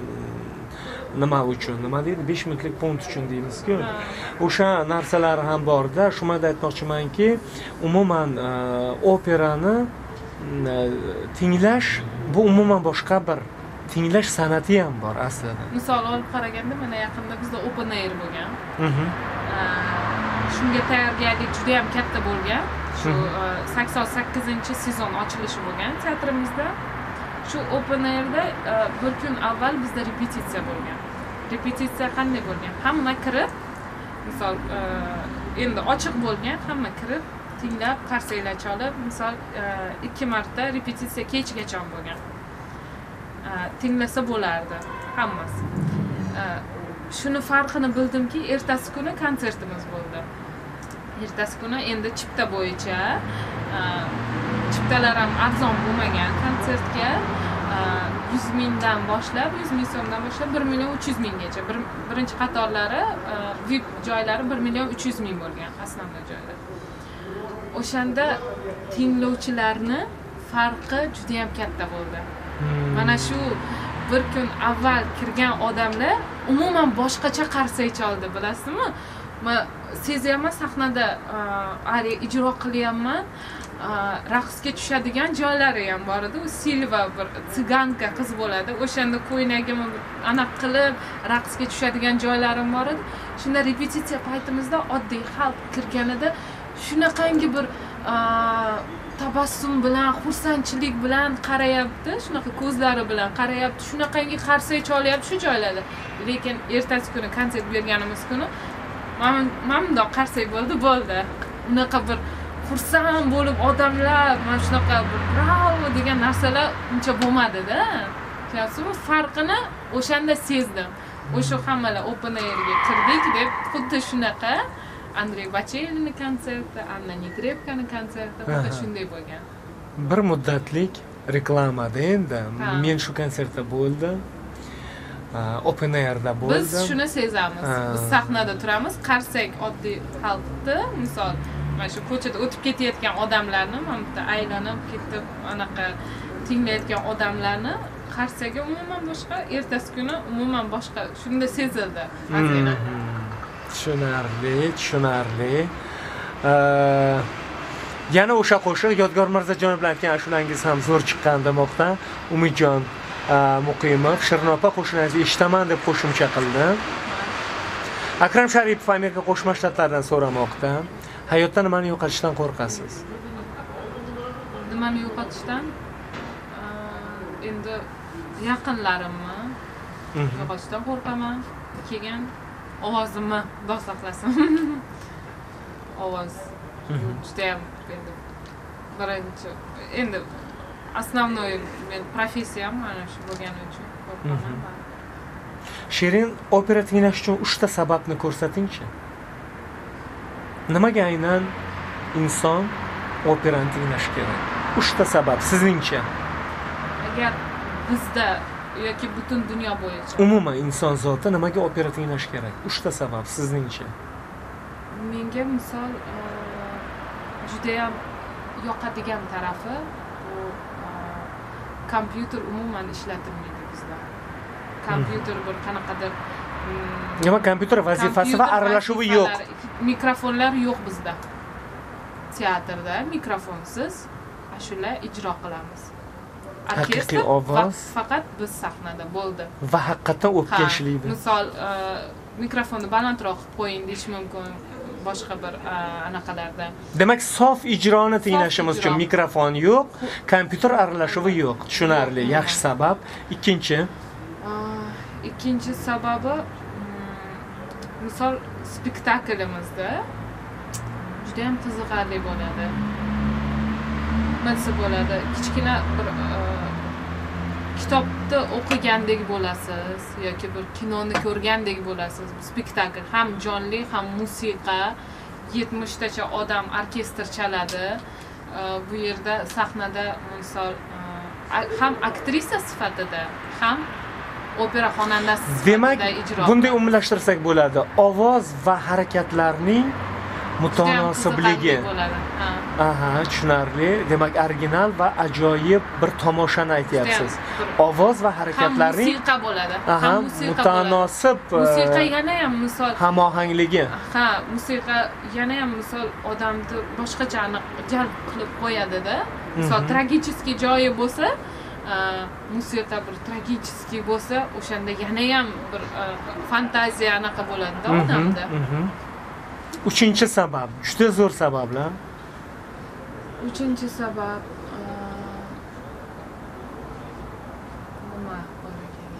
S1: nima uchun, nima deydi? besh minutlik punt uchun deymiz-ku. O'sha narsalar ham bor-da. Shuni aytmoqchimanki, umuman operani tinglash bu umuman boshqa bir tinglash san'ati ham bor aslida.
S2: Misol olib qaraganda, mana yaqinda bizda open air bo'lgan. Shunga tayyorgarlik juda ham katta bo'lgan. Shu sakson sakkizinchi sezon ochilishi bo'lgan teatrimizda. Shu open airda bir kun avval bizda repetitsiya bo'lgan. Repetitsiya qanday bo'lgan? Hamma kirib, misol endi ochiq bo'lgan, hamma kirib, tinglab, qarsaklar cholib, misol ikki marta repetitsiya kechgacha bo'lgan. Tinglasa bo'lardi hammasi. Shuni farqini bildimki, ertasi kuni konsertimiz bo'ldi. Ertasi kuni endi chipta bo'yicha, chiptalar ham arzon bo'lmagan konsertga yuz mingdan boshlab, yuz ming so'mdan boshlab bir million uch yuz minggacha. Bir, birinchi qatorlari V I P joylari bir million uch yuz ming bo'lgan, asosiy joylar. O'shanda tinglovchilarni farqi juda ham katta bo'ldi. Mana shu bir kun avval kirgan odamlar umuman boshqacha qarsak chaldi, bilasizmi? Men sezyapman sahnada ariya ijro qilyapman. Raqsga tushadigan joylari ham bor edi. U Silva bir tsiganka qiz bo'ladi. O'shanda ko'ynagimni aniq qilib raqsga tushadigan joylarim bor edi. Shunda repetitsiya paytimizda oddiy xalq kirganida shunaqangi bir tabassum bilan, xursandchilik bilan qarayapti, shunaqa ko'zlari bilan qarayapti, shunaqangi qarsak cholyapti shu joylarda. Lekin ertasi kuni konsert berganimiz kuni mana bundoq qarsak bo'ldi, bo'ldi. Unaqa bir xursand bo'lib odamlar, mana shunaqa bir bravo degan narsalar uncha bo'lmadi-da. Ko'rsizmi, farqini o'shanda sezdim. O'sha hammalar open airga kirdik deb xuddi shunaqa Andrey Bachelini konserti, Anna Nekrepkani konserti xuddi shunday bo'lgan.
S1: Bir muddatlik reklamada endi men shu konsertda bo'ldim. Open airda bo'ldim.
S2: Biz shuni sezamiz. Biz sahnada turamiz, qarsak oddiy xalqni, misol mana shu ko'chada o'tib ketayotgan odamlarni, mana bu yerda aylanib ketib, anaqa tinglayotgan odamlarni qarsaga umuman boshqa, ertasi kuni umuman boshqa. Shunda sezildi.
S1: Tushunarli, tushunarli. Yana o'sha qo'shiq Yodgor Mirzajonov bilan aytgan ashulangiz ham zo'r chiqqan demoqda. Umidjon Muqimov Shirnopa qo'shinangizni eshitaman deb qo'shimcha qildi. Akram Sharipov Amerika Qo'shma Shtatlaridan so'ramoqda. Hayotda nimani yo'qotishdan qo'rqasiz?
S2: Nimani yo'qotishdan? Endi yaqinlarimni yo'qotishdan qo'rqaman. Keyin ovozimni Xudo saqlasin. Ovoz juda ham endi birinchi endi основной men professiyam mana shu bo'lgani uchun qo'rqaman.
S1: Shirin opera tinglash uchun uchta sababni ko'rsating-chi. Nimaga aynan inson operani tinglashi kerak? uchta sabab sizningcha.
S2: Agar bizda yoki butun dunyo bo'yicha
S1: umuman inson zoti nimaga opera tinglash kerak? uchta sabab sizningcha.
S2: Menga misol juda ham yoqadigan tarafi bu kompyuter umuman ishlatilmaydi bizda. Kompyuter bir qanaqadir
S1: nima kompyuter vazifasi va aralashuvi yo'q.
S2: Mikrofonlar yo'q bizda. Teatrda mikrofonsiz ashula ijro qilamiz.
S1: Haqiqiy ovoz
S2: faqat biz sahnada bo'ldi.
S1: Va haqiqatan o'pka ishlaydi.
S2: Misol mikrofonni balandroq qilib qo'ying deyish mumkin. Boshqa bir anaqalarda.
S1: Demak, sof ijroni tinglashimiz uchun mikrofon yo'q, kompyuter aralashuvi yo'q. Tushunarli, yaxshi sabab. Ikkinchi
S2: ikkinchi sababi misol spektaklimizda juda ham qiziqarli bo'ladi. Nima bo'ladi? Kichkina bir kitobni o'qigandek bo'lasiz yoki bir kinoni ko'rgandek bo'lasiz. Spektakl ham jonli, ham musiqa, yetmishtacha odam orkestr chaladi. Bu yerda sahnada misol ham aktrisa sifatida, ham opera xonandasi sifatida ijro.
S1: Demak, bunday umumlashtirsak bo'ladi. Ovoz va harakatlarning mutanossibligi. Aha, tushunarli. Demak, original va ajoyib bir tomoshani aytyapsiz. Ovoz va harakatlarning
S2: musiqa bo'ladi.
S1: Ham musiqa mutanosib.
S2: Musiqa yana ham misol
S1: hamohangligi.
S2: Ha, musiqa yana ham misol odamni boshqacha jalb qilib qo'yadi-da. Misol tragicheskiy joyi bo'lsa, musiqa bir tragicheskiy bo'lsa, o'shanda yana ham bir fantaziya anaqa bo'ladi-da odamda.
S1: Uchinchi sabab, juda zo'r sabablar.
S2: Uchinchi sabab nima bo'lgan?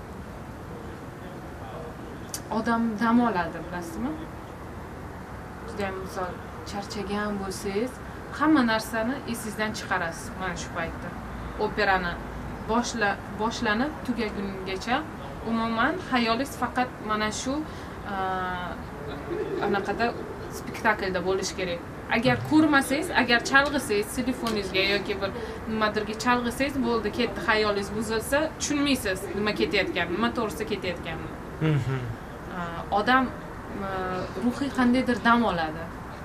S2: Odam dam oladi, bilasizmi? juda ham misol charchagan bo'lsangiz, hamma narsani esingizdan chiqarasiz mana shu paytda. Operani boshla boshlanib tugagungacha umuman hayolingiz faqat mana shu anaqada spektaklda bo'lishi kerak. Agar ko'rmasangiz, agar chalg'isangiz telefoningizga yoki bir nimadirga chalg'isangiz, bo'ldi, ketdi, hayolingiz buzilsa, tushunmaysiz nima ketayotganini, nima to'g'risida ketayotganini. Odam ruhiy qandaydir dam oladi.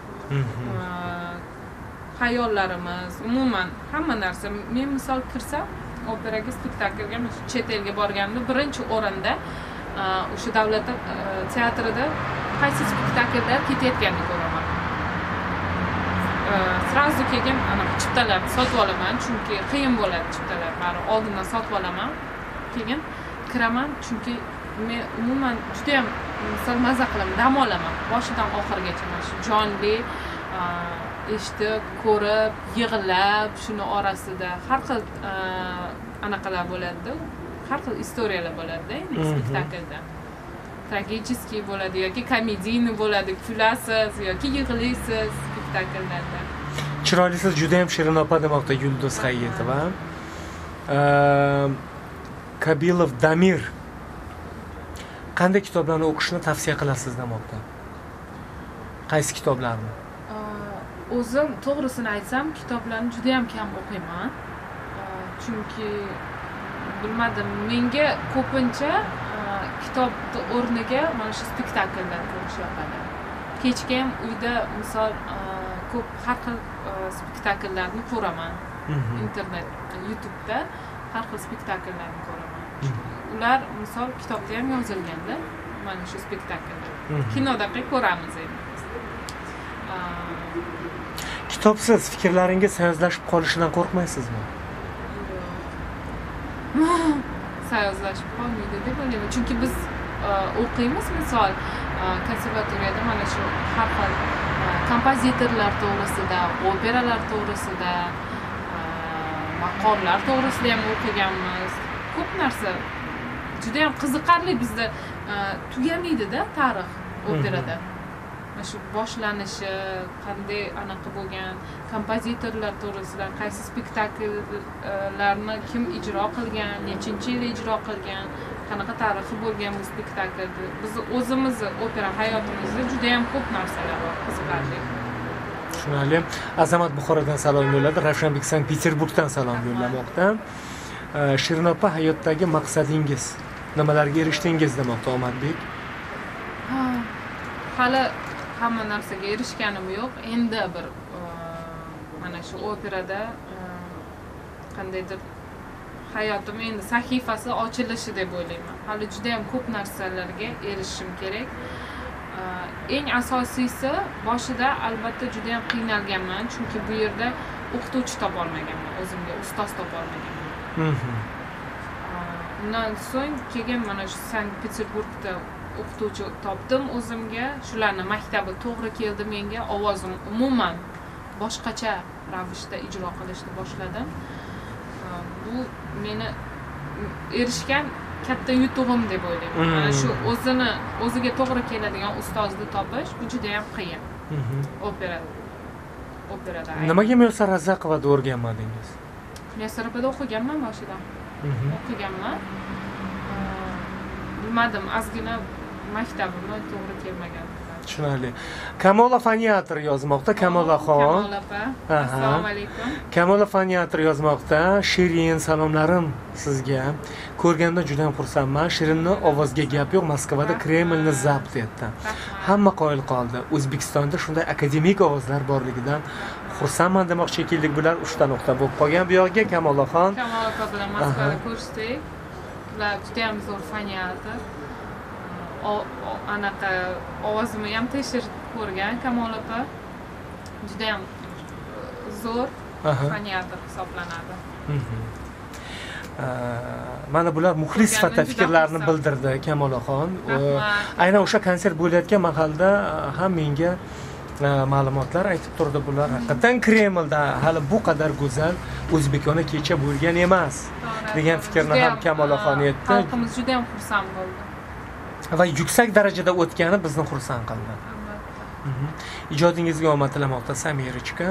S2: Hayollarimiz, umuman hamma narsa. Men misol kirsam, operaga, spektaklga, chet elga borganimda birinchi o'rinda o'sha davlat teatrida qaysi spektakllar ketayotganini ko'raman. Sразу kelgan ana chiptalarni sotib olaman, chunki qiyin bo'ladi chiptalar. Bari oldindan sotib olaman. Keyin kiraman, chunki men umuman juda ham misol maza qilaman, dam olaman boshidan oxirigacha mana shu jonli eshitib, ko'rib, yig'lab, shuni orasida har xil anaqalar bo'ladi-da, har xil istoriyalar bo'ladi-da endi spektaklda. Tragический bo'ladi yoki komediyni bo'ladi, kulasiz yoki yig'laysiz spektakllarda.
S1: Chiroylisiz, juda ham shirin opa demoqda Yulduz Hayyetova. Kabilov Damir qanday kitoblarni o'qishni tavsiya qilasiz demoqda? Qaysi kitoblarni?
S2: O'zim to'g'risini aytsam, kitoblarni juda ham kam o'qiyman. Chunki bilmadim, menga ko'pincha kitobni o'rniga mana shu spektakllar ko'rish yoqadi. Kechga ham uyda misol ko'p har xil spektakllarni ko'raman. Internet, YouTube'da har xil spektakllarni ko'raman. Ular misol kitobda ham yozilganda, mana shu spektakllar. Kinoda ko'ramiz endi.
S1: Kitobsiz fikrlaringiz sayozlashib qolishidan qo'rqmaysizmi?
S2: Sayozlashib qolmaydi deb o'ylayman. Chunki biz o'qiymiz, misol konservatoriyada mana shu har xil kompozitorlar to'g'risida, operalar to'g'risida, maqomlar to'g'risida ham o'qiganmiz. Ko'p narsa juda ham qiziqarli, bizda tugamaydi-da tarix operada. Mana shu boshlanishi, qanday anaqa bo'lgan, kompozitorlar to'g'risida, qaysi spektakllarni kim ijro qilgan, nechinchi yil ijro qilgan, qanaqa tarixi bo'lgan bu spektaklda. Biz o'zimizni opera hayotimizda juda ham ko'p narsalar bor, qiziqarli.
S1: Tushunarli. Azamat Buxorodan salom yo'lladi, Ravshanbek Sankt-Peterburgdan salom yo'llamoqda. Shirin opa, hayotdagi maqsadingiz, nimalarga erishdingiz demoqda Omadbek?
S2: Hali hamma narsaga erishganim yo'q. Endi bir mana shu operada qandaydir hayotim endi sahifasi ochilishi deb o'ylayman. Hali juda ham ko'p narsalarga erishishim kerak. Eng asosiysi boshida albatta juda ham qiynalganman, chunki bu yerda o'qituvchi topa olmaganman, o'zimga ustoz topa olmaganman. Undan so'ng keyin mana shu Sankt-Peterburgda o'qituvchi topdim o'zimga. Shularning maktabi to'g'ri keldi menga. Ovozim umuman boshqacha ravishda ijro qilishni boshladim. Bu meni erishgan katta yutug'im deb o'ylayman. Mana shu o'zini o'ziga to'g'ri keladigan ustozni topish bu juda ham qiyin. Opera operada.
S1: Nimaga Muyassar Razaqovada o'rganmadingiz?
S2: Muyassarapada o'qiganman boshidan. O'qiganman. Bilmadim, ozgina maktabimga to'g'ri kelmagan.
S1: Tushunarli. Kamola Faniatr yozmoqda, Kamolaxon.
S2: Kamola opa. Assalomu alaykum.
S1: Kamola Faniatr yozmoqda. Shirin, salomlarim sizga. Ko'rganda juda ham xursandman. Shirinni ovozga gap yo'q, Moskvada Kremlni zabt etdi. Hamma qoyil qoldi. O'zbekistonda shunday akademik ovozlar borligidan xursandman demoqchi ekanlik, bular uchta nuqta bo'lib qolgan. Bu yoqqa Kamolaxon.
S2: Kamola opa bilan Moskvada ko'rishdik. Ular juda ham zo'r Faniatr. Anaqa ovozimni ham tekshirib ko'rgan Kamol opa. Juda ham zo'r Faniatr hisoblanadi.
S1: Mana bular muxlis sifatida fikrlarini bildirdi Kamolaxon. Aynan o'sha konsert bo'layotgan mahalda ham menga ma'lumotlar aytib turdi, bular haqiqatan Kremlda hali bu qadar go'zal o'zbekona kecha bo'lgan emas degan fikrni ham Kamolaxon aytdi.
S2: Xalqimiz juda ham xursand bo'ldi.
S1: Va yuksak darajada o'tgani bizni xursand qildi. Mhm. Ijodingizga omad tilamoqda Samirichka.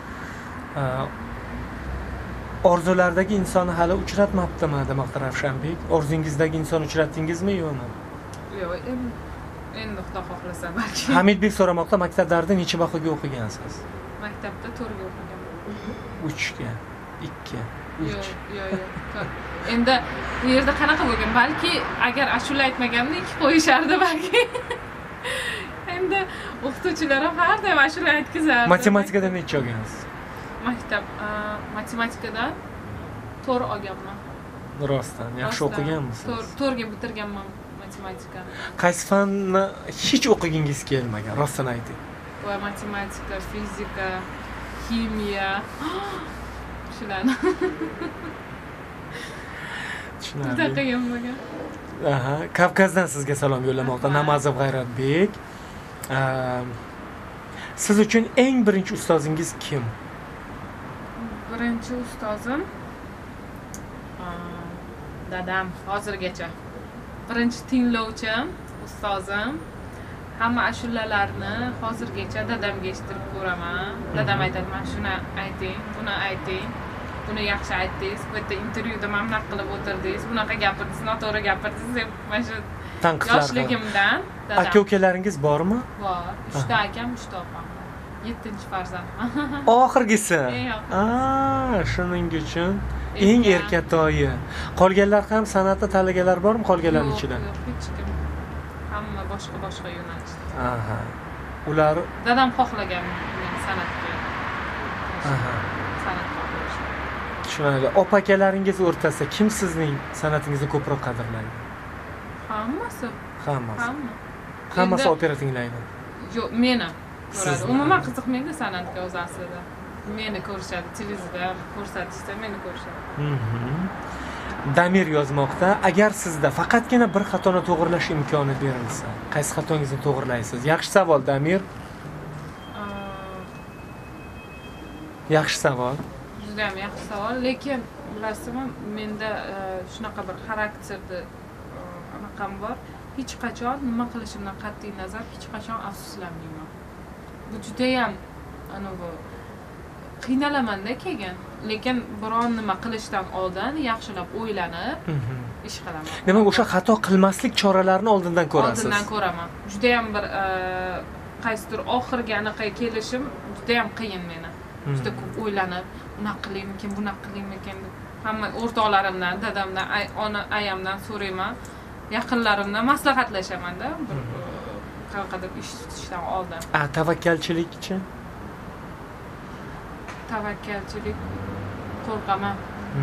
S1: Orzulardagi insonni hali uchratmabdimi demoqda Ravshanbek. Orzungizdagi insonni uchratdingizmi yo'qmi?
S2: Yo'q, endi xudo xohlasa balki.
S1: Hamidbek so'ramoqda, maktablarda necha bahoga o'qigansiz?
S2: Maktabda to'rtga o'qiganman.
S1: uchga, ikki, uch.
S2: Yo'q, yo'q, yo'q. Endi bu yerda qanaqa bo'lgan? Balki agar ashula aytmaganimda ikki qo'yishardi balki. Endi o'qituvchilar ham har doim ashula aytkizardi.
S1: Matematikada necha olgansiz?
S2: Maktab matematikadan to'rt olganman.
S1: Rostdan, yaxshi o'qiganmisiz?
S2: to'rtga bitirganman matematikani.
S1: Qaysi fanni hech o'qigingiz kelmagan, rostdan ayting.
S2: Va matematika, fizika, kimyo. Shularni.
S1: Tushunarli.
S2: Bunaqa bo'lmagan.
S1: Aha, Kavkazdan sizga salom yo'llamoqda Namazov G'ayratbek. Siz uchun eng birinchi ustozingiz kim?
S2: Birinchi ustozim dadam hozirgacha. Birinchi tinglovchim, ustozim. Hamma ashulalarni hozirgacha dadamga eshittirib ko'raman. Dadam aytadi, "Men shuni ayting, buni ayting. Buni yaxshi aytdingiz, bu yerda intervyuda mana bunaqa qilib o'tirdingiz, bunaqa gapirdingiz, noto'g'ri gapirdingiz" deb mana shu
S1: tanqidlar.
S2: Yoshligimdan dadam.
S1: Aka ukalaringiz bormi?
S2: Bor. uchta akam, uchta opam. yettinchi farzandman.
S1: Oxirgisi. Ah, shuning uchun eng erkatoyi. Qolganlar ham san'atni tanlaganlar bormi qolganlarning ichida?
S2: Yo'q, hech kim. Hamma boshqa-boshqa yo'nalishda.
S1: Aha. Ular
S2: dadam xohlagan men san'atga.
S1: Aha.
S2: San'atga o'qish.
S1: Tushunarli. Opa-akalaringiz o'rtasida kim sizning san'atingizni ko'proq qadrlaydi?
S2: Hammasi.
S1: Hammasi.
S2: Hamma.
S1: Hammasi opera tinglaydi.
S2: Yo'q, meni ko'radi. Umuman qiziqmaydi san'atga o'zi aslida. Meni ko'rishadi, televizorda ko'rsatishda meni ko'rishadi.
S1: Mhm. Damir yozmoqda, agar sizda faqatgina bir xatoni to'g'rilash imkoni berilsa, qaysi xatongizni to'g'rilaysiz? Yaxshi savol, Damir. Yaxshi savol.
S2: Juda ham yaxshi savol, lekin bilasizmi, menda shunaqa bir xarakterda anaqam bor. Hech qachon nima qilishimdan qat'iy nazar hech qachon afsuslanmayman. Bu juda ham ana bu qiynalaman-da keyin, lekin biron nima qilishdan oldin yaxshilab o'ylanib ish qilaman.
S1: Demak, o'sha xato qilmaslik choralarini oldindan ko'rasiz.
S2: Oldindan ko'raman. Juda ham bir qaysidir oxirgi anaqa kelishim juda ham qiyin meni. Juda ko'p o'ylanib, unaqa qilaymikin, bunaqa qilaymikin deb hamma o'rtoqlarimdan, dadamdan, ona ayamdan so'rayman. Yaqinlarimdan maslahatlashaman-da, bir qanaqadir ish tutishdan oldin.
S1: A, tavakkalchilikchi?
S2: Tavakkalchilik qo'rqaman.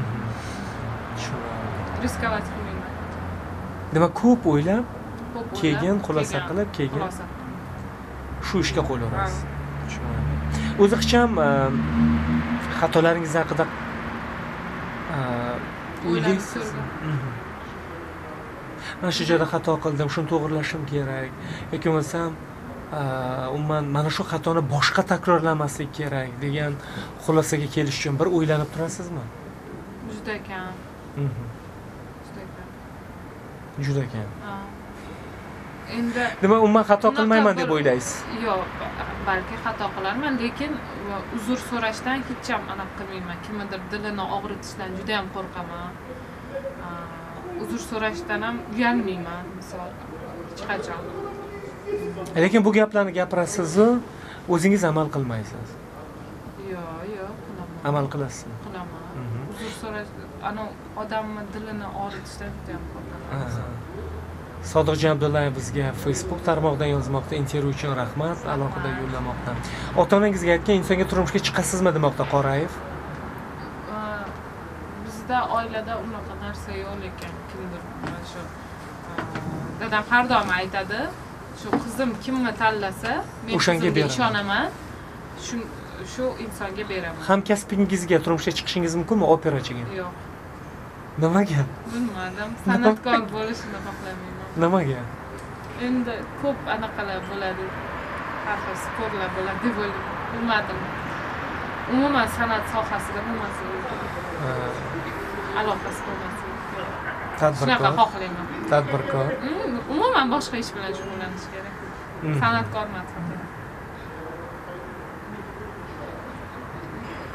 S2: Riskovat qilmayman.
S1: Demak, ko'p o'ylab, keyin xulosa qilib, keyin shu ishga qo'l urasiz. O'zi ham xatolaringiz haqida o'ylaysiz? Mana shu joyda xato qildim, shuni to'g'rilashim kerak yoki bo'lmasam umuman mana shu xatoni boshqa takrorlamaslik kerak degan xulosaga kelish uchun bir o'ylanib turasizmi?
S2: Juda kam. Juda kam.
S1: Juda kam.
S2: Endi
S1: nima umuman xato qilmayman deb o'ylaysiz?
S2: Yo'q, balki xato qilarman, lekin uzr so'rashdan hech ham anaqa qilmayman. Kimnidir dilini og'ritishdan juda ham qo'rqaman. Uzr so'rashdan ham uyalmayman, misol hech qachon.
S1: Lekin bu gaplarni gapirasiz-ku, o'zingiz amal qilmaysiz.
S2: Yo'q, yo'q, qilaman.
S1: Amal qilasizmi?
S2: Qilaman. Uzr so'rash, ana odamning dilini og'ritishdan juda ham qo'rqaman.
S1: Sodiqjon Abdullayev bizga Facebook tarmog'idan yozmoqda, intervyu uchun rahmat, alohida yo'llamoqda. Ota-onangizga aytgan insonga turmushga chiqasizmi demoqda Qorayev.
S2: Bizda oilada unaqa narsa yo'q, lekin kimdir shu dadam har doim aytadi, shu qizim kimni tanlasa, men o'shanga ishonaman. Shu shu insonga beraman.
S1: Hamkasbingizga turmushga chiqishingiz mumkinmi operachiga?
S2: Yo'q.
S1: Nimaga?
S2: Bilmadim, san'atkor bo'lishni xohlamayman.
S1: Nimaga?
S2: Endi ko'p anaqalar bo'ladi. Har xil sportlar bo'ladi deb o'yladim. Bilmadim. Umuman san'at sohasida bo'lmasa, aloqasi bo'lmasa.
S1: Tadbirkor.
S2: Shunaqa xohlayman.
S1: Tadbirkor.
S2: Umuman boshqa ish bilan shug'ullanish kerak. San'atkor emas.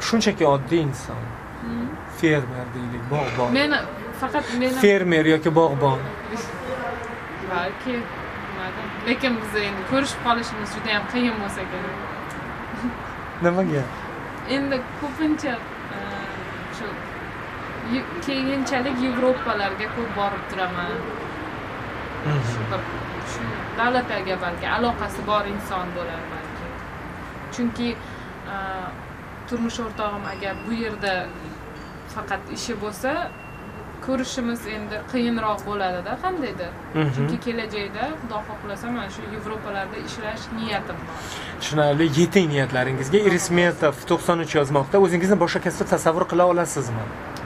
S1: shunchaki oddiy inson. Fermer deylik, bog'bon.
S2: Men faqat men
S1: Fermer yoki bog'bon.
S2: balki bilmadim. Lekin biz endi ko'rishib qolishimiz juda ham qiyin bo'lsa kerak.
S1: Nimaga?
S2: Endi ko'pincha shu keyinchalik Yevropalarga ko'p borib turaman. Shu bir shu davlatlarga balki aloqasi bor inson bo'lar balki. Chunki turmush o'rtog'im agar bu yerda faqat ishi bo'lsa, ko'rishimiz endi qiyinroq bo'ladi-da, qandaydir. Chunki kelajakda xudo xohlasa mana shu Yevropalarda ishlash niyatim bor.
S1: Tushunarli. Yeting niyatlaringizga. Irismetov to'qson uch yozmoqda. O'zingizni boshqa kasbda tasavvur qila olasizmi?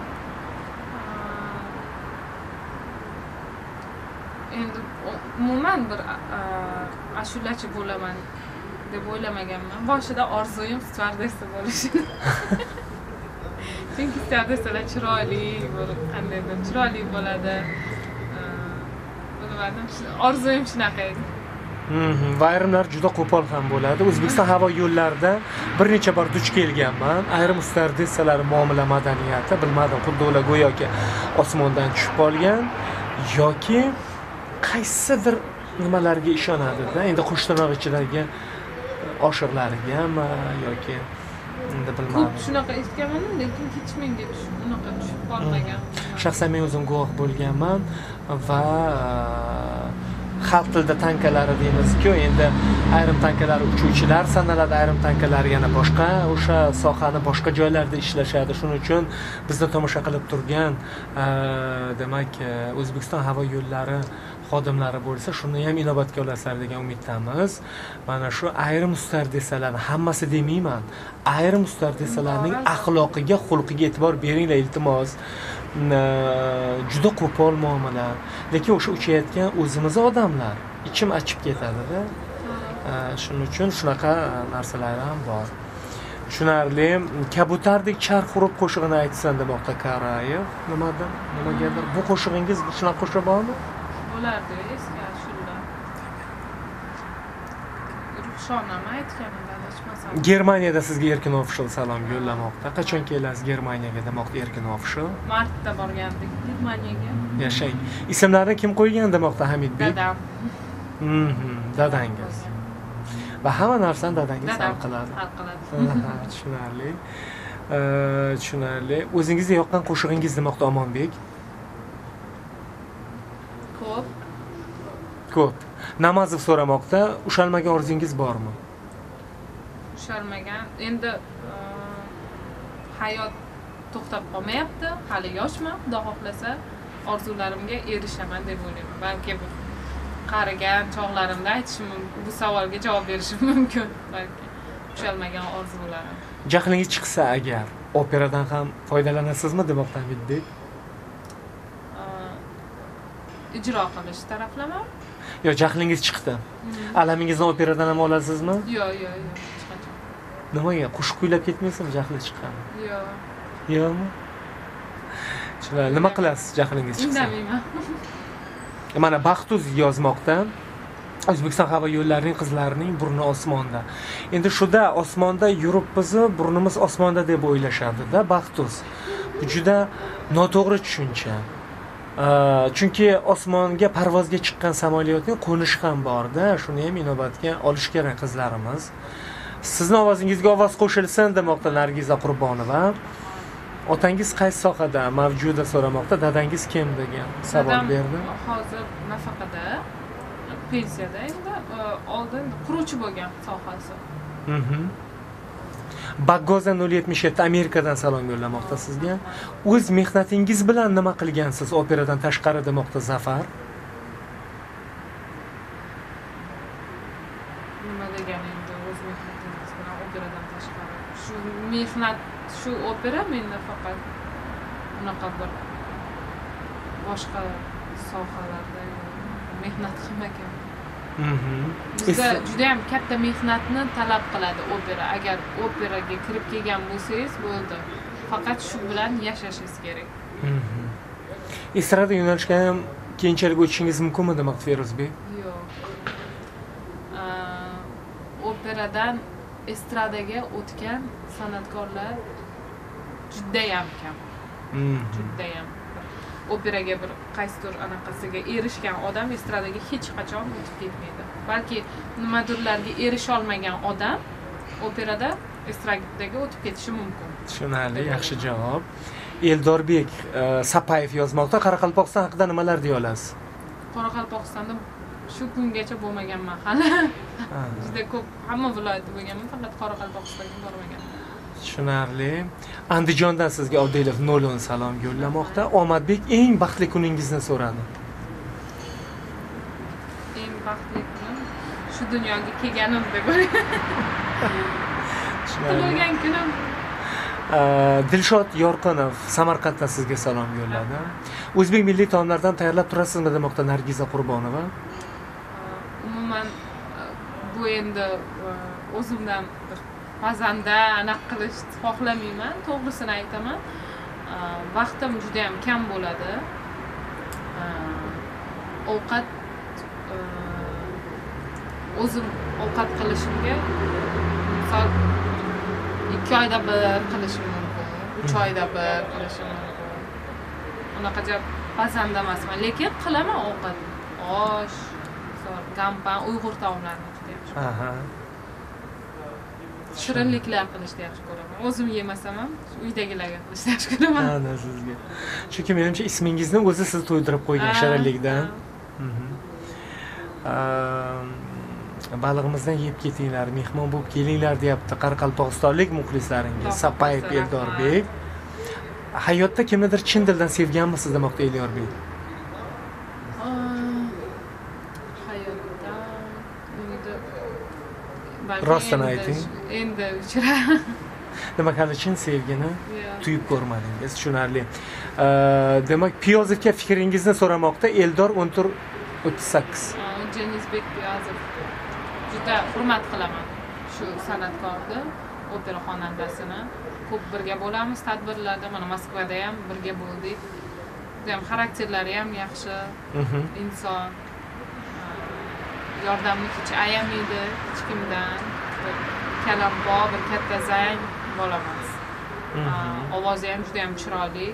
S2: Endi umuman bir ashulachi bo'laman deb o'ylamaganman. Boshida orzuyim stюардесса bo'lish. Chunki stюардесsalar chiroyli bo'lib, qandaydir chiroyli bo'ladi. Bilmadim, orzuyim shunaqa edi.
S1: Mhm. Va ayrimlar juda qo'pol ham bo'ladi. O'zbekiston havo yo'llarida bir necha bor duch kelganman. Ayrim stюардessalar muomala madaniyati, bilmadim, xuddi ular go'yoki osmondan tushib qolgan yoki qaysidir nimalarga ishonadi-da. Endi qo'shtirnoq ichidagi oshiqlarigami yoki endi bilmadim.
S2: Ko'p shunaqa eshitganman, lekin hech menga shunaqa tushib qolmagan.
S1: Shaxsan men o'zim guvoh bo'lganman va xalq tilida tankalari deymiz-ku, endi ayrim tankalar uchuvchilar sanaladi, ayrim tankalar yana boshqa o'sha sohani boshqa joylarda ishlashadi. Shuning uchun bizda tomosha qilib turgan demak O'zbekiston havo yo'llari xodimlari bo'lsa, shuni ham inobatga olasizlar degan umiddamiz. Mana shu ayrim stюардessalarni, hammasi demayman, ayrim stюардessalarning axloqiga, xulqiga e'tibor beringlar iltimos. Juda qo'pol muomala. Lekin o'sha uchayotgan o'zimiz odamlar, ichim achib ketadi-da. Shuning uchun shunaqa narsalar ham bor. Tushunarli. Kabutardek charx urib qo'shig'ini aytsan demoqda Karayev. Nimadir, nimagadir. Bu qo'shig'ingiz shunaqa qo'shiq bormi?
S2: Bo'lardi, eski ashula. Ruxshonam aytganimda adashmasam.
S1: Germaniyada sizga Erkin Official salom yo'llamoqda. Qachon kelasiz Germaniyaga demoqda Erkin Official?
S2: Martda borgandik Germaniyaga.
S1: Yashang. Ismlarni kim qo'ygan demoqda Hamidbek?
S2: Dadam.
S1: Mhm, dadangiz. Va hamma narsani dadangiz hal qiladi.
S2: Hal qiladi.
S1: Tushunarli. Tushunarli. O'zingizga yoqqan qo'shig'ingiz demoqda Omonbek?
S2: Ko'p.
S1: Ko'p. Namazov so'ramoqda, ushalmagan orzungiz bormi?
S2: Ushalmagan. Endi hayot to'xtab qolmayapti. Hali yoshman, xudo xohlasa orzularimga erishaman deb o'ylayman. Balki qarigan chog'larimda aytishim, bu savolga javob berishim mumkin. Balki ushalmagan orzularim.
S1: Jahlingiz chiqsa agar operadan ham foydalanasizmi demoqda Hamidbek?
S2: Ijro qilish taraflaman.
S1: Yo, jahlingiz chiqdi. Alamingizni operadan ham olasizmi?
S2: Yo'q, yo'q, yo'q, hech qachon.
S1: Nimaga? Qo'shiq kuylab ketmaysizmi jahli chiqqan?
S2: Yo'q.
S1: Yo'qmi? Shunday, nima qilasiz jahlingiz chiqsa?
S2: Indamayman.
S1: Mana Baxtuz yozmoqda. O'zbekiston havo yo'llarining qizlarining burni osmonda. Endi shuda osmonda yuribmiz, burnimiz osmonda deb o'ylashadi-da Baxtuz. Bu juda noto'g'ri tushuncha. Chunki osmonga parvozga chiqqan samolyotning qo'nishi ham bor-da, shuni ham inobatga olish kerak qizlarimiz. Sizning ovozingizga ovoz qo'shilsin demoqda Nargiza Qurbonova. Otangiz qaysi sohada mavjuda so'ramoqda, dadangiz kim degan savol berdi.
S2: Hozir nafaqada, pensiyada endi oldin quruvchi bo'lgan sohasi.
S1: Mhm. Baggoza nol yetmish yetti Amerikadan salom yo'llamoqda sizga. O'z mehnatingiz bilan nima qilgansiz operadan tashqari demoqda Zafar?
S2: Nima degan endi o'z mehnatingiz bilan operadan tashqari? Shu mehnat, shu opera menda faqat unaqa bir boshqa sohalarda mehnat qilmagan.
S1: Mhm.
S2: Bizda juda ham katta mehnatni talab qiladi opera. Agar operaga kirib kelgan bo'lsangiz, bo'ldi. Faqat shu bilan yashashingiz kerak.
S1: Mhm. Estrada yo'nalishga ham keyinchalik o'tishingiz mumkinmi demoqda Feruzbek?
S2: Yo'q. Operadan estradaga o'tgan san'atkorlar judayam kam.
S1: Mhm.
S2: Judayam. Operaga bir qaysidir anaqasiga erishgan odam estradaga hech qachon o'tib ketmaydi. Balki nimadirlarga erisha olmagan odam operada estradaga o'tib ketishi mumkin.
S1: Tushunarli, yaxshi javob. Eldorbek e, Sapayev yozmoqda, Qoraqalpog'iston haqida nimalar deya olasiz?
S2: Qoraqalpog'istonda shu kungacha bo'lmaganman hali. Juda ko'p hamma viloyatda bo'lganman, faqat Qoraqalpog'istonga bormaganman.
S1: Tushunarli. Andijondan sizga Odilov nol o'n salom yo'llamoqda. Omadbek eng baxtli kuningizni so'radi.
S2: Eng baxtli kunim shu dunyoga kelganim deb o'ylayman. Tug'ilgan kunim.
S1: Dilshod Yorqinov Samarqanddan sizga salom yo'lladi. O'zbek milliy taomlaridan tayyorlab turasizmi demoqda Nargiza Qurbonova.
S2: Umuman bu endi o'zimdan bir pazanda aniq qilishni xohlamayman, to'g'risini aytaman. Vaqtim juda ham kam bo'ladi. Ovqat o'zim ovqat qilishimga misol ikki oyda bir qilishim mumkin, uch oyda bir qilishim mumkin. Unaqacha pazanda emasman, lekin qilaman ovqat. Osh, misol gampan, Uyg'ur taomlarini juda yaxshi.
S1: Aha.
S2: Shirinliklar qilishni yaxshi ko'raman. O'zim yemasam ham uydagilarga qilishni yaxshi ko'raman.
S1: Ha, sizga. Chunki menimcha ismingizni o'zi sizni to'ydirib qo'ygan shirinlikdan. Balig'imizdan yeb ketinglar, mehmon bo'lib kelinglar deyapti Qoraqalpog'istonlik muxlislaringiz. Sapayev Eldorbek. Hayotda kimnidir chin dildan sevganmisiz demoqda Eldorbek?
S2: Hayotda
S1: Rostini ayting.
S2: Endi uchra.
S1: Demak, hali chin sevgini tuyib ko'rmadingiz. Tushunarli. Demak, Piyozovga fikringizni so'ramoqda Eldor o'n to'rt o'ttiz sakkiz.
S2: Jenizbek Piyozov. Juda hurmat qilaman shu san'atkorni, opera xonandasini. Ko'p birga bo'lamiz tadbirlarda, mana Moskvada ham birga bo'ldik. Juda ham xarakterlari ham yaxshi inson. Yordamni hech ayamaydi hech kimdan. Kalambog', bir katta zang bo'lamas. Ovozi ham juda ham chiroyli.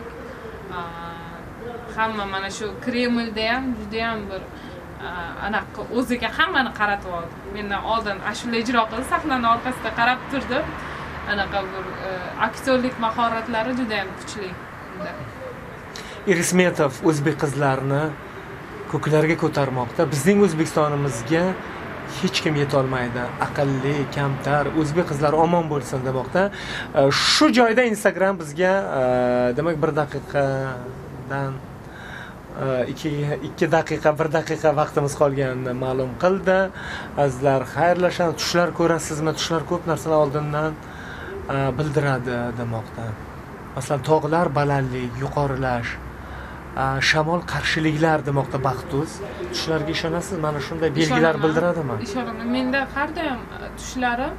S2: Hamma mana shu Kremlda ham juda ham bir anaqa o'ziga hammani qaratib oldi. Mendan oldin ashula ijro qildi, sahnani orqasida qarab turdim. Anaqa bir aktyorlik mahoratlari juda ham kuchli.
S1: Irismetov o'zbek qizlarini ko'klarga ko'tarmoqda. Bizning O'zbekistonimizga hech kim yeta olmaydi. Aqlli, kamtar o'zbek qizlari omon bo'lsin demoqda. Shu joyda Instagram bizga demak bir daqiqadan ikki daqiqa, bir daqiqa vaqtimiz qolganini ma'lum qildi. Azizlar, xayrlashamiz. Tushlar ko'rasizmi? Tushlar ko'p narsani oldindan bildiradi demoqda. Masalan, tog'lar balandlik, yuqorilash, shamol qarshiliklar demoqda Baxtuz. Tushlarga ishonasiz? Mana shunday belgilar bildiradimi?
S2: Ishonaman. Menda har doim tushlarim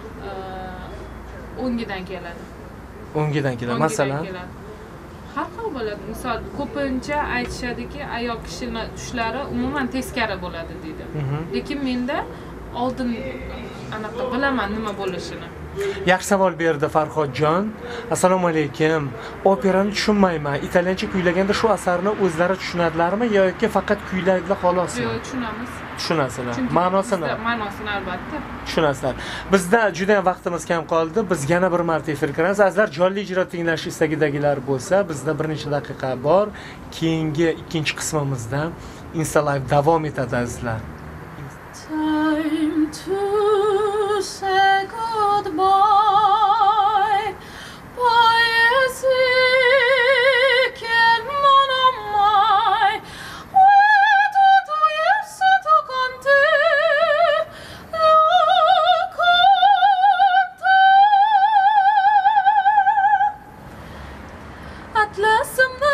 S2: o'ngidan keladi.
S1: O'ngidan keladi. Masalan,
S2: har xil bo'ladi. Misol, ko'pincha aytishadiki, ayol kishining tushlari umuman teskari bo'ladi deydi. Lekin menda oldin anaqa bilaman nima bo'lishini.
S1: Yaxshi savol berdi Farhodjon. Assalomu alaykum. Operani tushunmayman. Italyancha kuylaganda shu asarni o'zlari tushunadilarmi yoki faqat kuylaydilar xolosmi?
S2: Yo'q, tushunamiz.
S1: Tushunasizlar. Ma'nosini?
S2: Ma'nosini albatta.
S1: Tushunasizlar. Bizda juda ham vaqtimiz kam qoldi. Biz yana bir marta efir kiramiz. Azizlar, jonli ijro tinglash istagidagilar bo'lsa, bizda bir necha daqiqa bor. Keyingi ikkinchi qismimizda Insta Live davom etadi azizlar.
S6: Time to say goodbye. Poesi quel mon amai. Ouais, tutto io sotto con te. Lo conta. Atlasımda